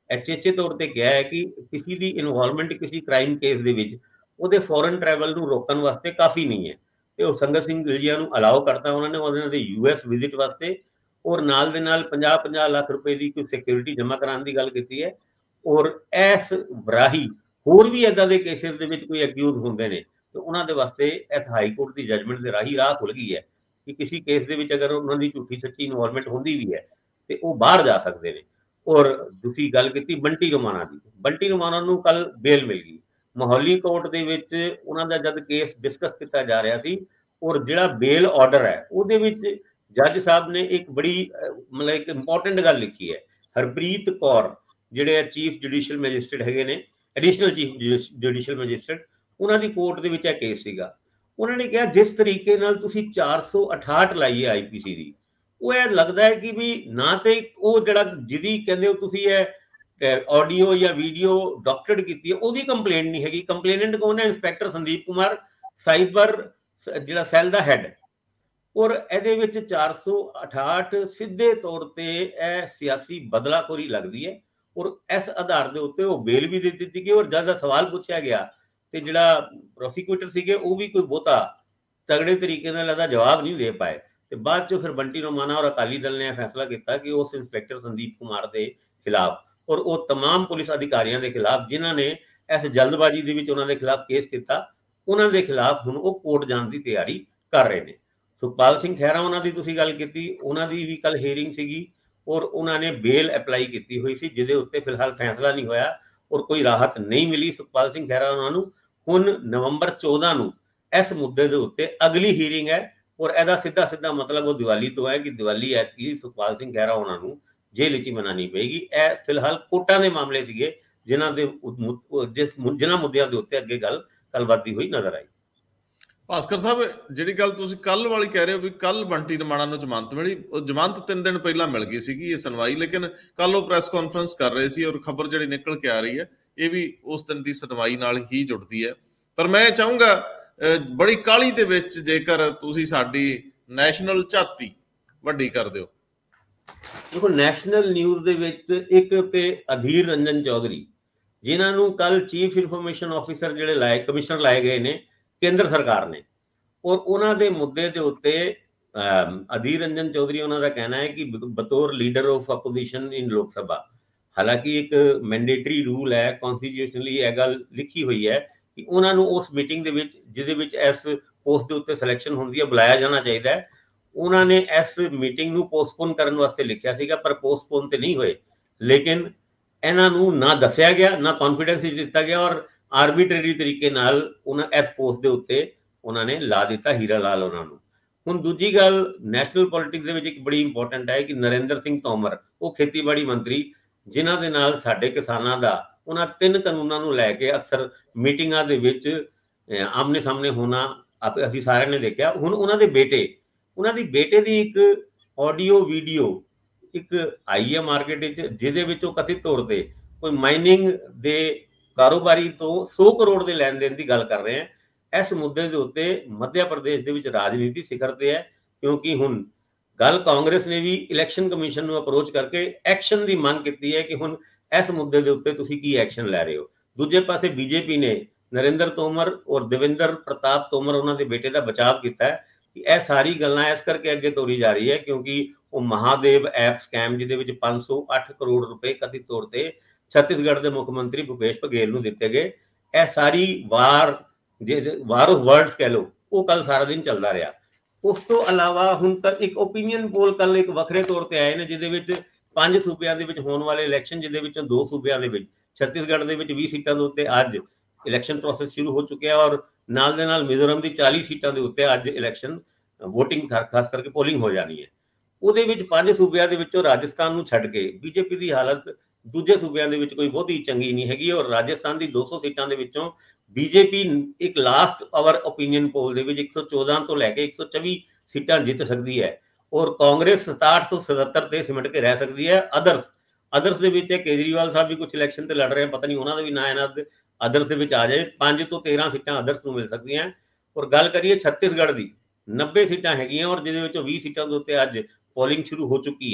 ਐਚਐਚਏ ਤੌਰ ਤੇ ਕਿਹਾ ਹੈ ਕਿ ਕਿਸੇ ਦੀ ਇਨਵੋਲਵਮੈਂਟ ਕਿਸੇ ਕ੍ਰਾਈਮ ਕੇਸ ਦੇ ਵਿੱਚ ਉਹਦੇ ਫੋਰਨ ਟਰੈਵਲ ਨੂੰ ਰੋਕਣ ਵਾਸਤੇ ਕਾਫੀ ਨਹੀਂ ਹੈ। ਤੇ ਉਹ ਸੰਗਤ ਸਿੰਘ ਗਿਲਜੀਆ ਨੂੰ ਅਲਾਉ ਕਰਤਾ ਉਹਨਾਂ ਨੇ ਉਹਨਾਂ ਦੇ ਯੂਐਸ ਵਿਜ਼ਿਟ ਵਾਸਤੇ, ਔਰ ਨਾਲ ਦੇ ਨਾਲ ਪੰਜਾਹ ਪੰਜਾਹ ਲੱਖ ਰੁਪਏ ਦੀ ਕੋਈ ਸਿਕਿਉਰਿਟੀ ਜਮ੍ਹਾਂ ਕਰਾਉਣ ਦੀ ਗੱਲ ਕੀਤੀ ਹੈ। ਔਰ ਇਸ ਰਾਹੀਂ ਹੋਰ ਵੀ ਇਦਾਂ ਦੇ ਕੇਸਿਸ ਦੇ ਵਿੱਚ ਕੋਈ ਅਕਿਊਜ਼ ਹੁੰਦੇ ਨੇ ਤੇ ਉਹਨਾਂ ਦੇ ਵਾਸਤੇ ਇਸ ਹਾਈ ਕੋਰਟ ਦੀ ਜਜਮੈਂਟ ਦੇ ਰਾਹੀਂ ਰਾਹ ਖੁੱਲ ਗਈ ਹੈ ਕਿ ਕਿਸੇ ਕੇਸ ਦੇ ਵਿੱਚ ਅਗਰ ਉਹਨਾਂ ਦੀ ਝੂਠੀ ਸੱਚੀ ਇਨਵੋਲਵਮੈਂਟ ਹੁੰਦੀ ਵੀ ਹੈ ਤੇ ਉਹ ਬਾਹਰ ਜਾ ਸਕਦੇ ਨੇ। ਔਰ ਦੂਸਰੀ ਗੱਲ ਕੀਤੀ ਬੰਟੀ ਰੋਮਾਣਾ ਦੀ, ਬੰਟੀ ਰੋਮਾਣਾ ਨੂੰ ਕੱਲ ਬੇਲ ਮਿਲ ਗਈ ਮੋਹਾਲੀ ਕੋਰਟ ਦੇ ਵਿੱਚ। ਉਹਨਾਂ ਦਾ ਜਦ ਕੇਸ ਡਿਸਕਸ ਕੀਤਾ ਜਾ ਰਿਹਾ ਸੀ ਔਰ ਜਿਹੜਾ ਬੇਲ ਆਰਡਰ ਹੈ ਉਹਦੇ ਵਿੱਚ ਜੱਜ ਸਾਹਿਬ ਨੇ ਇੱਕ ਬੜੀ ਮਤਲਬ ਇੱਕ ਇੰਪੋਰਟੈਂਟ ਗੱਲ ਲਿਖੀ ਹੈ। ਹਰਪ੍ਰੀਤ ਕੌਰ ਜਿਹੜੇ ਚੀਫ ਜੁਡੀਸ਼ੀਅਲ ਮੈਜਿਸਟਰੇਟ ਹੈਗੇ ਨੇ, ਐਡੀਸ਼ਨਲ ਚੀਫ ਜੁਡੀਸ਼ੀਅਲ ਮੈਜਿਸਟਰੇਟ, ਉਹਨਾਂ ਦੀ ਕੋਰਟ ਦੇ ਵਿੱਚ ਇਹ ਕੇਸ ਸੀਗਾ। ਉਹਨਾਂ ਨੇ ਕਿਹਾ ਜਿਸ ਤਰੀਕੇ ਨਾਲ ਤੁਸੀਂ ਚਾਰ ਸੌ ਅਠਾਹਠ ਲਾਈ ਹੈ ਆਈਪੀਸੀ ਦੀ, ਉਹ ਇਹ ਲੱਗਦਾ ਹੈ ਕਿ ਵੀ ਨਾ ਤੇ ਉਹ ਜਿਹੜਾ ਜਿਹਦੀ ਕਹਿੰਦੇ ਹੋ ਤੁਸੀਂ ਇਹ ਆਡੀਓ ਜਾਂ ਵੀਡੀਓ ਡਾਕਟਰਡ ਕੀਤੀ ਹੈ ਉਹਦੀ ਕੰਪਲੇਂਟ ਨਹੀਂ ਹੈਗੀ। ਕੰਪਲੇਨੈਂਟ ਕੌਣ ਹੈ? ਇੰਸਪੈਕਟਰ ਸੰਦੀਪ ਕੁਮਾਰ, ਸਾਈਬਰ ਜਿਹੜਾ ਸੈੱਲ ਦਾ ਹੈਡ। ਔਰ ਇਹਦੇ ਵਿੱਚ ਚਾਰ ਸੌ ਅਠਾਹਠ ਸਿੱਧੇ ਤੌਰ ਤੇ ਇਹ ਸਿਆਸੀ ਬਦਲਾਖੋਰੀ ਲੱਗਦੀ ਹੈ ਔਰ ਇਸ ਆਧਾਰ ਦੇ ਉੱਤੇ ਉਹ ਬੇਲ ਵੀ ਦੇ ਦਿੱਤੀ ਗਈ। ਔਰ ਜਦ ਦਾ ਸਵਾਲ ਪੁੱਛਿਆ ਗਿਆ ਤੇ ਜਿਹੜਾ ਪ੍ਰੋਸੀਕਿਊਟਰ ਸੀਗੇ ਉਹ ਵੀ ਕੋਈ ਬਹੁਤਾ ਤਗੜੇ ਤਰੀਕੇ ਨਾਲ ਇਹਦਾ ਜਵਾਬ ਨਹੀਂ ਦੇ ਪਾਏ। ਤੇ ਬਾਅਦ ਚੋਂ ਫਿਰ ਬੰਟੀ ਰੋਮਾਣਾ ਔਰ ਅਕਾਲੀ ਦਲ ਨੇ ਫੈਸਲਾ ਕੀਤਾ ਕਿ ਉਸ ਇੰਸਪੈਕਟਰ ਸੰਦੀਪ ਕੁਮਾਰ ਦੇ ਖਿਲਾਫ ਔਰ ਉਹ तमाम ਪੁਲਿਸ ਅਧਿਕਾਰੀਆਂ ਦੇ ਖਿਲਾਫ ਜਿਨ੍ਹਾਂ ਨੇ ਇਸ ਜਲਦਬਾਜ਼ੀ ਦੇ ਵਿੱਚ ਉਹਨਾਂ ਦੇ ਖਿਲਾਫ ਕੇਸ ਕੀਤਾ, ਉਹਨਾਂ ਦੇ ਖਿਲਾਫ ਹੁਣ ਉਹ ਕੋਰਟ ਜਾਣ ਦੀ ਤਿਆਰੀ ਕਰ ਰਹੇ ਨੇ। ਸੁਖਪਾਲ ਸਿੰਘ ਖਹਿਰਾ ਉਹਨਾਂ ਦੀ ਤੁਸੀਂ ਗੱਲ ਕੀਤੀ, ਉਹਨਾਂ ਦੀ ਵੀ ਕੱਲ ਹੀਅਰਿੰਗ ਸੀਗੀ ਔਰ ਉਹਨਾਂ ਨੇ ਬੇਲ ਅਪਲਾਈ ਕੀਤੀ ਹੋਈ ਸੀ ਜਿਹਦੇ ਉੱਤੇ ਫਿਲਹਾਲ ਫੈਸਲਾ ਨਹੀਂ ਹੋਇਆ ਔਰ ਕੋਈ ਰਾਹਤ ਨਹੀਂ ਮਿਲੀ ਸੁਖਪਾਲ ਸਿੰਘ ਖਹਿਰਾ ਉਹਨਾਂ ਨੂੰ। ਹੁਣ ਨਵੰਬਰ ਚੌਦਾਂ ਨੂੰ ਇਸ ਮੁੱਦੇ ਦੇ ਉੱਤੇ ਅਗਲੀ ਹੀਅਰਿੰਗ ਹੈ ਔਰ ਇਹਦਾ ਸਿੱਧਾ ਸਿੱਧਾ ਮਤਲਬ ਉਹ ਦੀਵਾਲੀ ਤੋਂ ਹੈ ਕਿ ਦੀਵਾਲੀ ਐਤਕੀ ਸੁਖਪਾਲ ਸਿੰਘ ਖਹਿਰਾ ਉਹਨਾਂ ਨੂੰ ਜੇਲ੍ਹ ਵਿੱਚ ਮਨਾਉਣੀ ਪਏਗੀ। ਇਹ ਫਿਲਹਾਲ ਕੋਰਟਾਂ ਦੇ ਮਾਮਲੇ ਸੀਗੇ ਜਿਨ੍ਹਾਂ ਦੇ ਜਿਨ੍ਹਾਂ ਮੁੱਦਿਆਂ ਦੇ ਉੱਤੇ ਅੱਗੇ ਗੱਲ ਕੱਲ ਵੱਧਦੀ ਹੋਈ ਨਜ਼ਰ ਆਈ। ਭਾਸਕਰ ਸਾਹਿਬ, ਜਿਹੜੀ ਗੱਲ ਤੁਸੀਂ ਕੱਲ ਵਾਲੀ ਕਹਿ ਰਹੇ ਹੋ ਵੀ ਕੱਲ ਬੰਟੀ ਰੋਮਾਣਾ ਨੂੰ ਜ਼ਮਾਨਤ ਮਿਲੀ, ਉਹ ਜ਼ਮਾਨਤ ਤਿੰਨ ਦਿਨ ਪਹਿਲਾਂ ਮਿਲ ਗਈ ਸੀਗੀ ਇਹ ਸੁਣਵਾਈ, ਲੇਕਿਨ ਕੱਲ ਉਹ ਪ੍ਰੈਸ ਕਾਨਫਰੰਸ ਕਰ ਰਹੇ ਸੀ ਔਰ ਖਬਰ ਜਿਹੜੀ ਨਿਕਲ ਕੇ ਆ ਰਹੀ ਹੈ ਇਹ ਵੀ ਉਸ ਦਿਨ ਦੀ ਸੁਣਵਾਈ ਨਾਲ ਹੀ ਜੁੜਦੀ ਹੈ। ਪਰ ਮੈਂ ਚਾਹੂੰਗਾ ਬੜੀ ਕਾਹਲੀ ਦੇ ਵਿੱਚ ਜੇਕਰ ਤੁਸੀਂ ਸਾਡੀ ਨੈਸ਼ਨਲ ਝਾਤੀ ਵੱਡੀ ਕਰ ਦਿਓ। ਦੇਖੋ, ਨੈਸ਼ਨਲ ਨਿਊਜ਼ ਦੇ ਵਿੱਚ ਇੱਕ ਤੇ ਅਧੀਰ ਰੰਜਨ ਚੌਧਰੀ ਜਿਨ੍ਹਾਂ ਨੂੰ ਕੱਲ ਚੀਫ ਇਨਫੋਰਮੇਸ਼ਨ ਆਫਿਸਰ ਜਿਹੜੇ ਲਾਏ ਕਮਿਸ਼ਨਰ ਲਾਏ ਗਏ ਨੇ ਕੇਂਦਰ ਸਰਕਾਰ ਨੇ, ਔਰ ਉਹਨਾਂ ਦੇ ਮੁੱਦੇ ਦੇ ਉੱਤੇ ਅਧੀਰ ਰੰਜਨ ਚੌਧਰੀ ਉਹਨਾਂ ਦਾ ਕਹਿਣਾ ਹੈ ਕਿ ਬਤੌਰ ਲੀਡਰ ਆਫ ਆਪੋਜੀਸ਼ਨ ਇਨ ਲੋਕ ਸਭਾ, ਹਾਲਾਂਕਿ ਇੱਕ ਮੈਂਡੇਟਰੀ ਰੂਲ ਹੈ ਕਨਸਟੀਟਿਊਸ਼ਨਲੀ ਇਹ ਗੱਲ ਲਿਖੀ ਹੋਈ ਹੈ ਕਿ ਉਹਨਾਂ ਨੂੰ ਉਸ ਮੀਟਿੰਗ ਦੇ ਵਿੱਚ ਜਿਹਦੇ ਵਿੱਚ ਇਸ ਪੋਸਟ ਦੇ ਉੱਤੇ ਸਿਲੈਕਸ਼ਨ ਹੁੰਦੀ ਹੈ ਬੁਲਾਇਆ ਜਾਣਾ ਚਾਹੀਦਾ ਹੈ। ਉਹਨਾਂ ਨੇ ਇਸ ਮੀਟਿੰਗ ਨੂੰ ਪੋਸਟਪੋਨ ਕਰਨ ਵਾਸਤੇ ਲਿਖਿਆ ਸੀਗਾ ਪਰ ਪੋਸਟਪੋਨ ਤੇ ਨਹੀਂ ਹੋਏ, ਲੇਕਿਨ ਇਹਨਾਂ ਨੂੰ ਨਾ ਦੱਸਿਆ ਗਿਆ ਨਾ ਕੌਨਫੀਡੈਂਸ ਵਿੱਚ ਦਿੱਤਾ ਗਿਆ ਔਰ ਆਰਬਿਟਰੀ ਤਰੀਕੇ ਨਾਲ ਉਹਨਾਂ ਇਸ ਪੋਸਟ ਦੇ ਉੱਤੇ ਉਹਨਾਂ ਨੇ ਲਾ ਦਿੱਤਾ ਹੀਰਾ ਲਾਲ ਉਹਨਾਂ ਨੂੰ। ਹੁਣ ਦੂਜੀ ਗੱਲ ਨੈਸ਼ਨਲ ਪੋਲਿਟਿਕਸ ਦੇ ਵਿੱਚ ਇੱਕ ਬੜੀ ਇੰਪੋਰਟੈਂਟ ਹੈ ਕਿ ਨਰਿੰਦਰ ਸਿੰਘ ਤੋਮਰ, ਉਹ ਖੇਤੀਬਾੜੀ ਮੰਤਰੀ ਜਿਨ੍ਹਾਂ ਦੇ ਨਾਲ ਸਾਡੇ ਕਿਸਾਨਾਂ ਦਾ ਉਹਨਾਂ ਤਿੰਨ ਕਾਨੂੰਨਾਂ ਨੂੰ ਲੈ ਕੇ ਅਕਸਰ ਮੀਟਿੰਗਾਂ ਦੇ ਵਿੱਚ ਆਮਨੇ ਸਾਹਮਣੇ ਹੋਣਾ ਅਸੀਂ ਸਾਰਿਆਂ ਨੇ ਦੇਖਿਆ। ਹੁਣ ਉਹਨਾਂ ਦੇ ਬੇਟੇ ਉਹਨਾਂ ਦੀ ਬੇਟੇ ਦੀ ਇੱਕ ਆਡੀਓ ਵੀਡੀਓ ਇੱਕ ਆਈ ਹੈ ਮਾਰਕੀਟ ਵਿੱਚ ਜਿਹਦੇ ਵਿੱਚ ਉਹ ਕਥਿਤ ਤੌਰ ਤੇ ਕੋਈ ਮਾਈਨਿੰਗ ਦੇ ਕਾਰੋਬਾਰੀ ਤੋਂ ਸੌ ਕਰੋੜ ਦੇ ਲੈਣ ਦੇਣ ਦੀ ਗੱਲ ਕਰ ਰਹੇ ਹੈ। ਇਸ ਮੁੱਦੇ ਦੇ ਉੱਤੇ ਮੱਧ ਪ੍ਰਦੇਸ਼ ਦੇ ਵਿੱਚ ਰਾਜਨੀਤੀ ਸਿਖਰ ਤੇ ਹੈ ਕਿਉਂਕਿ ਹੁਣ ਗੱਲ ਕਾਂਗਰਸ ਨੇ ਵੀ ਇਲੈਕਸ਼ਨ ਕਮਿਸ਼ਨ ਨੂੰ ਅਪਰੋਚ ਕਰਕੇ ਐਕਸ਼ਨ ਦੀ ਮੰਗ ਕੀਤੀ ਹੈ ਕਿ ਹੁਣ ਇਸ ਮੁੱਦੇ ਦੇ ਉੱਤੇ ਤੁਸੀਂ ਕੀ ਐਕਸ਼ਨ ਲੈ ਰਹੇ ਹੋ। ਦੂਜੇ ਪਾਸੇ ਬੀਜੇਪੀ ਨੇ ਨਰਿੰਦਰ ਤੋਮਰ ਔਰ ਦੇਵਿੰਦਰ ਪ੍ਰਤਾਪ ਤੋਮਰ ਉਹਨਾਂ ਦੇ ਬੇਟੇ ਦਾ ਬਚਾਅ ਕੀਤਾ ਹੈ ਕਿ ਇਹ ਸਾਰੀ ਗੱਲਾਂ ਇਸ ਕਰਕੇ ਅੱਗੇ ਤੋਰੀ ਜਾ ਰਹੀ ਹੈ ਕਿਉਂਕਿ ਉਹ ਮਹਾਦੇਵ ਐਪ ਸਕੈਮ ਜਿਹਦੇ ਵਿੱਚ ਪੰਜ ਸੌ ਅੱਠ ਕਰੋੜ ਰੁਪਏ ਕਥਿਤ ਤੌਰ ਤੇ ਛੱਤੀਸਗੜ੍ਹ ਦੇ ਮੁੱਖ ਮੰਤਰੀ ਭੁਪੇਸ਼ ਬਘੇਲ ਨੂੰ ਦਿੱਤੇ ਗਏ, ਇਹ ਸਾਰੀ ਵਾਰ ਵਾਰ ਆਫ ਵਰਡਸ ਕਹਿ ਲਓ ਉਹ ਕੱਲ ਸਾਰਾ ਦਿਨ ਚੱਲਦਾ ਰਿਹਾ। ਉਸ ਤੋਂ ਇਲਾਵਾ ਹੁਣ ਤੱਕ ਇੱਕ ਓਪੀਨੀਅਨ ਪੋਲ ਕੱਲ ਇੱਕ ਵੱਖਰੇ ਤੌਰ ਤੇ ਆਏ ਨੇ ਜਿਹਦੇ ਵਿੱਚ ਪੰਜ ਸੂਬਿਆਂ ਦੇ ਵਿੱਚ ਹੋਣ ਵਾਲੇ ਇਲੈਕਸ਼ਨ ਜਿਹਦੇ ਵਿੱਚੋਂ ਦੋ ਸੂਬਿਆਂ ਦੇ ਵਿੱਚ ਛੱਤੀਸਗੜ੍ਹ ਦੇ ਵਿੱਚ ਵੀਹ ਸੀਟਾਂ ਦੇ ਉੱਤੇ ਅੱਜ ਇਲੈਕਸ਼ਨ ਪ੍ਰੋਸੈਸ ਸ਼ੁਰੂ ਹੋ ਚੁੱਕਿਆ ਔਰ ਨਾਲ ਦੇ ਨਾਲ ਮਿਜ਼ੋਰਮ ਦੀ ਚਾਲੀ ਸੀਟਾਂ ਦੇ ਉੱਤੇ ਅੱਜ ਇਲੈਕਸ਼ਨ ਵੋਟਿੰਗ ਖਾਸ ਕਰਕੇ ਪੋਲਿੰਗ ਹੋ ਜਾਣੀ ਹੈ। ਉਹਦੇ ਵਿੱਚ ਪੰਜ ਸੂਬਿਆਂ ਦੇ ਵਿੱਚੋਂ ਰਾਜਸਥਾਨ ਨੂੰ ਛੱਡ ਕੇ ਬੀਜੇਪੀ ਦੀ ਹਾਲਤ ਦੂਜੇ ਸੂਬਿਆਂ ਦੇ ਵਿੱਚ ਕੋਈ ਬਹੁਤੀ ਚੰਗੀ ਨਹੀਂ ਹੈਗੀ ਔਰ ਰਾਜਸਥਾਨ ਦੀ ਦੋ ਸੌ ਸੀਟਾਂ ਦੇ ਵਿੱਚੋਂ ਬੀਜੇਪੀ ਇੱਕ ਲਾਸਟ ਆਵਰ ਓਪੀਨੀਅਨ ਪੋਲ ਦੇ ਵਿੱਚ ਇੱਕ ਸੌ ਚੌਦਾਂ ਤੋਂ ਲੈ ਕੇ ਇੱਕ ਸੌ ਚੌਵੀ ਸੀਟਾਂ ਜਿੱਤ ਸਕਦੀ ਹੈ ਔਰ ਕਾਂਗਰਸ ਸਤਾਹਠ ਤੋਂ ਸਤੱਤਰ ਤੇ ਸਿਮਟ ਕੇ ਰਹਿ ਸਕਦੀ ਹੈ। ਅਦਰਸ ਅਦਰਸ ਦੇ ਵਿੱਚ ਕੇਜਰੀਵਾਲ ਸਾਹਿਬ ਵੀ ਕੁਝ ਇਲੈਕਸ਼ਨ ਤੇ ਲੜ ਰਹੇ, ਪਤਾ ਨਹੀਂ ਉਹਨਾਂ ਦਾ ਵੀ ਨਾ ਇਹਨਾਂ ਦੇ ਅਦਰਸ ਦੇ ਵਿੱਚ ਆ ਜਾਏ, ਪੰਜ ਤੋਂ ਤੇਰਾਂ ਸੀਟਾਂ ਅਦਰਸ ਨੂੰ ਮਿਲ ਸਕਦੀਆਂ। ਔਰ ਗੱਲ ਕਰੀਏ ਛੱਤੀਸਗੜ੍ਹ ਦੀ ਨੱਬੇ ਸੀਟਾਂ ਹੈਗੀਆਂ ਔਰ ਜਿਹਦੇ ਵਿੱਚੋਂ ਵੀਹ ਸੀਟਾਂ ਦੇ ਉੱਤੇ ਅੱਜ ਪੋਲਿੰਗ ਸ਼ੁਰੂ ਹੋ ਚੁੱਕੀ ਹੈ।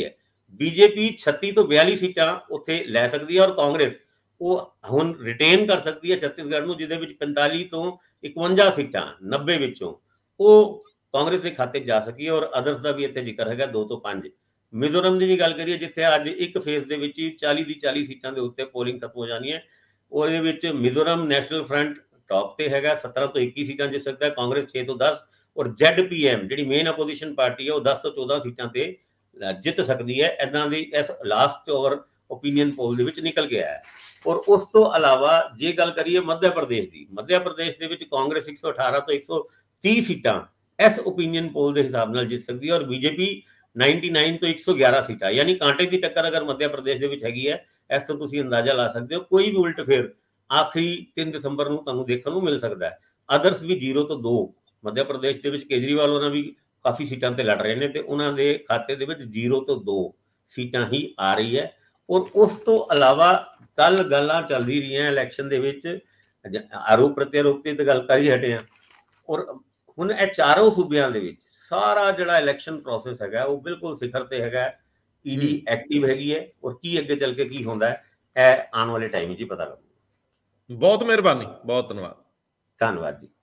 ਬੀਜੇਪੀ ਛੱਤੀ ਤੋਂ ਬਿਆਲੀ ਸੀਟਾਂ ਉੱਥੇ ਲੈ ਸਕਦੀ ਹੈ, ਔਰ ਕਾਂਗਰਸ ਉਹ ਹੁਣ ਰਿਟੇਨ ਕਰ ਸਕਦੀ ਹੈ ਛੱਤੀਸਗੜ੍ਹ ਨੂੰ, ਜਿਹਦੇ ਵਿੱਚ ਪੰਤਾਲੀ ਤੋਂ ਇਕਵੰਜਾ ਸੀਟਾਂ ਨੱਬੇ ਵਿੱਚੋਂ ਉਹ ਕਾਂਗਰਸ ਦੇ ਖਾਤੇ ਜਾ ਸਕੀ। ਔਰ ਅਦਰਸ ਦਾ ਵੀ ਇੱਥੇ ਜ਼ਿਕਰ ਹੈਗਾ ਦੋ ਤੋਂ ਪੰਜ। ਮਿਜ਼ੋਰਮ ਦੀ ਵੀ ਗੱਲ ਕਰੀਏ, ਜਿੱਥੇ ਅੱਜ ਇੱਕ ਫੇਜ਼ ਦੇ ਵਿੱਚ ਹੀ ਚਾਲੀ ਦੀ ਚਾਲੀ ਸੀਟਾਂ ਦੇ ਉੱਤੇ ਪੋਲਿੰਗ ਖਤਮ ਹੋ ਜਾਣੀ ਹੈ। ਉਹਦੇ ਵਿੱਚ ਮਿਜ਼ੋਰਮ ਨੈਸ਼ਨਲ ਫਰੰਟ ਟੌਪ ਤੇ ਹੈਗਾ, ਸਤਾਰਾਂ ਤੋਂ ਇੱਕੀ ਸੀਟਾਂ ਜਿੱਤ ਸਕਦਾ, ਕਾਂਗਰਸ ਛੇ ਤੋਂ ਦਸ, ਔਰ ਜ਼ੈਡ ਪੀ ਐਮ ਜਿਹੜੀ ਮੇਨ ਆਪੋਜੀਸ਼ਨ ਪਾਰਟੀ ਹੈ ਉਹ ਦਸ ਤੋਂ ਚੌਦਾਂ ਸੀਟਾਂ ਤੇ ਜਿੱਤ ਸਕਦੀ ਹੈ। ਇੱਦਾਂ ਦੀ ਇਸ ਲਾਸਟ ਓਵਰ ਓਪੀਨੀਅਨ ਪੋਲ ਦੇ ਵਿੱਚ ਨਿਕਲ ਗਿਆ ਹੈ। ਔਰ ਉਸ ਤੋਂ ਇਲਾਵਾ ਜੇ ਗੱਲ ਕਰੀਏ ਮੱਧ ਪ੍ਰਦੇਸ਼ ਦੀ, ਮੱਧ ਪ੍ਰਦੇਸ਼ ਦੇ ਵਿੱਚ ਕਾਂਗਰਸ ਇੱਕ ਸੌ ਅਠਾਰਾਂ ਤੋਂ ਇੱਕ ਸੌ ਤੀਹ ਸੀਟਾਂ ਇਸ ਓਪੀਨੀਅਨ ਪੋਲ ਦੇ ਹਿਸਾਬ ਨਾਲ ਜਿੱਤ ਸਕਦੀ ਹੈ, ਔਰ ਬੀਜੇਪੀ ਨਿन्यानवे ਤੋਂ ਇੱਕ ਸੌ ਗਿਆਰਾਂ ਸੀਟਾਂ, ਯਾਨੀ ਕਾਂਟੇ ਦੀ ਟੱਕਰ ਅਗਰ ਮੱਧ ਪ੍ਰਦੇਸ਼ ਦੇ ਵਿੱਚ ਹੈਗੀ ਹੈ, ਇਸ ਤੋਂ ਤੁਸੀਂ ਅੰਦਾਜ਼ਾ ਲਾ ਸਕਦੇ ਹੋ। ਕੋਈ ਵੀ ਉਲਟ ਫੇਰ ਆਖਰੀ ਤਿੰਨ ਦਸੰਬਰ ਨੂੰ ਤੁਹਾਨੂੰ ਦੇਖਣ ਨੂੰ ਮਿਲ ਸਕਦਾ ਹੈ। ਅਦਰਸ ਵੀ ਜ਼ੀਰੋ ਤੋਂ ਦੋ, ਮੱਧ ਪ੍ਰਦੇਸ਼ ਦੇ ਵਿੱਚ ਕੇਜਰੀਵਾਲ ਉਹਨਾਂ ਵੀ ਕਾਫੀ ਸੀਟਾਂ ਤੇ ਲੜ ਰਹੇ ਨੇ, ਤੇ ਉਹਨਾਂ ਦੇ ਖਾਤੇ ਦੇ ਵਿੱਚ ਜ਼ੀਰੋ ਤੋਂ ਦੋ ਸੀਟਾਂ ਹੀ ਆ ਰਹੀ ਹੈ। ਔਰ ਉਸ ਤੋਂ ਇਲਾਵਾ ਕੱਲ ਗੱਲਾਂ ਚੱਲਦੀ ਰਹੀਆਂ ਇਲੈਕਸ਼ਨ ਦੇ ਵਿੱਚ, ਆਰੋਪ ਪ੍ਰਤਿਆਰੋਪ ਦੀ ਗੱਲ ਕਰ ਹੀ ਹਟੇ ਹਾਂ, ਔਰ ਹੁਣ ਇਹ ਚਾਰੋਂ ਸੂਬਿਆਂ ਦੇ ਵਿੱਚ ਸਾਰਾ ਜਿਹੜਾ ਇਲੈਕਸ਼ਨ ਪ੍ਰੋਸੈਸ ਹੈਗਾ ਉਹ ਬਿਲਕੁਲ ਸਿਖਰ ਤੇ ਹੈਗਾ। ਈਡੀ ਐਕਟਿਵ ਹੈਗੀ ਹੈ, ਔਰ ਕੀ ਅੱਗੇ ਚੱਲ ਕੇ ਕੀ ਹੁੰਦਾ ਹੈ ਇਹ ਆਉਣ ਵਾਲੇ ਟਾਈਮ 'ਚ ਹੀ ਪਤਾ ਲੱਗੂ। ਬਹੁਤ ਮਿਹਰਬਾਨੀ, ਬਹੁਤ ਧੰਨਵਾਦ। ਧੰਨਵਾਦ ਜੀ।